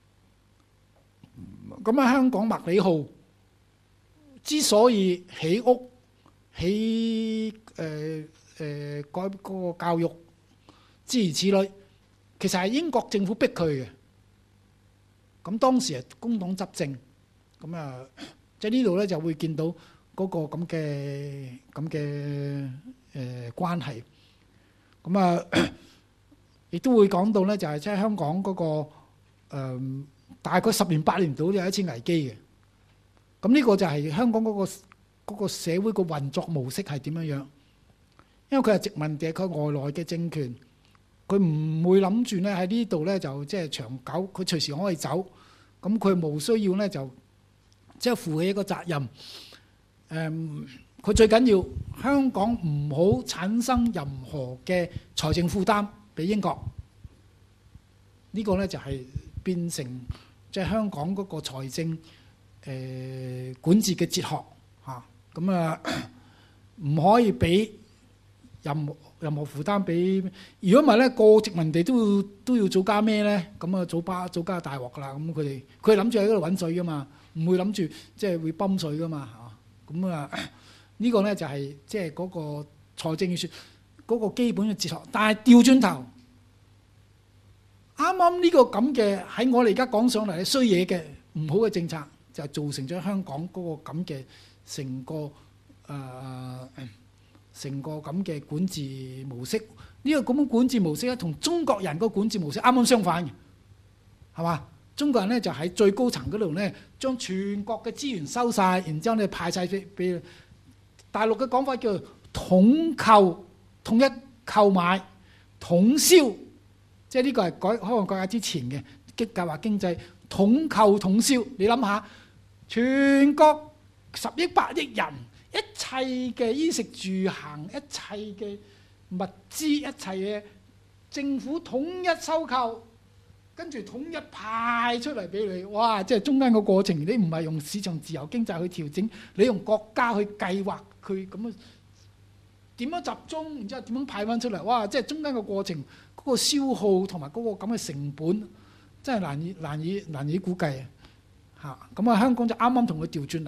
咁喺香港麥理浩之所以起屋、起誒誒改嗰個教育諸如此類，其實係英國政府逼佢嘅。咁當時係工黨執政， 咁啊，即係呢度咧就會見到嗰個咁嘅咁嘅誒關係。咁啊，亦都會講到咧，就係即係香港嗰個誒大概十年八年到有一次危機嘅。咁呢個就係香港嗰個嗰個社會個運作模式係點樣樣？因為佢係殖民地，佢外來嘅政權，佢唔會諗住咧喺呢度咧就即係長久，佢隨時可以走。咁佢冇需要咧就即係負起一個責任。誒，佢最緊要香港唔好產生任何嘅財政負擔俾英國。呢個咧就係變成即係香港嗰個財政誒管治嘅哲學嚇。咁啊，唔可以俾任何任何負擔俾。如果唔係咧，個殖民地都要都要早加咩咧？咁啊，早巴早加大鑊噶啦。咁佢哋佢諗住喺嗰度揾水噶嘛，唔會諗住即係會泵水噶嘛嚇。咁啊，呢個咧就係即係嗰個財政預算嗰個基本嘅哲學。但係調轉頭，啱啱呢個咁嘅喺我哋而家講上嚟嘅衰嘢嘅唔好嘅政策，就造成咗香港嗰個咁嘅成個誒。呃成個咁嘅管治模式，呢、這個咁嘅管治模式咧，同中國人個管治模式啱啱相反嘅，係嘛？中國人咧就喺最高層嗰度咧，將全國嘅資源收晒，然之後咧派晒俾俾大陸嘅講法叫統購、統一購買、統銷，即係呢個係改開放改革之前嘅計劃經濟統購統銷。你諗下，全國十億百億人。一切嘅衣食住行，一切嘅物資，一切嘅政府統一收購，跟住統一派出嚟俾你。哇！即係中間個過程，你唔係用市場自由經濟去調整，你用國家去計劃佢咁樣點樣集中，然之後點樣派翻出嚟。哇！即係中間個過程嗰個消耗同埋嗰個咁嘅成本，真係難以難以難以估計啊！嚇咁啊，香港就啱啱同佢調轉嚟。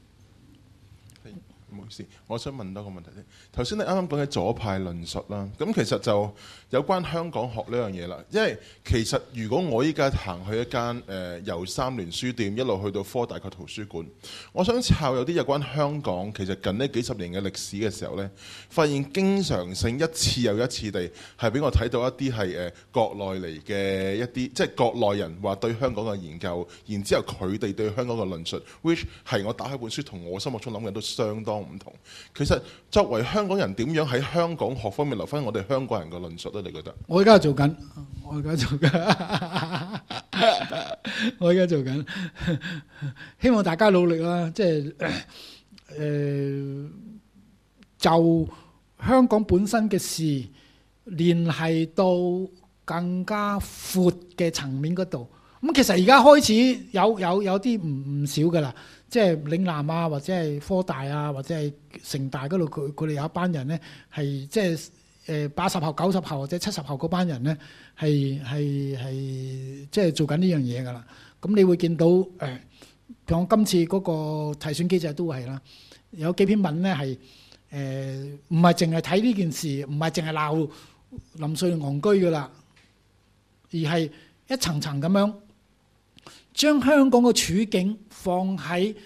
唔好意思，我想問多個問題先。頭先你啱啱講起左派論述啦，咁其實就有關香港學呢樣嘢啦。因為其實如果我依家行去一間誒、呃、由三聯書店一路去到科大嘅圖書館，我想抄有啲有關香港其實近呢幾十年嘅歷史嘅時候呢，發現經常性一次又一次地係俾我睇到一啲係誒國內嚟嘅一啲，即係國內人話對香港嘅研究，然之後佢哋對香港嘅論述 ，which 係我打開本書同我心目中諗嘅都相當唔同。其實作為香港人，點樣喺香港學方面留翻我哋香港人嘅論述咧？你覺得？ 我而家做緊，我而家做緊，我而家做緊，希望大家努力啦。即係誒，就香港本身嘅事，聯繫到更加闊嘅層面嗰度。咁其實而家開始有有有啲唔唔少㗎啦。即係嶺南啊，或者係科大啊，或者係城大嗰度，佢佢哋有一班人咧，係即係誒八十後、九十後或者七十後嗰班人咧，係係係即係做緊呢樣嘢㗎啦。咁你會見到誒，譬如我今次嗰個提選機制都係啦，有幾篇文咧係誒唔係淨係睇呢件事，唔係淨係鬧林瑞戇居㗎啦，而係一層層咁樣將香港嘅處境放喺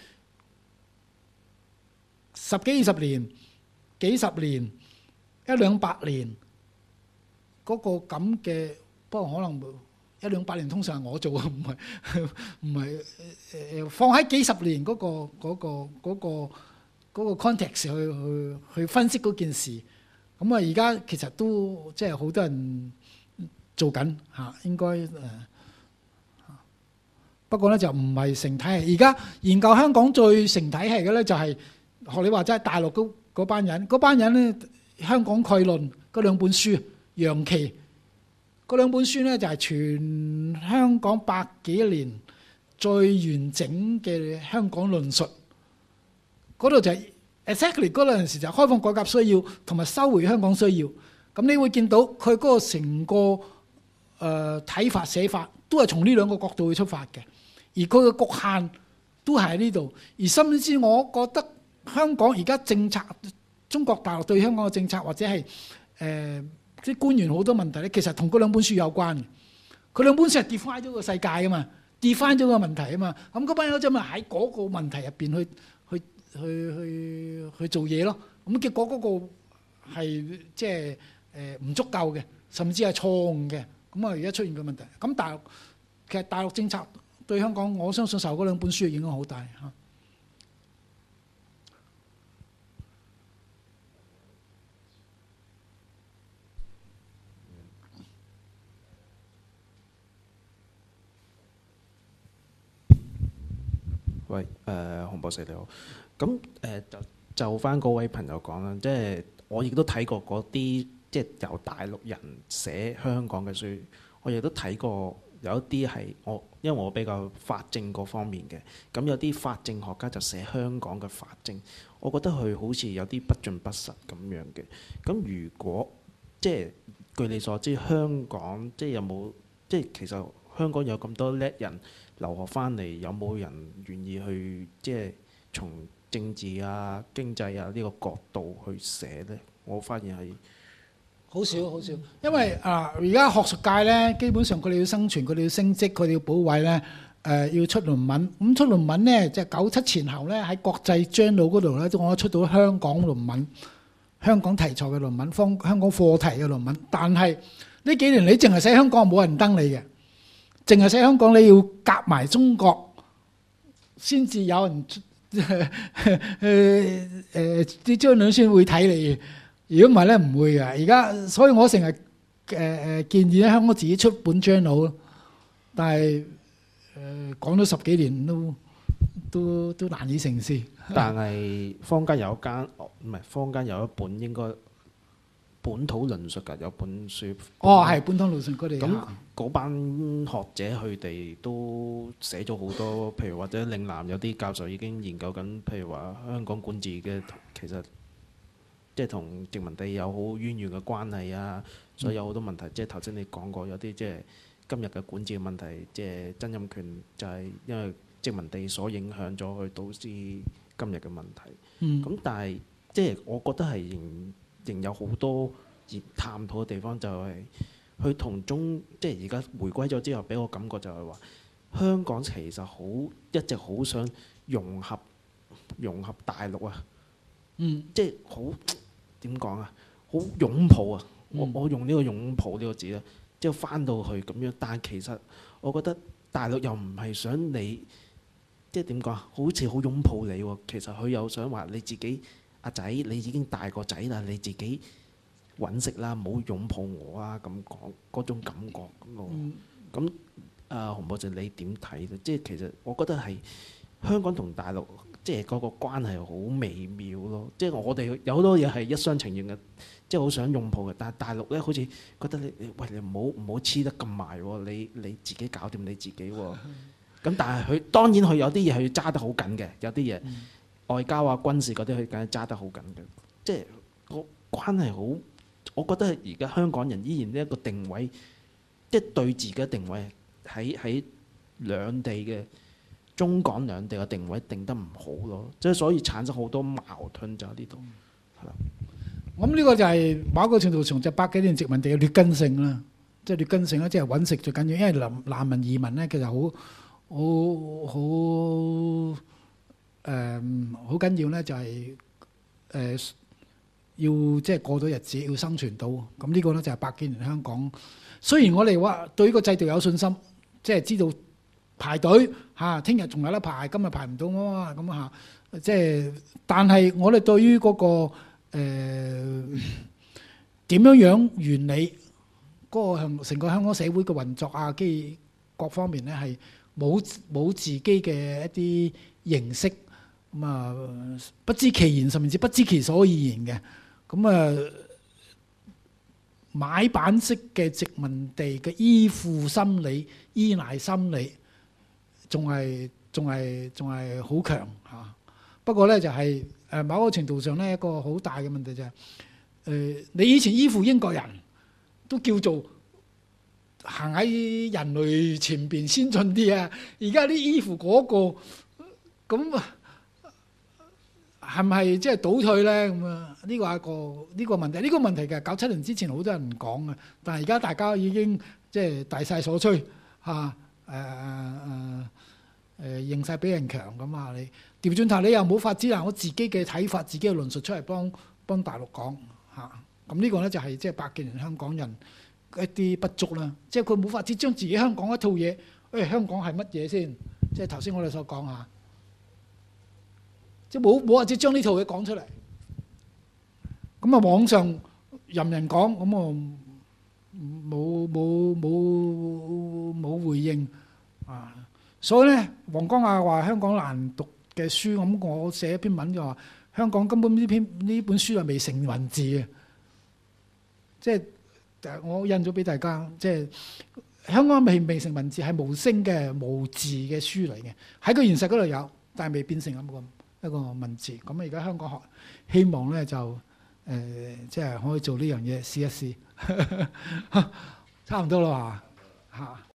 十幾二十年、幾十年、一兩百年嗰個咁嘅，不過可能一兩百年通常係我做啊，唔係唔係誒放喺幾十年嗰個嗰個嗰個嗰個 context 去去去分析嗰件事。咁啊，而家其實都即係好多人做緊嚇，應該誒。不過咧就唔係成體系，而家研究香港最成體系嘅咧就係學你話齋大陸嗰嗰班人，嗰班人咧香港概論嗰兩本書，楊琪嗰兩本書咧就係全香港百幾年最完整嘅香港論述。嗰度就係 exactly 嗰陣時就開放改革需要同埋收回香港需要。咁你會見到佢嗰個成個誒睇法寫法都係從呢兩個角度去出發嘅。而佢嘅局限都係喺呢度，而甚至我覺得香港而家政策，中國大陸對香港嘅政策或者係誒啲官員好多問題咧，其實同嗰兩本書有關嘅。佢兩本書係 define 咗個世界噶嘛， define 咗個問題啊嘛。咁嗰班友仔咪喺嗰個問題入邊去去去去去做嘢咯。咁結果嗰個係即係誒唔足夠嘅，甚至係錯誤嘅。咁啊而家出現個問題。咁大陸其實大陸政策對香港，我相信受嗰兩本書嘅影響好大嚇。 喂，誒、呃，洪博士你好。咁誒、呃、就就翻嗰位朋友講啦，即係我亦都睇過嗰啲即係由大陸人寫香港嘅書，我亦都睇過有一啲係我因為我比較法政嗰方面嘅，咁有啲法政學家就寫香港嘅法政，我覺得佢好似有啲不盡不實咁樣嘅。咁如果即係據你所知，香港即係有冇即係其實香港有咁多叻人留學翻嚟，有冇人願意去即係從政治啊、經濟啊呢個角度去寫呢？我發現係好少好少，因為啊而家學術界咧，基本上佢哋要生存，佢哋要升職，佢哋要保位咧，誒、呃、要出論文。咁出論文咧，即係九七前後咧，喺國際 journal 嗰度咧，都我出到香港論文、香港題材嘅論文、方香港課題嘅論文。但係呢幾年你淨係寫香港，冇人登你嘅。淨係寫香港，你要夾埋中國先至有人誒誒啲張兩先會睇你。如果唔係咧，唔會嘅。而家所以我成日誒誒建議咧，香港自己出本 journal 咯。但係誒講咗十幾年都都都難以成事。 但係坊間有一間唔係坊間有一本應該本土論述㗎，有本書。 哦，係本土論述，佢哋咁嗰班學者佢哋都寫咗好多，譬如或者嶺南有啲教授已經研究緊，譬如話香港管治嘅其實即係同殖民地有好淵源嘅關係啊，所以有好多問題。嗯、即係頭先你講過有啲即係今日嘅管治嘅問題，即係曾蔭權就係因為殖民地所影響咗，佢導致今日嘅問題。 嗯。 咁但係即係我覺得係仍仍有好多而探討嘅地方，就係佢同中即係而家回歸咗之後，俾我感覺就係話香港其實好一直好想融合融合大陸啊。 嗯。即係好點講啊？好擁抱啊！ 嗯、 我我用呢個擁抱呢個字咧，即係翻到去咁樣。但係其實我覺得大陸又唔係想你，即係點講啊？好似好擁抱你喎。其實佢又想話你自己阿仔，你已經大個仔啦，你自己揾食啦，唔好擁抱我啊！咁講嗰種感覺咁。咁啊，洪博士你點睇咧？即係其實我覺得係香港同大陸。即係嗰個關係好微妙咯，即係我哋有好多嘢係一廂情願嘅，即係好想擁抱嘅。但係大陸咧，好似覺得你你喂你唔好唔好黐得咁埋喎，你你自己搞掂你自己喎。咁但係佢當然佢有啲嘢係要揸得好緊嘅，有啲嘢、嗯、外交啊軍事嗰啲佢梗係揸得好緊嘅。即係個關係好，我覺得而家香港人依然呢一個定位，即係對自己嘅定位喺喺兩地嘅。中港兩地嘅定位定得唔好咯，即係所以產生好多矛盾就喺呢度。係啦， 我諗呢個就係某個程度上就百幾年殖民地嘅劣根性啦，即係劣根性咧，即係揾食最緊要，因為難難民移民咧，其實好好好誒好緊要咧，就係誒要即係過到日子，要生存到。咁呢個咧就係百幾年香港。雖然我哋話對呢個制度有信心，即係知道。排隊嚇，聽日仲有得排，今日排唔到啊嘛，咁嚇，即係，但係我哋對於嗰、那個誒點樣樣原理嗰、那個成個香港社會嘅運作啊，基各方面咧係冇冇自己嘅一啲認識，咁啊不知其言，甚至不知其所以然嘅，咁啊買板式嘅殖民地嘅依附心理、依賴心理。仲係仲係仲係好強嚇，不過咧就係、是、誒某個程度上咧一個好大嘅問題就係、是、誒、呃、你以前依附英國人都叫做行喺人類前邊先進啲啊，而家啲依附嗰、那個咁係咪即係倒退咧咁啊？呢、這個係一個呢、這個問題，呢、這個問題嘅九七年之前好多人講嘅，但係而家大家已經即係大勢所趨嚇。誒、 誒誒形勢比人強咁啊！你調轉頭你又冇法子啦，我自己嘅睇法、自己嘅論述出嚟幫幫大陸講嚇。咁呢個咧就係即係百幾年香港人一啲不足啦，即係佢冇法子將自己香港一套嘢，誒香港係乜嘢先？即係頭先我哋所講嚇，即係冇冇法子將呢套嘢講出嚟。咁啊，網上任人講，咁我冇冇冇冇回應啊！所以咧，黃光亞話香港難讀嘅書，咁我寫一篇文就話香港根本呢篇呢本書係未成文字嘅，即係我印咗俾大家，即係香港未未成文字係無聲嘅無字嘅書嚟嘅，喺個現實嗰度有，但係未變成咁個一個文字。咁而家香港學希望咧就誒、呃，即係可以做呢樣嘢試一試，差唔多啦嚇嚇。